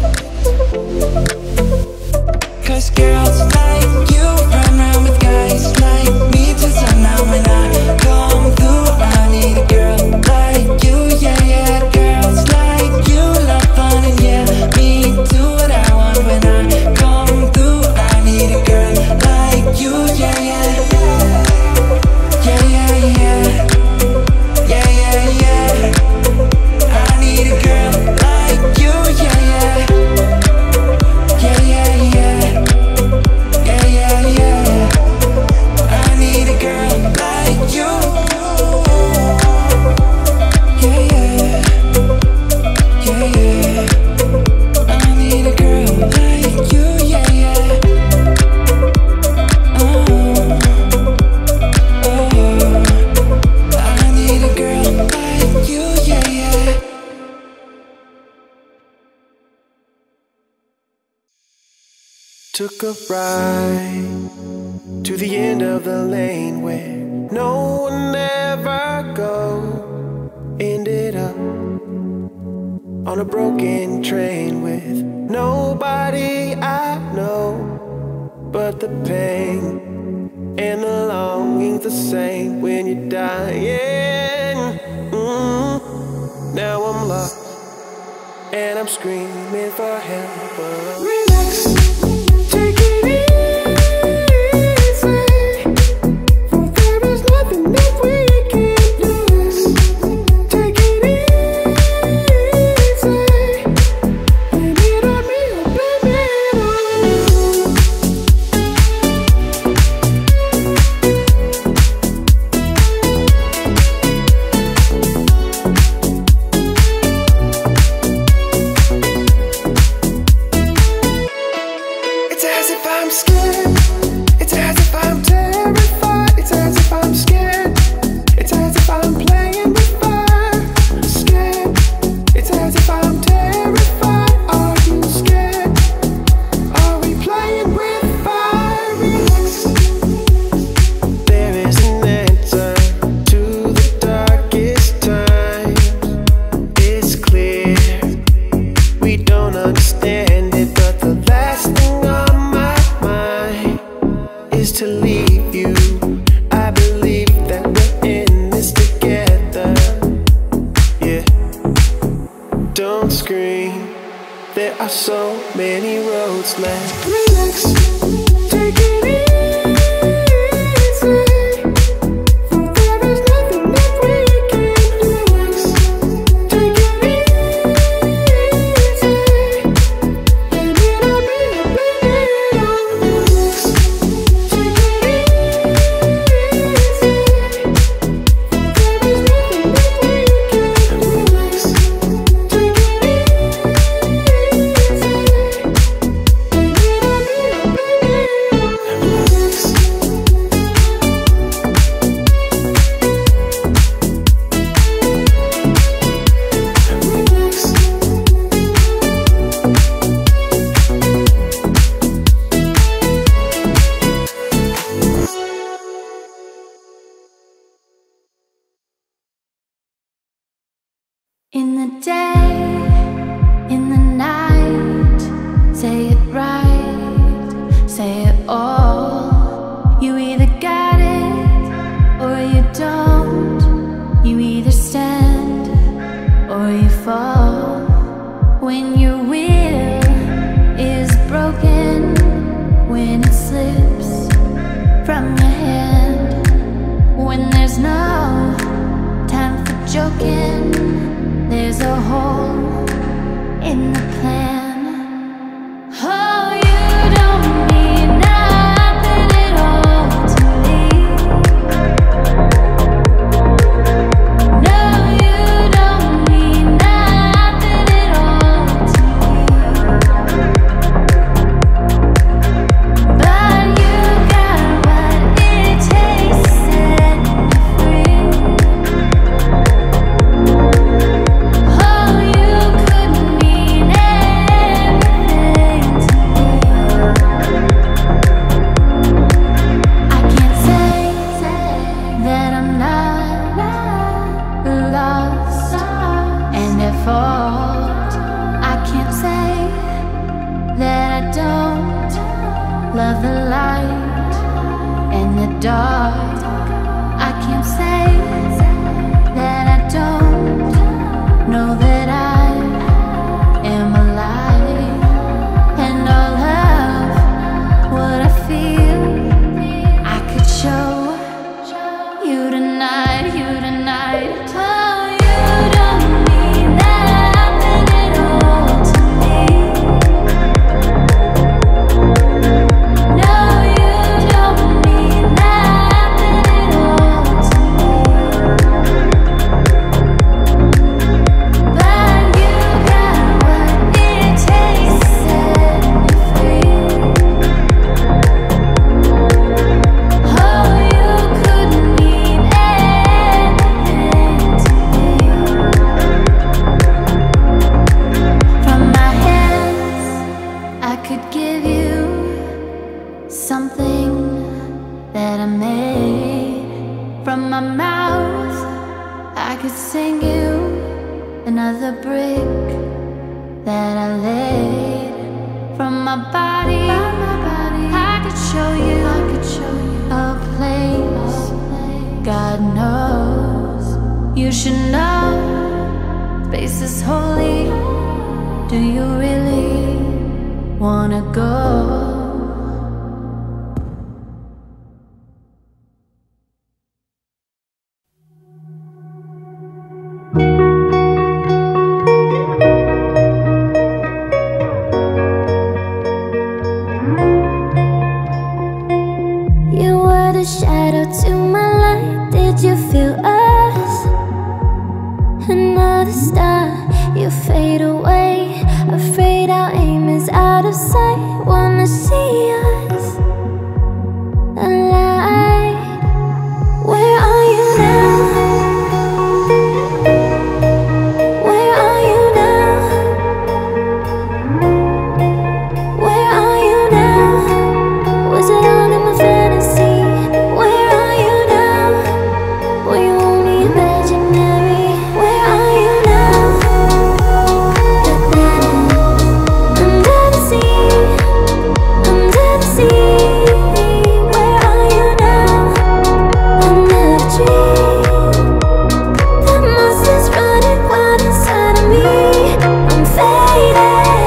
Cause girls like you run around with guys like me till sundown. When I come through, I need a girl like you, yeah, yeah. Girls like you love fun and yeah, me do what I want. When I come through, I need a girl like you, yeah, yeah. Yeah, yeah, yeah. Yeah, yeah, yeah. I need a girl like you, yeah, yeah. Yeah, yeah, yeah. Yeah, yeah, yeah. I need a girl like you. Yeah, yeah. Yeah, yeah. I need a girl like you, yeah, yeah. Oh, oh. I need a girl like you, yeah, yeah. Took a ride to the end of the lane where no one ever go. Ended up on a broken train with nobody I know. But the pain and the longing's the same when you're dying. Now I'm lost and I'm screaming for help. Relax, take it easy, for there is nothing that we can lose. Take it easy, blame it on me or blame it on you. It's as if I'm scared. It's as if I'm terrified. It's as if I'm scared. It's as if I'm playing with fire. Scared. It's as if I'm terrified. Are you scared? Are we playing with fire? Relax. There is an answer to the darkest times. It's clear we don't understand it, but the last thing on my mind is to leave you. I believe that we're in this together. Yeah. Don't scream. There are so many roads left. Relax. Take it easy, for there is nothing that we can relax. Take it easy, blame it on me or blame it on you. Relax. Take it easy, for there is nothing that we can relax. Take it easy. don't love the light and the dark. I can't say that I don't know that I am alive. And all of what I feel I could show you tonight, you tonight. Oh, you don't mean nothing at all to me. No, you don't mean nothing at all to me. But you got what it takes to set me free. Oh, you couldn't mean anything to me. From my hands, I could give you something that I made. From my mouth, I could sing you another brick that I laid. From my body, I could show you a place God knows you should know. Space is holy. Do you really wanna go? You were the shadow to my light. Did you feel us? Another star, you fade away. Afraid our aim is out of sight. Wanna see us alive. Where are you now? Where are you now? Where are you now? Was it all in my fantasy? Where are you now? Were you only imaginary? Where are you now? Under the sea, under the sea. Where are you now? Under the tree. The monster's running wild inside of me. I'm faded.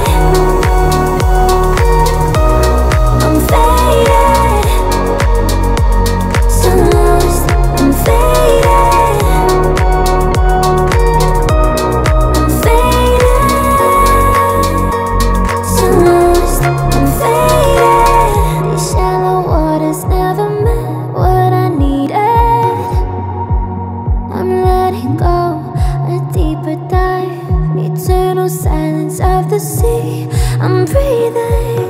I'm faded. So lost. I'm faded. I'm faded. So lost. I'm faded. These shallow waters never met what I needed. I'm letting go, a deeper dive, eternal silence of the sea. I'm breathing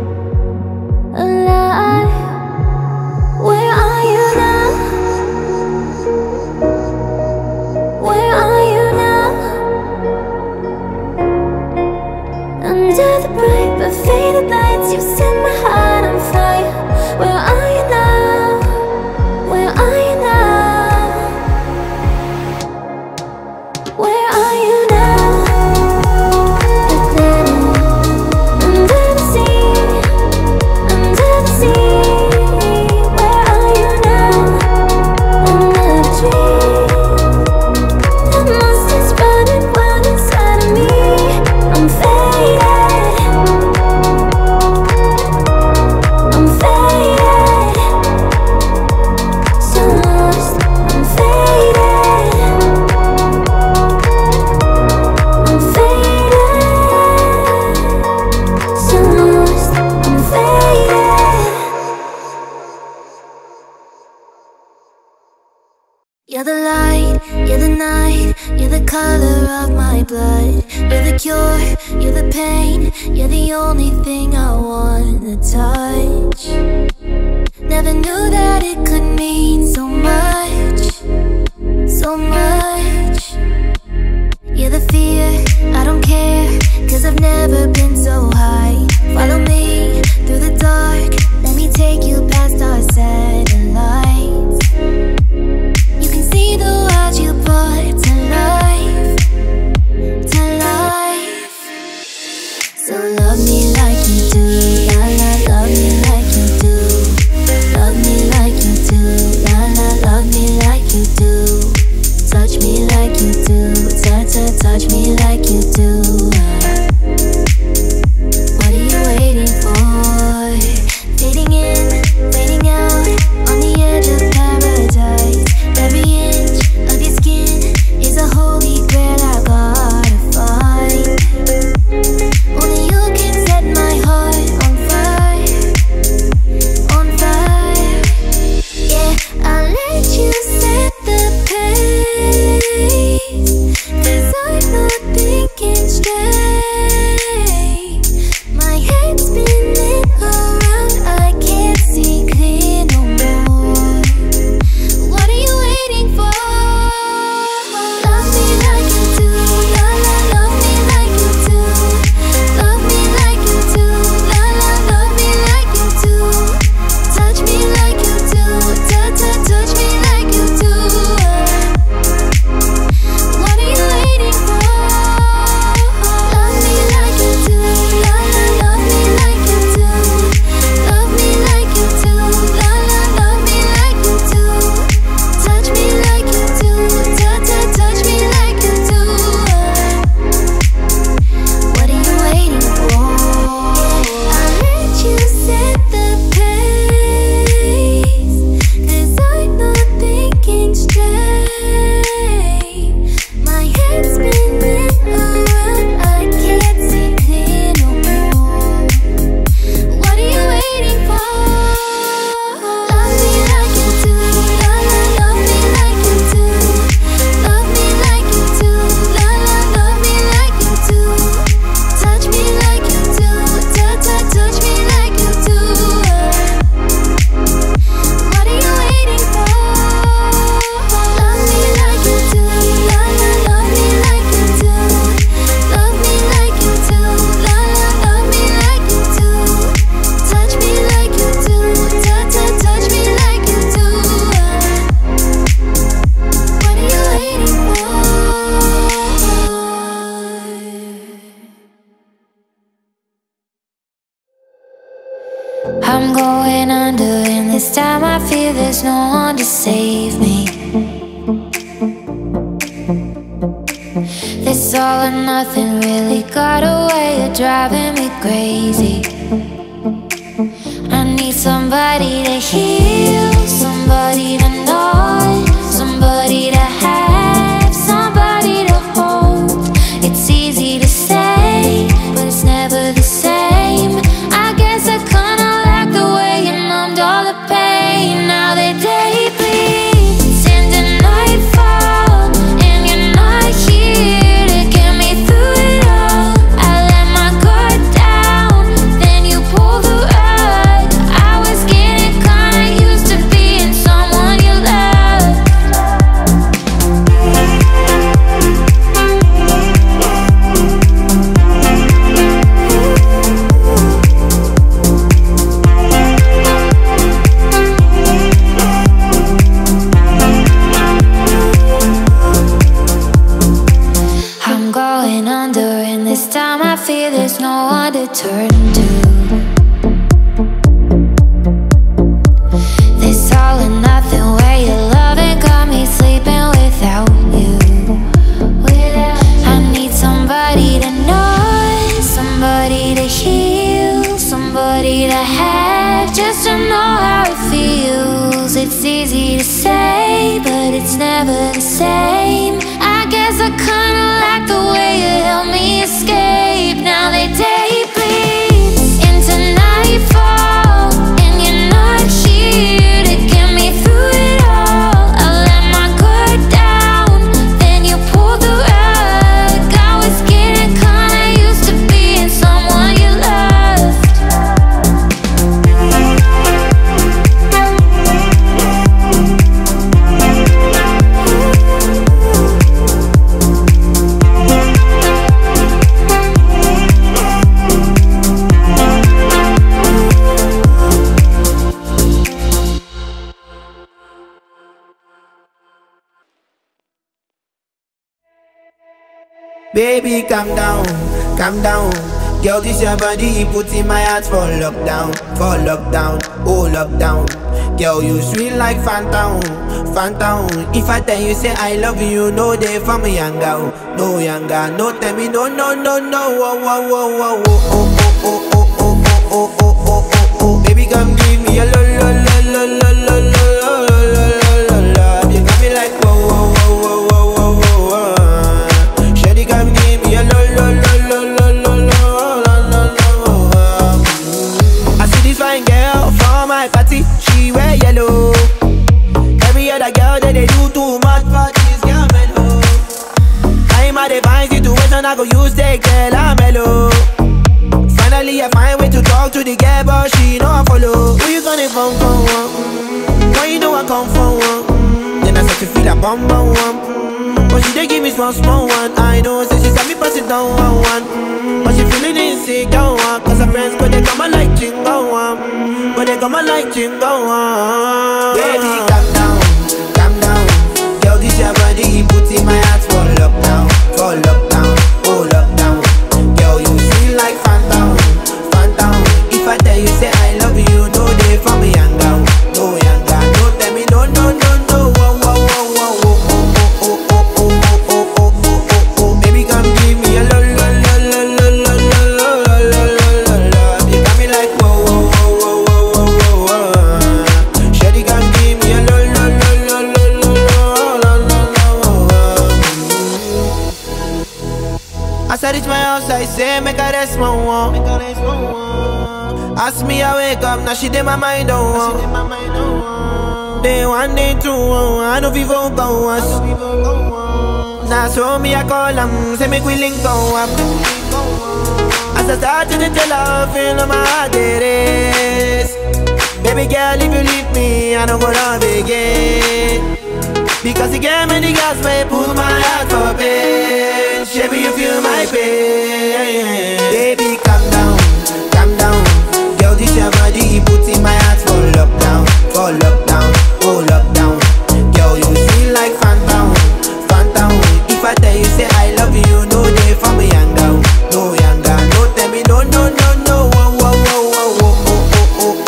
alive. Where are you now? Where are you now? Under the bright but faded lights, you set my heart on fire. Where are you now? Where are you now? Where are you now? Under the sea, under the sea. Where are you now? Under the tree. The monster's running wild inside of me. I'm faded. I'm faded. So lost. I'm faded. I'm faded. So lost. I'm faded. You're the light, you're the night, you're the color of my blood. You're the cure, you're the pain, you're the only thing I wanna touch. Never knew that it could mean so much, so much. You're the fear, I don't care, 'cause I've never been so high. Follow me through the dark, let me take you past our satellites. You can see the world you brought to life, to life. So love me like you do. I'm going under, and this time I feel there's no one to save me. This all or nothing really got a way of driving me crazy. I need somebody to heal, somebody to know, somebody to have, somebody to hold. It's easy to say, but it's never the same. I guess I kinda like the way you numbed all the pain. Now the day bleeds into nightfall, and you're not here to get me through it all. I let my guard down, then you pulled the rug. I was getting kinda used to being someone you loved. I'm going under, and this time I fear there's no one to turn to. This all or nothing way of loving got me sleeping without you. I need somebody to know, somebody to heal, somebody to have, just to know how it feels. It's easy to say, but it's never the same. I guess I kinda like the way you helped me escape. Now the day bleeds into nightfall, and you're not here to get me through it all. I let my guard down, then you pulled the rug. I was getting kinda used to being someone you loved. Baby, calm down, calm down. Girl, this your body, put in my heart for lockdown, oh lockdown. Girl, you sweet like phantom, phantom. If I tell you say I love you, no day for me younger, no younger. No tell me no, no, no, no. Oh, oh, oh, oh, oh, oh, oh, oh, oh, oh, oh, oh, oh, oh. Baby, come give me a lo, lo, lo, lo, lo, lo, lo, lo, lo, lo, lo. You got me like whoa, whoa, whoa, whoa, whoa, whoa, whoa. Shawty, come give me a lo, lo, lo, lo, lo, lo, lo, lo. I see this fine girl for my party, she wear yellow. Every other girl that they do too much for this girl mellow. I'm at a fine situation, I go use the girl, I'm mellow. Finally I find way to talk to the girl, but she know I follow. Who you gonna phone for one? Why you know I come for one? Then I start to feel a bum bum one. But she dey give me small small one. I know, say she said me pass it down one. But she feeling insecure one. Cause her friends but they come and like chingo one. But they come and like chingo one. Baby, calm down, calm down. Girl, this your body, put in my heart for lockdown, oh lockdown. Girl, you feel like phantom, phantom. If I tell you say I love you, no day for me younger, no younger. No tell me no, no, no, no. Whoa, whoa, whoa, whoa, oh, oh, oh, oh, oh, oh, oh, oh, oh, oh, oh. Baby, come give me a lo, lo, lo, lo, lo, lo, lo, lo, lo, lo, lo. You got me like whoa, whoa, whoa, whoa, whoa, whoa, whoa. Shawty, come give me a lo, lo, lo, lo, lo, lo, lo, lo, lo. As I reach my house, I say, make a rest, my one. Ask me, I wake up, now she did my mind on one. Day one, day two, I know people go us. Now so me, I call them, say make we link go up. As I start to tell her, feel on my heart it is. Baby girl, if you leave me, I don't go love again. Because you gave me the gas, may pull my heart for pain. Baby, you feel my pain. Baby, calm down, calm down. Girl, this your body, put in my heart for lockdown, oh lockdown. Girl, you feel like phantom, phantom. If I tell you say I love you, no day for me younger, no younger. No tell me no, no, no, no. Whoa, whoa, whoa, whoa, whoa, whoa, whoa.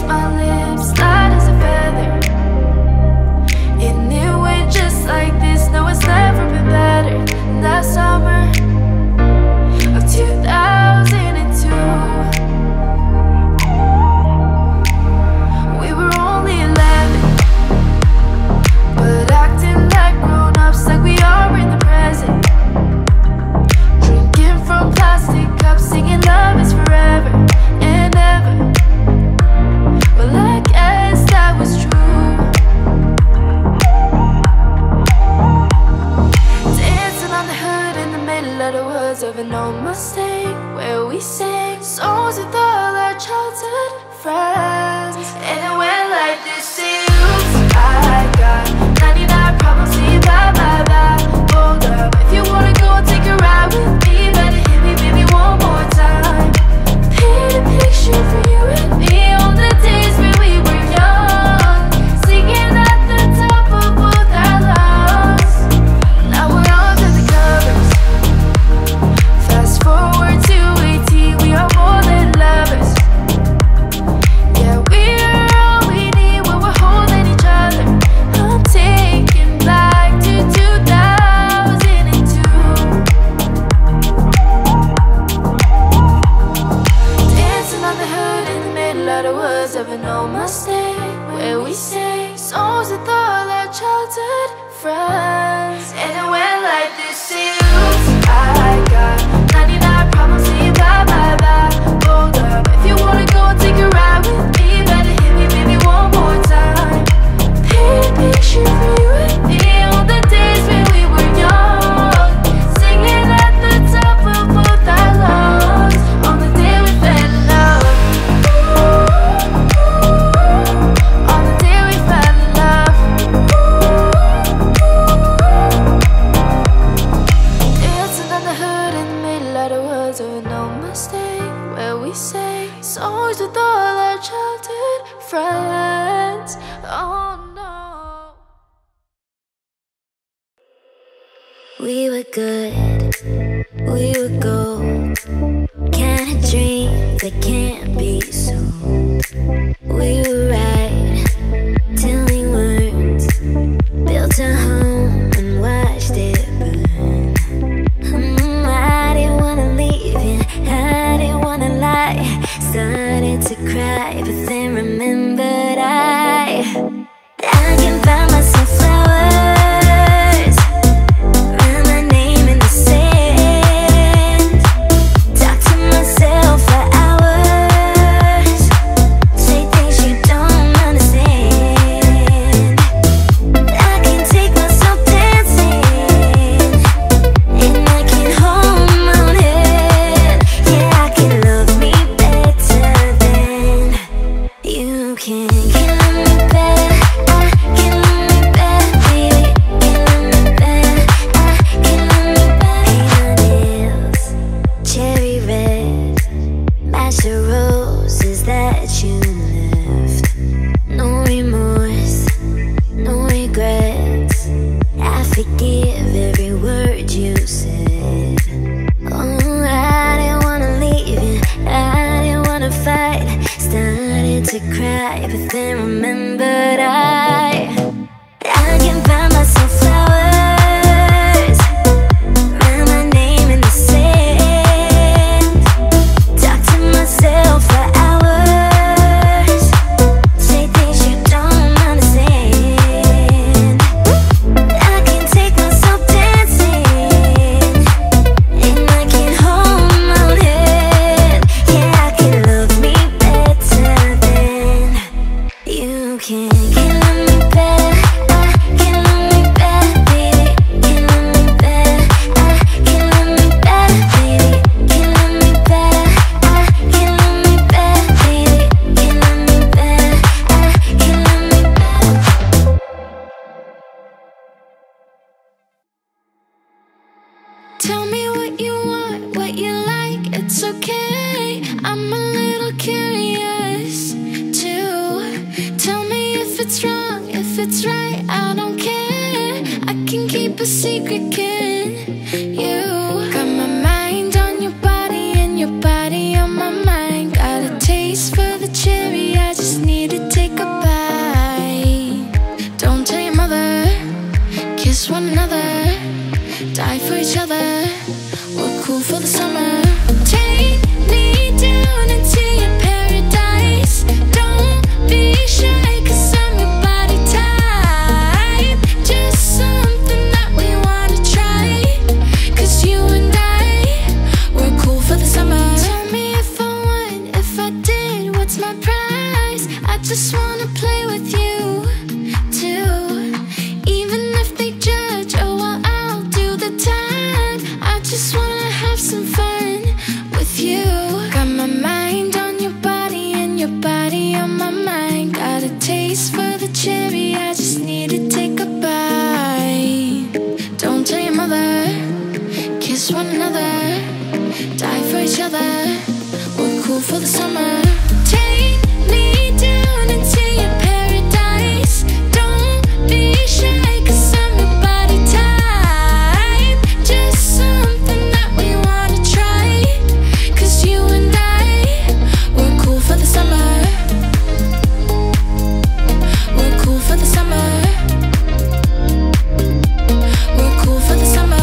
my lips, light as a feather. And it went just like this. No, it's never been better than that summer of 2002. We were only 11, but acting like grown-ups, like we are in the present. Drinking from plastic cups, singing love is forever and ever. Well, I guess that was true. Dancing on the hood in the middle of the woods of an old Mustang, where we sang songs with all our childhood friends. And it went like this: oops, I got 99 problems, see you bye bye bye. Hold up, if you wanna go and take a ride with me, better hit me baby one more time. Paint a picture for you and me on the days when we were young, singing at the top of both our lungs. Now we're under the covers. Fast forward to 18, we are more than lovers. Yeah, we're all we need when we're holding each other. I'm taking back to 2002. Dancing on the hood in the middle of the woods of an old Mustang, where we sang songs with all our childhood friends. And it went like this: oops, I got 99 problems, see you bye bye bye. Hold up, if you wanna go and take a ride with me, better hit me baby one more time. Paint a picture for you and me on the days when we were young, singing at the top of both our lungs on the day we fell in love. On the day we fell in love. Dancing on the hood in the middle of the woods of an old Mustang, where we sang songs with all our childhood friends. Oh no. We were good, we were gold. Kind of dream that can't be sold. We were right till we weren't. Built a home and watched it burn. I didn't wanna leave you, I didn't wanna lie. Started to cry, but then remembered I can find myself flowers, write my name in the sand, talk to myself for hours, say things you don't understand. I can take myself dancing, and I can hold my own head. Yeah, I can love me better than you can. Can love me better, I can love me better, baby. Can love me better, I can love me better. Paint my nails cherry red, match the roses that you left. No remorse, no regrets. I forgive every word you said. Oh, I didn't wanna leave you, I didn't wanna fight. Started to cry, but then remembered I can find myself flowers, write my name in the sand, talk to myself for hours, say things you don't understand. I can take myself dancing, and I can hold my own head. Yeah, I can love me better than you can. Can love me better, I can love me better, baby. Can love me better, I can love me better, baby. Can love me better, I can love me better, baby. Can love me better, I can love me better. Tell me what you want, what you like, it's okay. I'm a little curious too. Tell me if it's wrong, if it's right, I don't care. I can keep a secret, can you? Got my mind on your body and your body on my mind. Got a taste for the cherry, I just need one another, die for each other. We're cool for the summer. Take me down into your paradise. Don't be shy, 'cause I'm your body type. Just something that we wanna try, 'cause you and I, we're cool for the summer. Tell me if I won, if I did, what's my prize? I just wanna play with you too. Even if they judge, oh well, I'll do the time. I just wanna have some fun with you. Got my mind on your body and your body on my mind. Got a taste for the cherry, I just need to take a bite. Don't tell your mother, kiss one another, die for each other. We're cool for the summer. Take me down into your paradise. Don't be shy, 'cause I'm your body type. Just something that we wanna try, 'cause you and I, we're cool for the summer. We're cool for the summer. We're cool for the summer.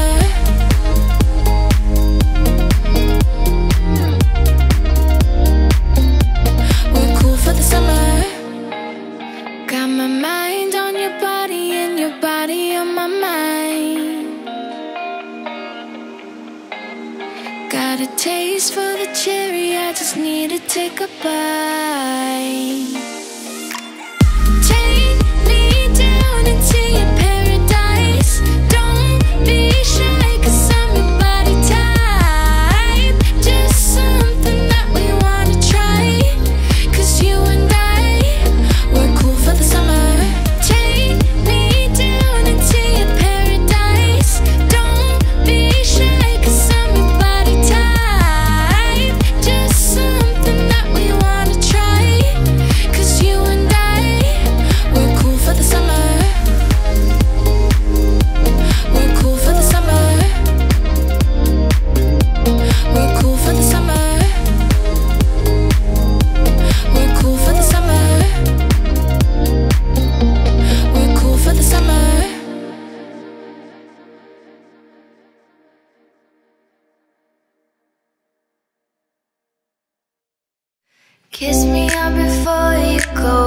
We're cool for the summer. Got my mind on your body and your body on my mind. Got a taste for the cherry, I just need to take a bite. Take me down into your paradise. Don't be shy, 'cause I'm your body type. Just something that we wanna try, 'cause you and I, we're cool for the summer. Take me down into your paradise. Don't be shy, 'cause I'm your body type. Just something that we wanna try, 'cause you and I, we're cool for the summer. We're cool for the summer. We're cool for the summer. We're cool for the summer. We're cool for the summer. Kiss me up before you go.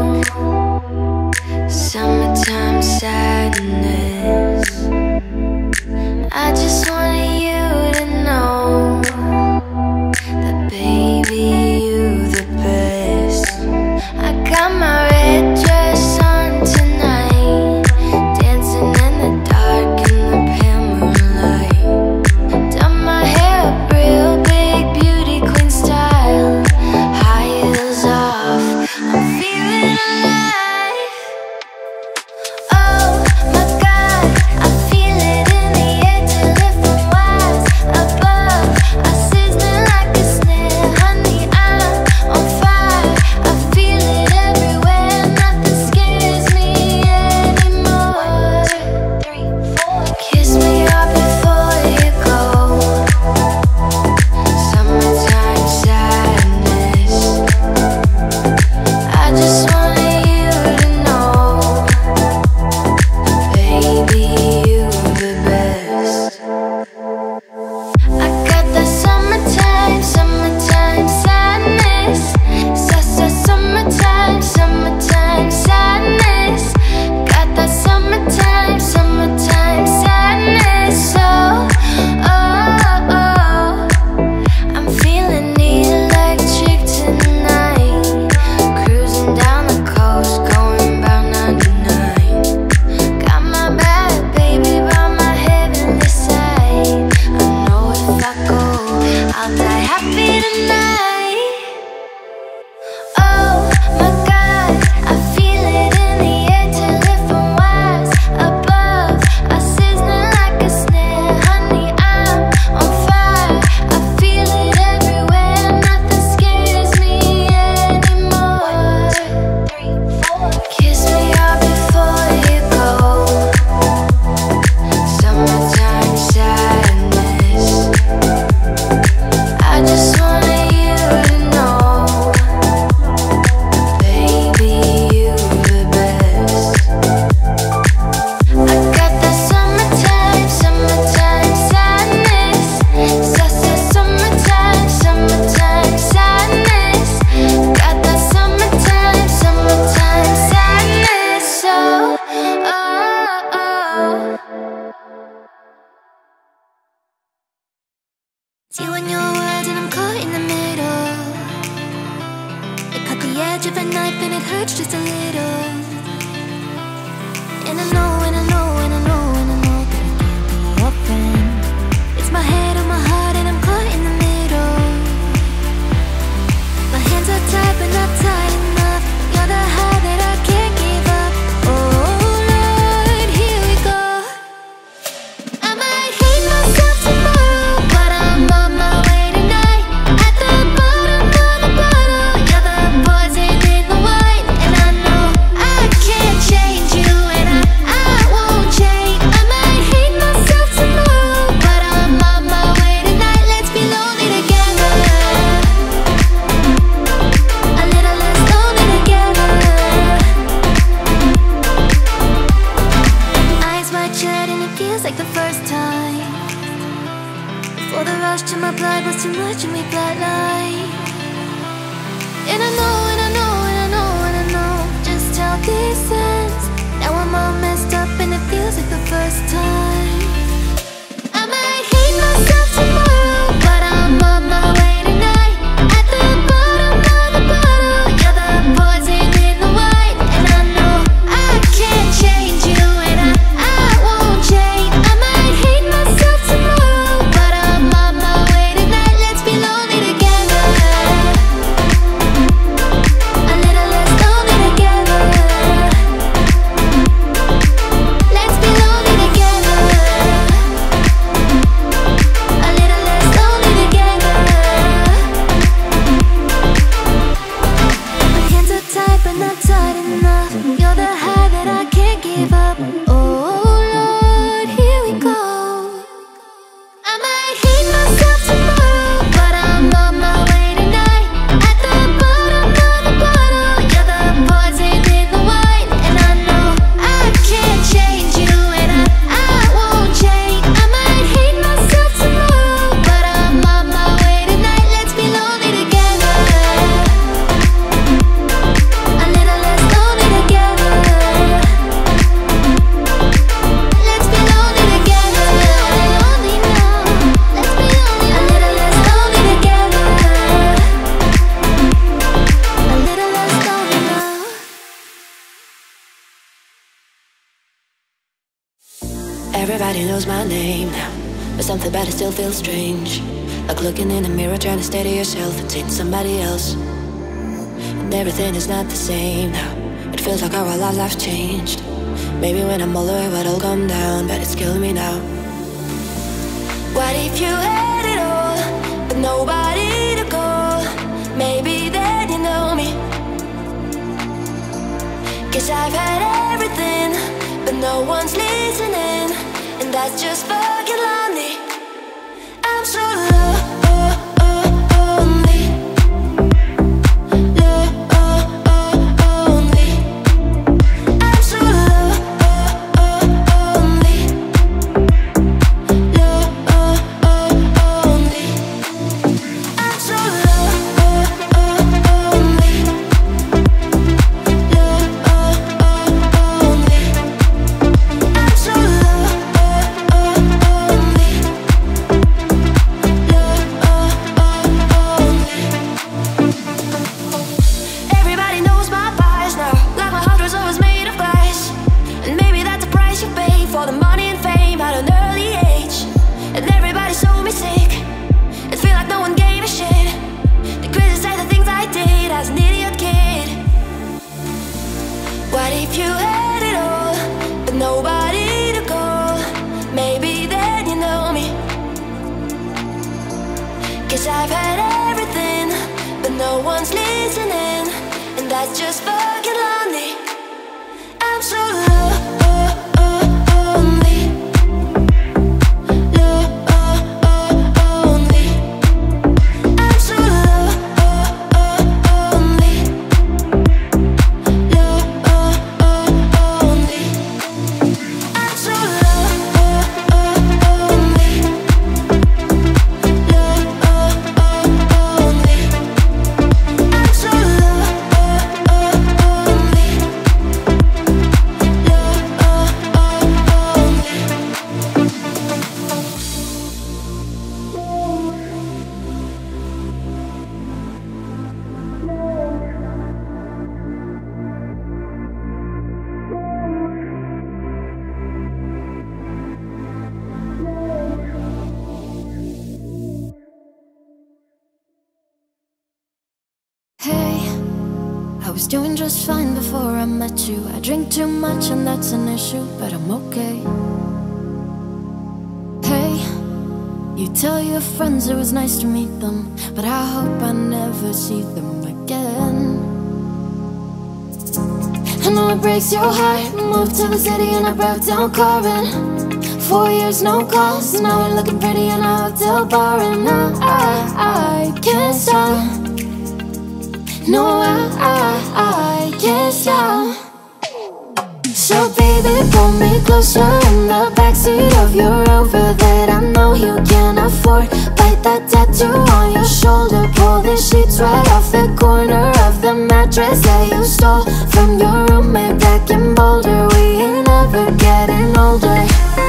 Summertime sadness. I just wanted you to know that baby, you the best. I got my red dress on tonight, dancing in the dark in the pale moonlight. Done my hair up real big, beauty queen style, high heels off, I'm feeling alive. Oh, edge of a knife and it hurts just a little. And I know, and I know, and I know, and I know that I can't be your friend. It's my head on my heart and I'm caught in the middle. My hands are tied but not tight enough. You're the high that I can't give up. Oh Lord, here we go. I might hate myself tomorrow, but I'm on my way tonight. At the bottom of the bottle, you're the poison in the wine. And I know I can't change you, and I won't change. I might hate myself tomorrow, but I'm on my way tonight. Let's be lonely together, a little less lonely together. Eyes wide shut and it feels like the first time. Before the rush to my blood was too much and we flatlined. And I know, and I know, and I know, and I know just how this ends. Now I'm all messed up and it feels like the first time. I might hate myself tomorrow, but I'm on my way tonight. At the bottom of the bottle, you're the poison in the wine. And I know I can't change you, and I won't change. I might hate myself tomorrow, but I'm on my way tonight. Let's be lonely together, a little less lonely together. Let's be lonely together, a little less lonely together. My hands are tight but not tight enough. You're the high that I can't give up. Oh Lord, here we go. I might hate myself tomorrow, but I'm on my way tonight. At the bottom of the bottle, you're the poison in the wine. And I know I can't change you, and I won't change. I might hate myself tomorrow, but I'm on my way tonight. Let's be lonely together, a little less lonely together. Let's be lonely together, lonely now. Let's be lonely, a little less lonely together, a little less lonely now. Everybody knows my name now, but something about it still feels strange. Like looking in the mirror, trying to steady yourself and seeing somebody else. And everything is not the same now. It feels like our lives changed. Maybe when I'm older it will come down, but it's killing me now. What if you had it all, but nobody to call? Maybe then you know me. 'Cause I've had everything, but no one's listening, and that's just fucking lonely. I'm so lonely. Lonely. I'm so lonely. Lonely. I'm so lonely. Everybody knows my price now, like my heart was always made of glass. And maybe that's the price you pay for the money and fame at an early age. And everybody saw me sick, it feel like no one gave a shit. They criticize the things I did as an idiot kid. What if you had it all, but nobody to call? Maybe then you know me. 'Cause I've had everything, but no one's listening, and that's just fucking lonely. I'm so lonely. Lonely. I'm so lonely. Lonely. I'm so lonely. Lonely. I'm so lonely. I was doing just fine before I met you. I drink too much and that's an issue, but I'm okay. Hey, you tell your friends it was nice to meet them, but I hope I never see them again. I know it breaks your heart. Moved to the city and I broke down crying. 4 years, no calls, now we're looking pretty in a hotel bar. And I can't stop. No, I can't stop. So baby, pull me closer in the backseat of your Rover that I know you can't afford. Bite that tattoo on your shoulder. Pull the sheets right off the corner of the mattress that you stole from your roommate back in Boulder. We ain't ever getting older.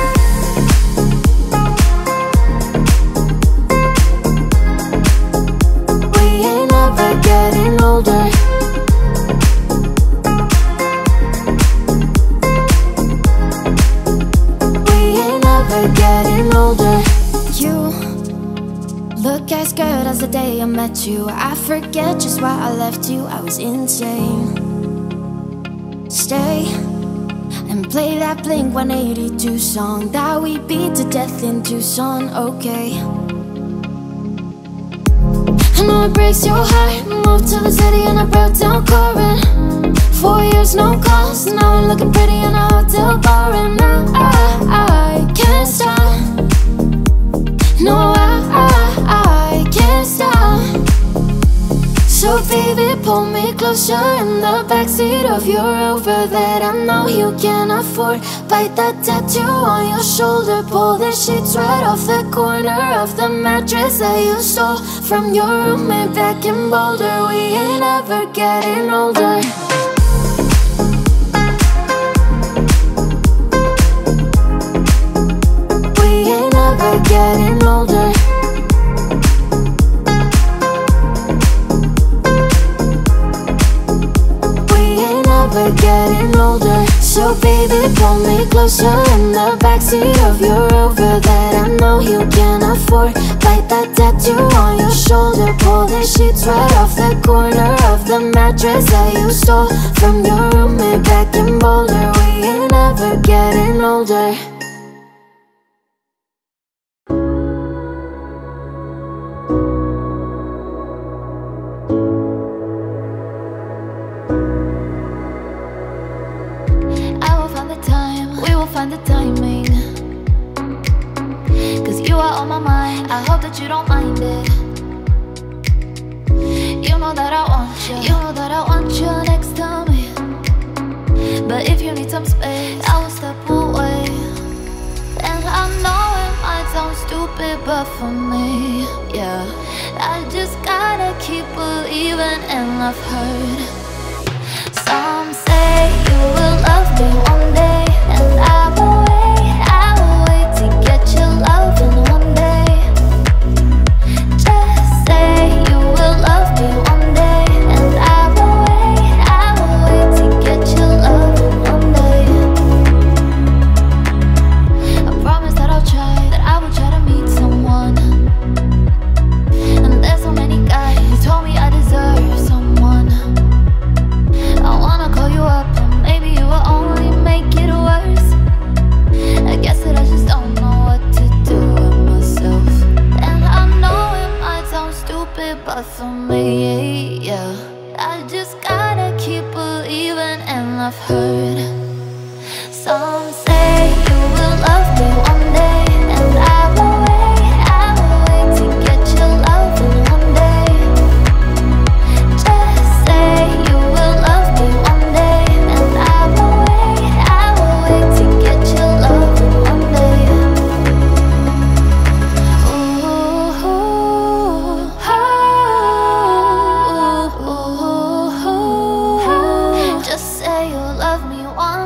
We ain't ever getting older. Getting older. You look as good as the day I met you. I forget just why I left you. I was insane. Stay and play that Blink-182 song that we beat to death in Tucson, okay? I know it breaks your heart. Moved to the city and I broke down crying. 4 years, no calls, now we're looking pretty in a hotel bar. And I can't stop. No, I can't stop. So baby, pull me closer in the backseat of your Rover that I know you can't afford. Bite that tattoo on your shoulder. Pull the sheets right off the corner of the mattress that you stole from your roommate back in Boulder. We ain't ever getting older. Getting older. We ain't ever getting older. So baby, pull me closer in the backseat of your Rover that I know you can't afford. Bite that tattoo on your shoulder. Pull the sheets right off the corner of the mattress that you stole from your roommate back in Boulder. We ain't ever getting older. The timing, 'cause you are on my mind. I hope that you don't mind it. You know that I want you. You know that I want you next to me. But if you need some space, I will step away. And I know it might sound stupid, but for me, yeah, I just gotta keep believing. And I've heard some say you will love me one day, and I will wait to get your loving one day. Just say you will love me one day, and I will wait to get your loving one day. I promise that I'll try, that I will try to meet someone. And there's so many guys who told me I deserve someone. I wanna call you up, and maybe you will only make it worse. I guess that I just don't know what to do with myself. And I know it might sound stupid, but for me, yeah, I just gotta keep believing. And I've heard some say you will love me one day, and I will wait to get your loving one day. Just say you will love me one day, and I will wait to get your loving one day. Ooh, just say you'll love me one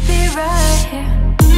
can't be right here.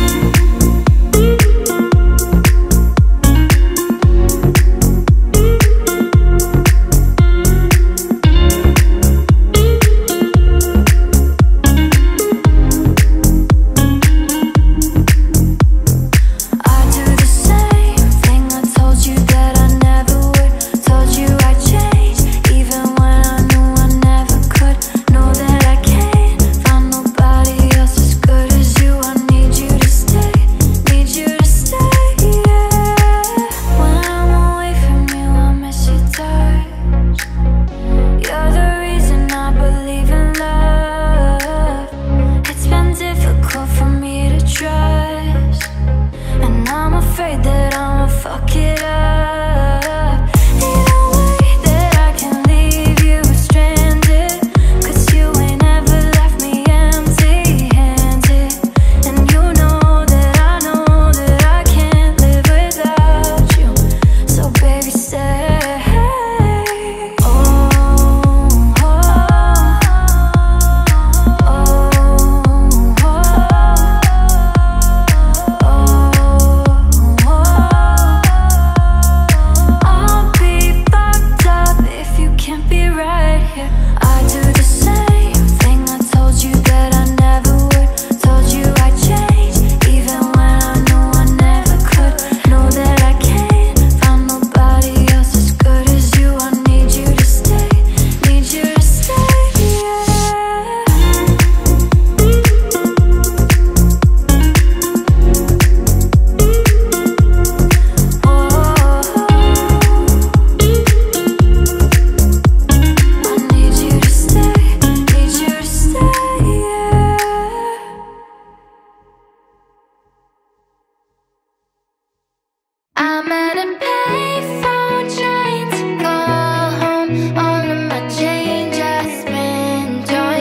I'm at a payphone trying to call home. All of my change I spent on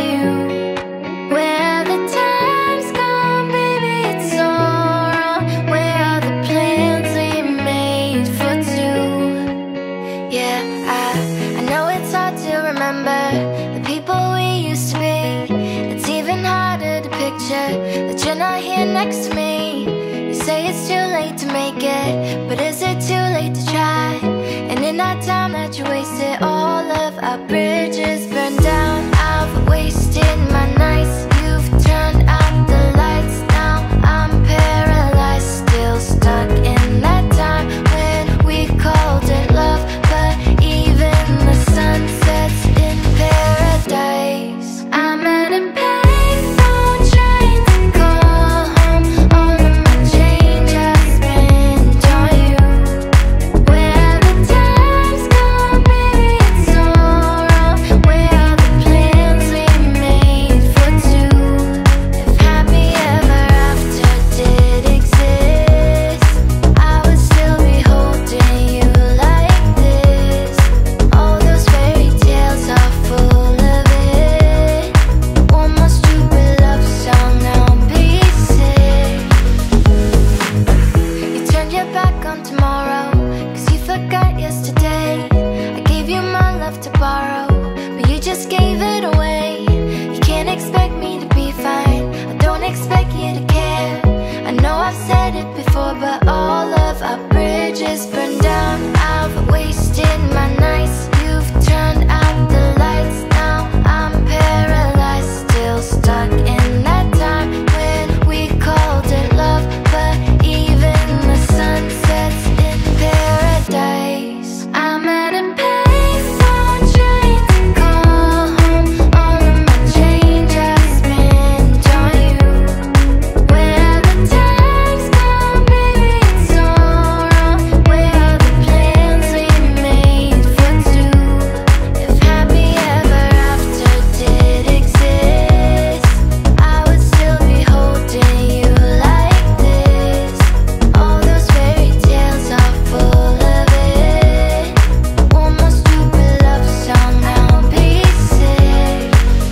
you. Where the time's gone, baby, it's all wrong. Where are the plans we made for two? Yeah, I know it's hard to remember the people we used to be. It's even harder to picture that you're not here next to me. You say it's too late to make it, but is it too late to try? And in that time that you wasted, all of our bridges burned down. I've wasted my nights, you've turned out the lights. Now I'm paralyzed, still stuck in that time when we called it love. But even the sun sets in paradise. I'm at a payphone trying to call home. All of my change I spent on you. Where the time's gone, baby, it's all wrong. Where are the plans we made for two? If happy ever after did exist, I would still be holding you like this. All those fairy tales are full of it. One more stupid love song, now I'm basic. You turned your back on tomorrow, 'cause you forgot yesterday. I gave you my love to borrow, but you just gave it away. You can't expect me to be fine, I don't expect you to care. I know I've said it before, but all of our bridges burned down. I've wasted my nights, you've turned out the lights. Now I'm paralyzed, still stuck in that time when we called it love. But even the sun sets in paradise. I'm at a payphone trying to call home. All of my change I spent on you. Where the time's gone, baby, it's all wrong. Where are the plans we made for two? If happy ever after did exist, I would still be holding you like this. All those fairy tales are full of it. One more stupid love song, now I'm basic.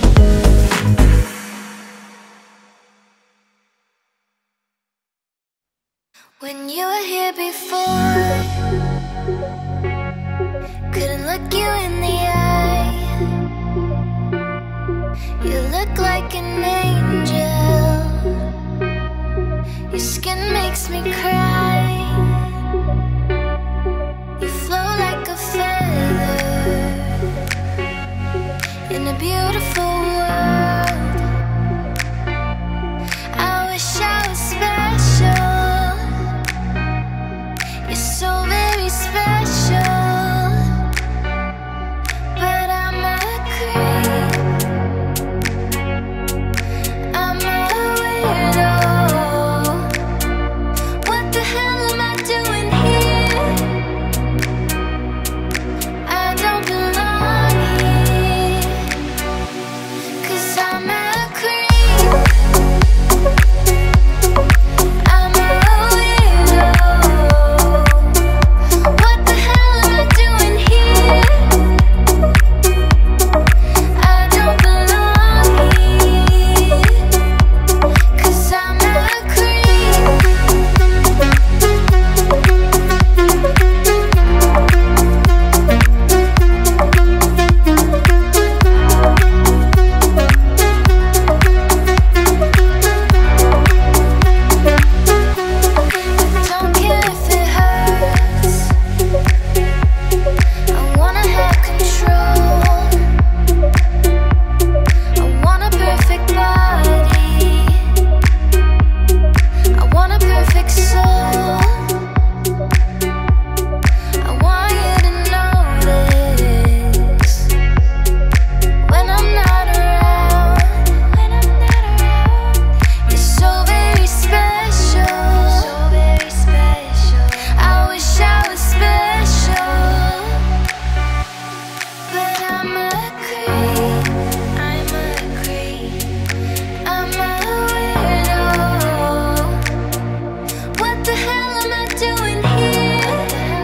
When you were here before, couldn't look you in the eye. You look like an angel. me cry. You flow like a feather in a beautiful world. I wish I was special. You're so very special, but I'm a creep. I'm a weirdo. What the hell am I doing here? I don't belong here, 'cause I'm a creep. I'm a weirdo. What the hell am I doing here? I don't belong here, 'cause I'm a creep. Don't care if it hurts. I wanna have control. I want a perfect body. I want a perfect soul. I want you to notice when I'm not around. You're so very special. I wish I was special, but I'm a creep. I'm a creep. I'm a weirdo. What the hell am I doing here?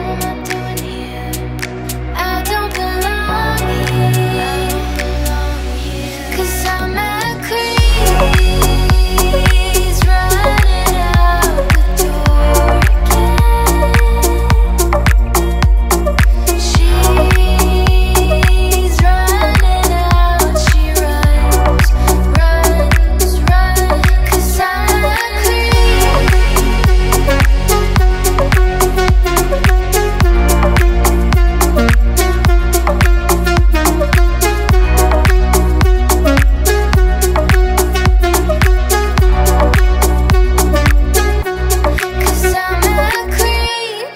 I don't belong here, 'cause I'm a creep. He's running out the door again. She's running out. She runs, 'cause I'm a creep. Cause I'm a creep.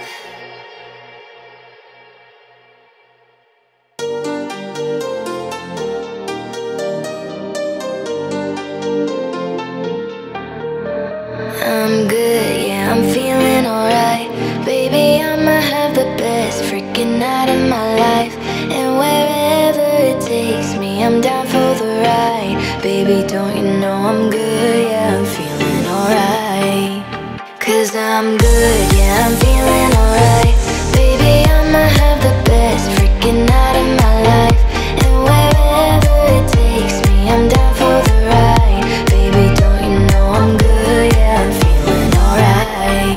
I'm good, yeah, I'm feeling alright. Baby, I'ma have the best freaking night of my life. And wherever it takes me, I'm down for the ride. Baby, don't you know I'm good, yeah, I'm feeling alright. 'Cause I'm good, yeah, I'm feeling alright. Baby, I'ma have the best freaking night of my life. And wherever it takes me, I'm down for the ride. Baby, don't you know I'm good, yeah, I'm feeling alright.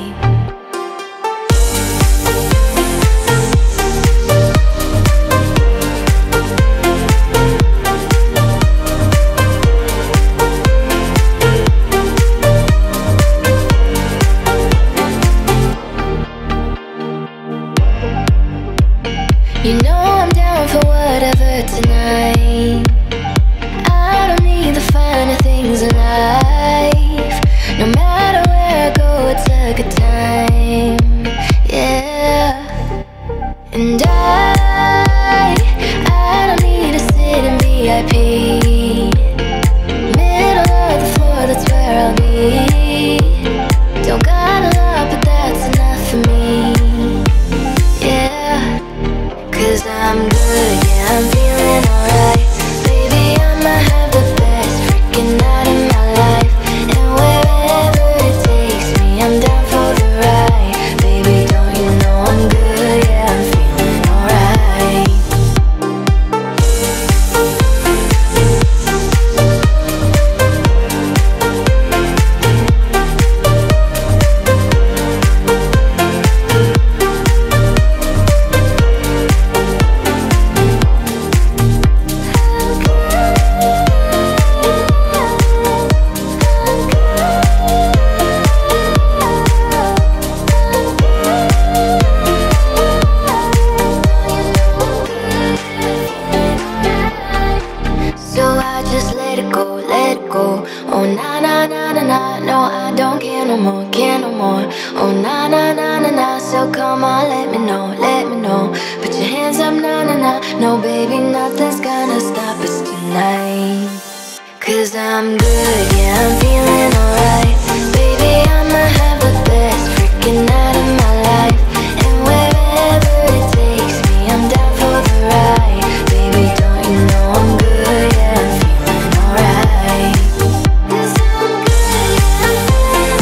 You know I'm down for whatever tonight. I don't need the finer things in life. No matter where I go, it's a good time. Yeah. And I don't need to sit in VIP. Middle of the floor, that's where I'll be. Don't got a lot, but that's enough for me. Yeah. 'Cause I'm good, yeah, I'm feeling alright. don't care no more, care no more. Oh na na na na na, so come on, let me know, let me know. Put your hands up, na na na. No baby, nothing's gonna stop us tonight. 'Cause I'm good, yeah, I'm feeling alright. Baby, I'ma have the best freaking night of my life. And wherever it takes me, I'm down for the ride. Baby, don't you know I'm good, yeah, I'm feeling alright. 'Cause I'm good, yeah, I'm feeling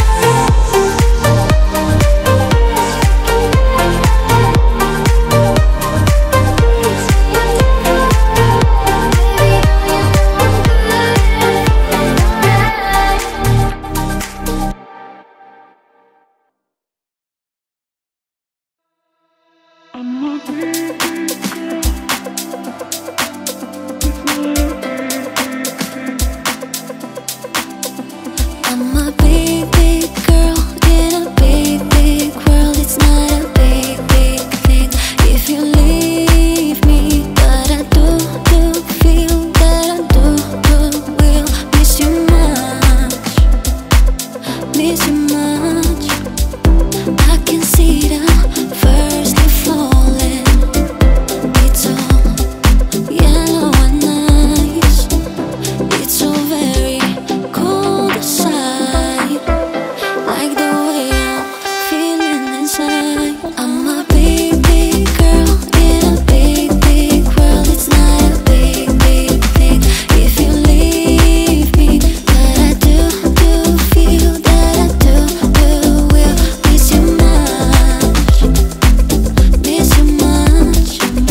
I'm a big, big girl in a big, big world. It's not a big, big thing if you leave me, but I do feel that I do will miss you much, miss you much. I can see the first leaf falling. It's all yellow and nice. It's so very cold aside, like the way I'm feeling inside. I'm a big, big girl in a big, big world. It's not a big, big thing if you leave me, but I do feel that I do will miss you much, miss you much.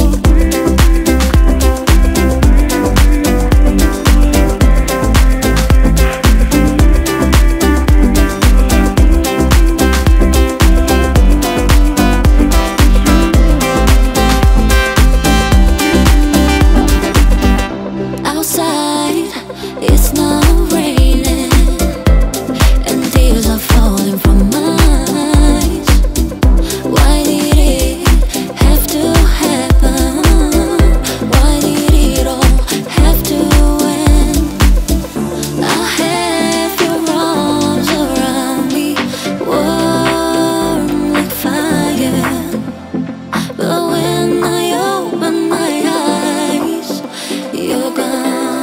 Outside, it's now raining, and tears are falling from my eyes. Why did it have to happen? Why did it all have to end? I have your arms around me, warm like fire. But when I open my eyes, you're gone.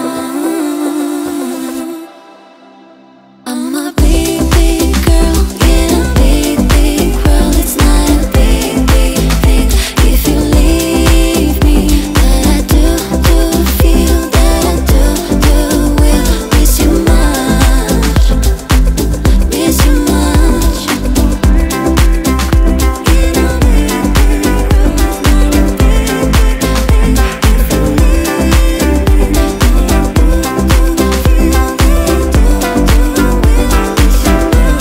I'm a big, big girl in a big, big world. It's not a big, big thing if you leave me, but I do feel that I do will miss you much, miss you much. In a big, big world, it's not a big, big thing if you leave me, but I do feel that I do will miss you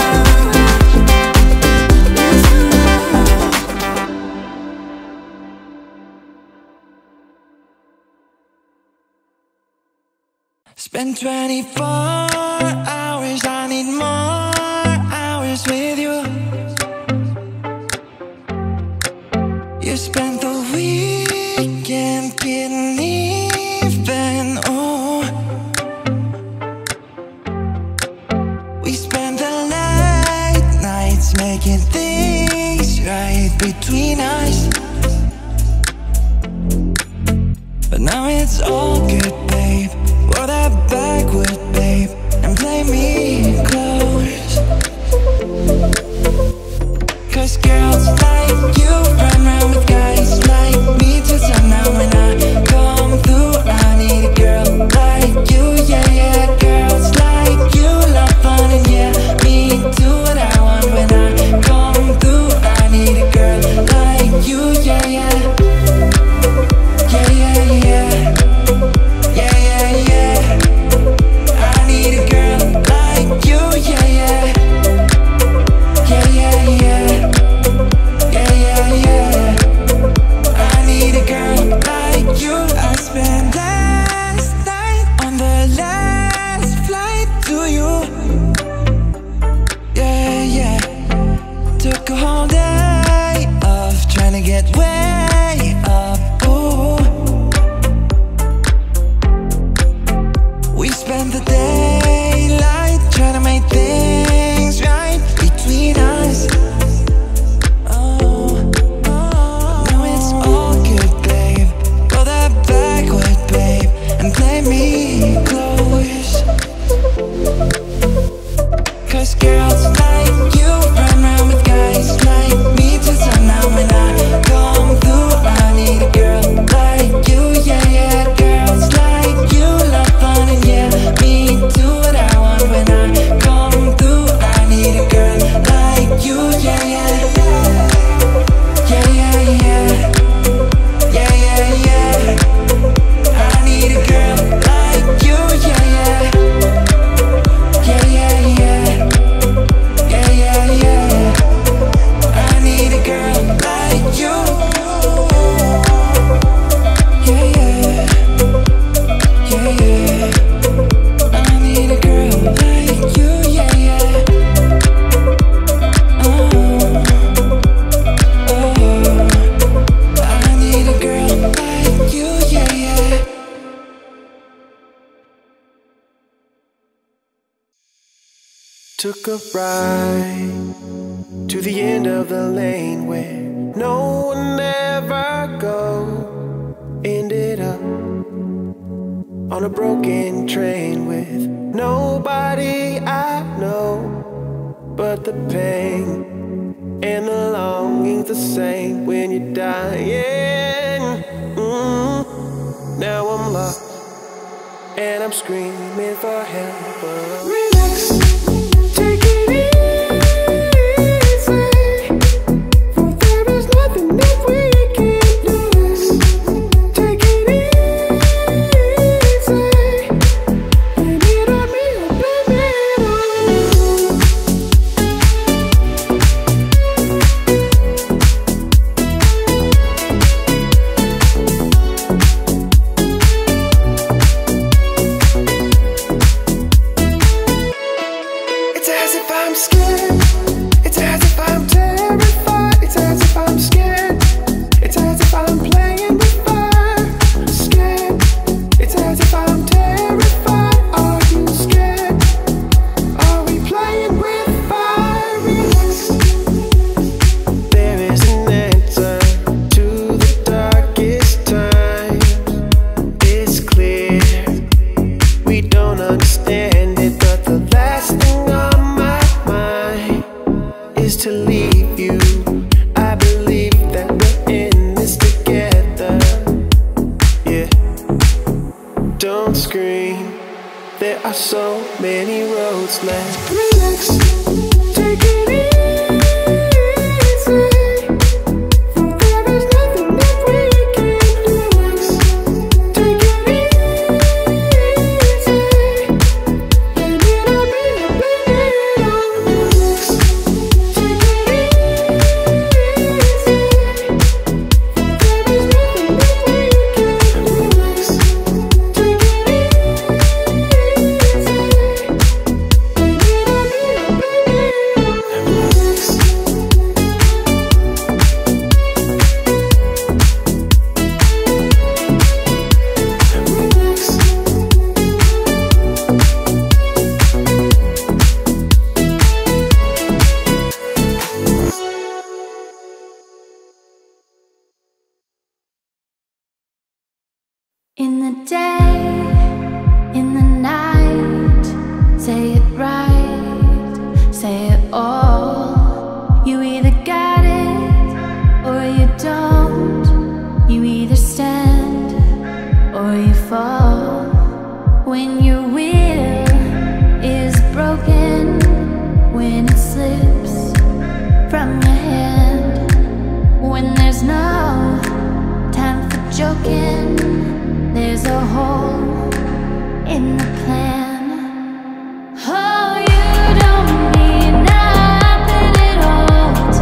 Spend 24 hours, I need more hours with you. You spent the weekend getting even, oh. We spent the late nights making things right between us. But now it's all good, babe. Roll that backward, babe, and play me close. 'Cause girls like you run around with guys like me till sundown. When I come through, I need a girl like you, yeah, yeah. Girls like you love fun and yeah, me do what I want. When I come through, I need a girl like you, yeah, yeah. Yeah, yeah, yeah. 'cause girls like you run around with guys like me till sundown. When I come through, I need a girl like you, yeah, yeah. Girls like you love fun and yeah, me do what I want. When I come through, I need a girl like you, yeah, yeah. Yeah, yeah, yeah. Yeah, yeah, yeah. I need a girl like you, yeah, yeah. Yeah, yeah, yeah. Yeah, yeah, yeah. I need a girl like you. Yeah, yeah. Yeah, yeah. I need a girl like you, yeah, yeah. I need a girl like you, yeah, yeah. Took a ride to the end of the lane where no one ever goes. Ended up on a broken train with nobody I know. But the pain and the longing's the same when you're dying. Now I'm lost and I'm screaming for help. Relax, take it easy, for there is nothing that we can lose. Take it easy, blame it on me or blame it on you. It's as if I'm scared. It's as if I'm terrified. It's as if I'm scared. It's as if I'm playing with fire. Scared. It's as if I'm terrified. Are you scared? Are we playing with fire? Relax. There is an answer to the darkest times. It's clear we don't understand it, but the last thing on my mind is to leave you. I believe that we're in this together. Yeah, don't scream. There are so many roads left. Relax. Take it easy, for there is nothing that we can lose. Take it easy, blame it on me or blame it on you. Take it easy, for there is nothing that we can lose. Take it easy, blame it on me or blame In the day, in the night, say it right, say it all. You either got it or you don't. You either stand or you fall. When your will is broken, when it slips from your hand, when there's no time for joking, there's a hole in the plan. Oh, you don't need nothing at all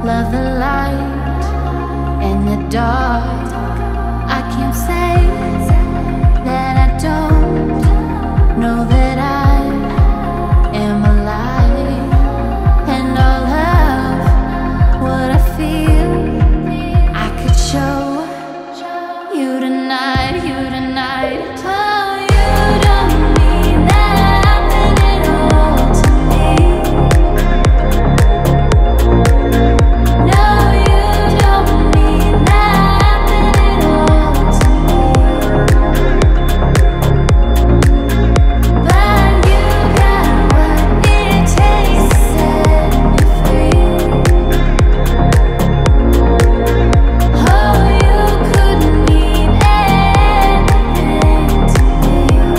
love the light and the dark. I can't say that I don't know that I am alive, and all of what I feel I could show you tonight, you tonight. Oh, you don't mean nothing at all to me. No, you don't mean nothing at all to me. But you got what it takes to set me free. Oh, you couldn't mean anything to me.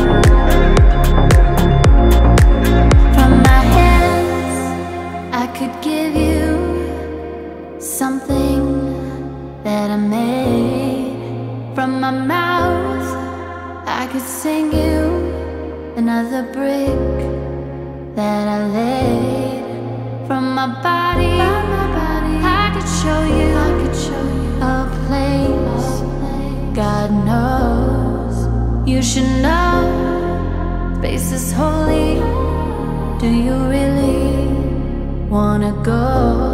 From my hands, I could give you something that I made. From my mouth, I could sing you another brick that I laid. From my body, I could show you a place. God knows you should know space is holy. Do you really wanna go?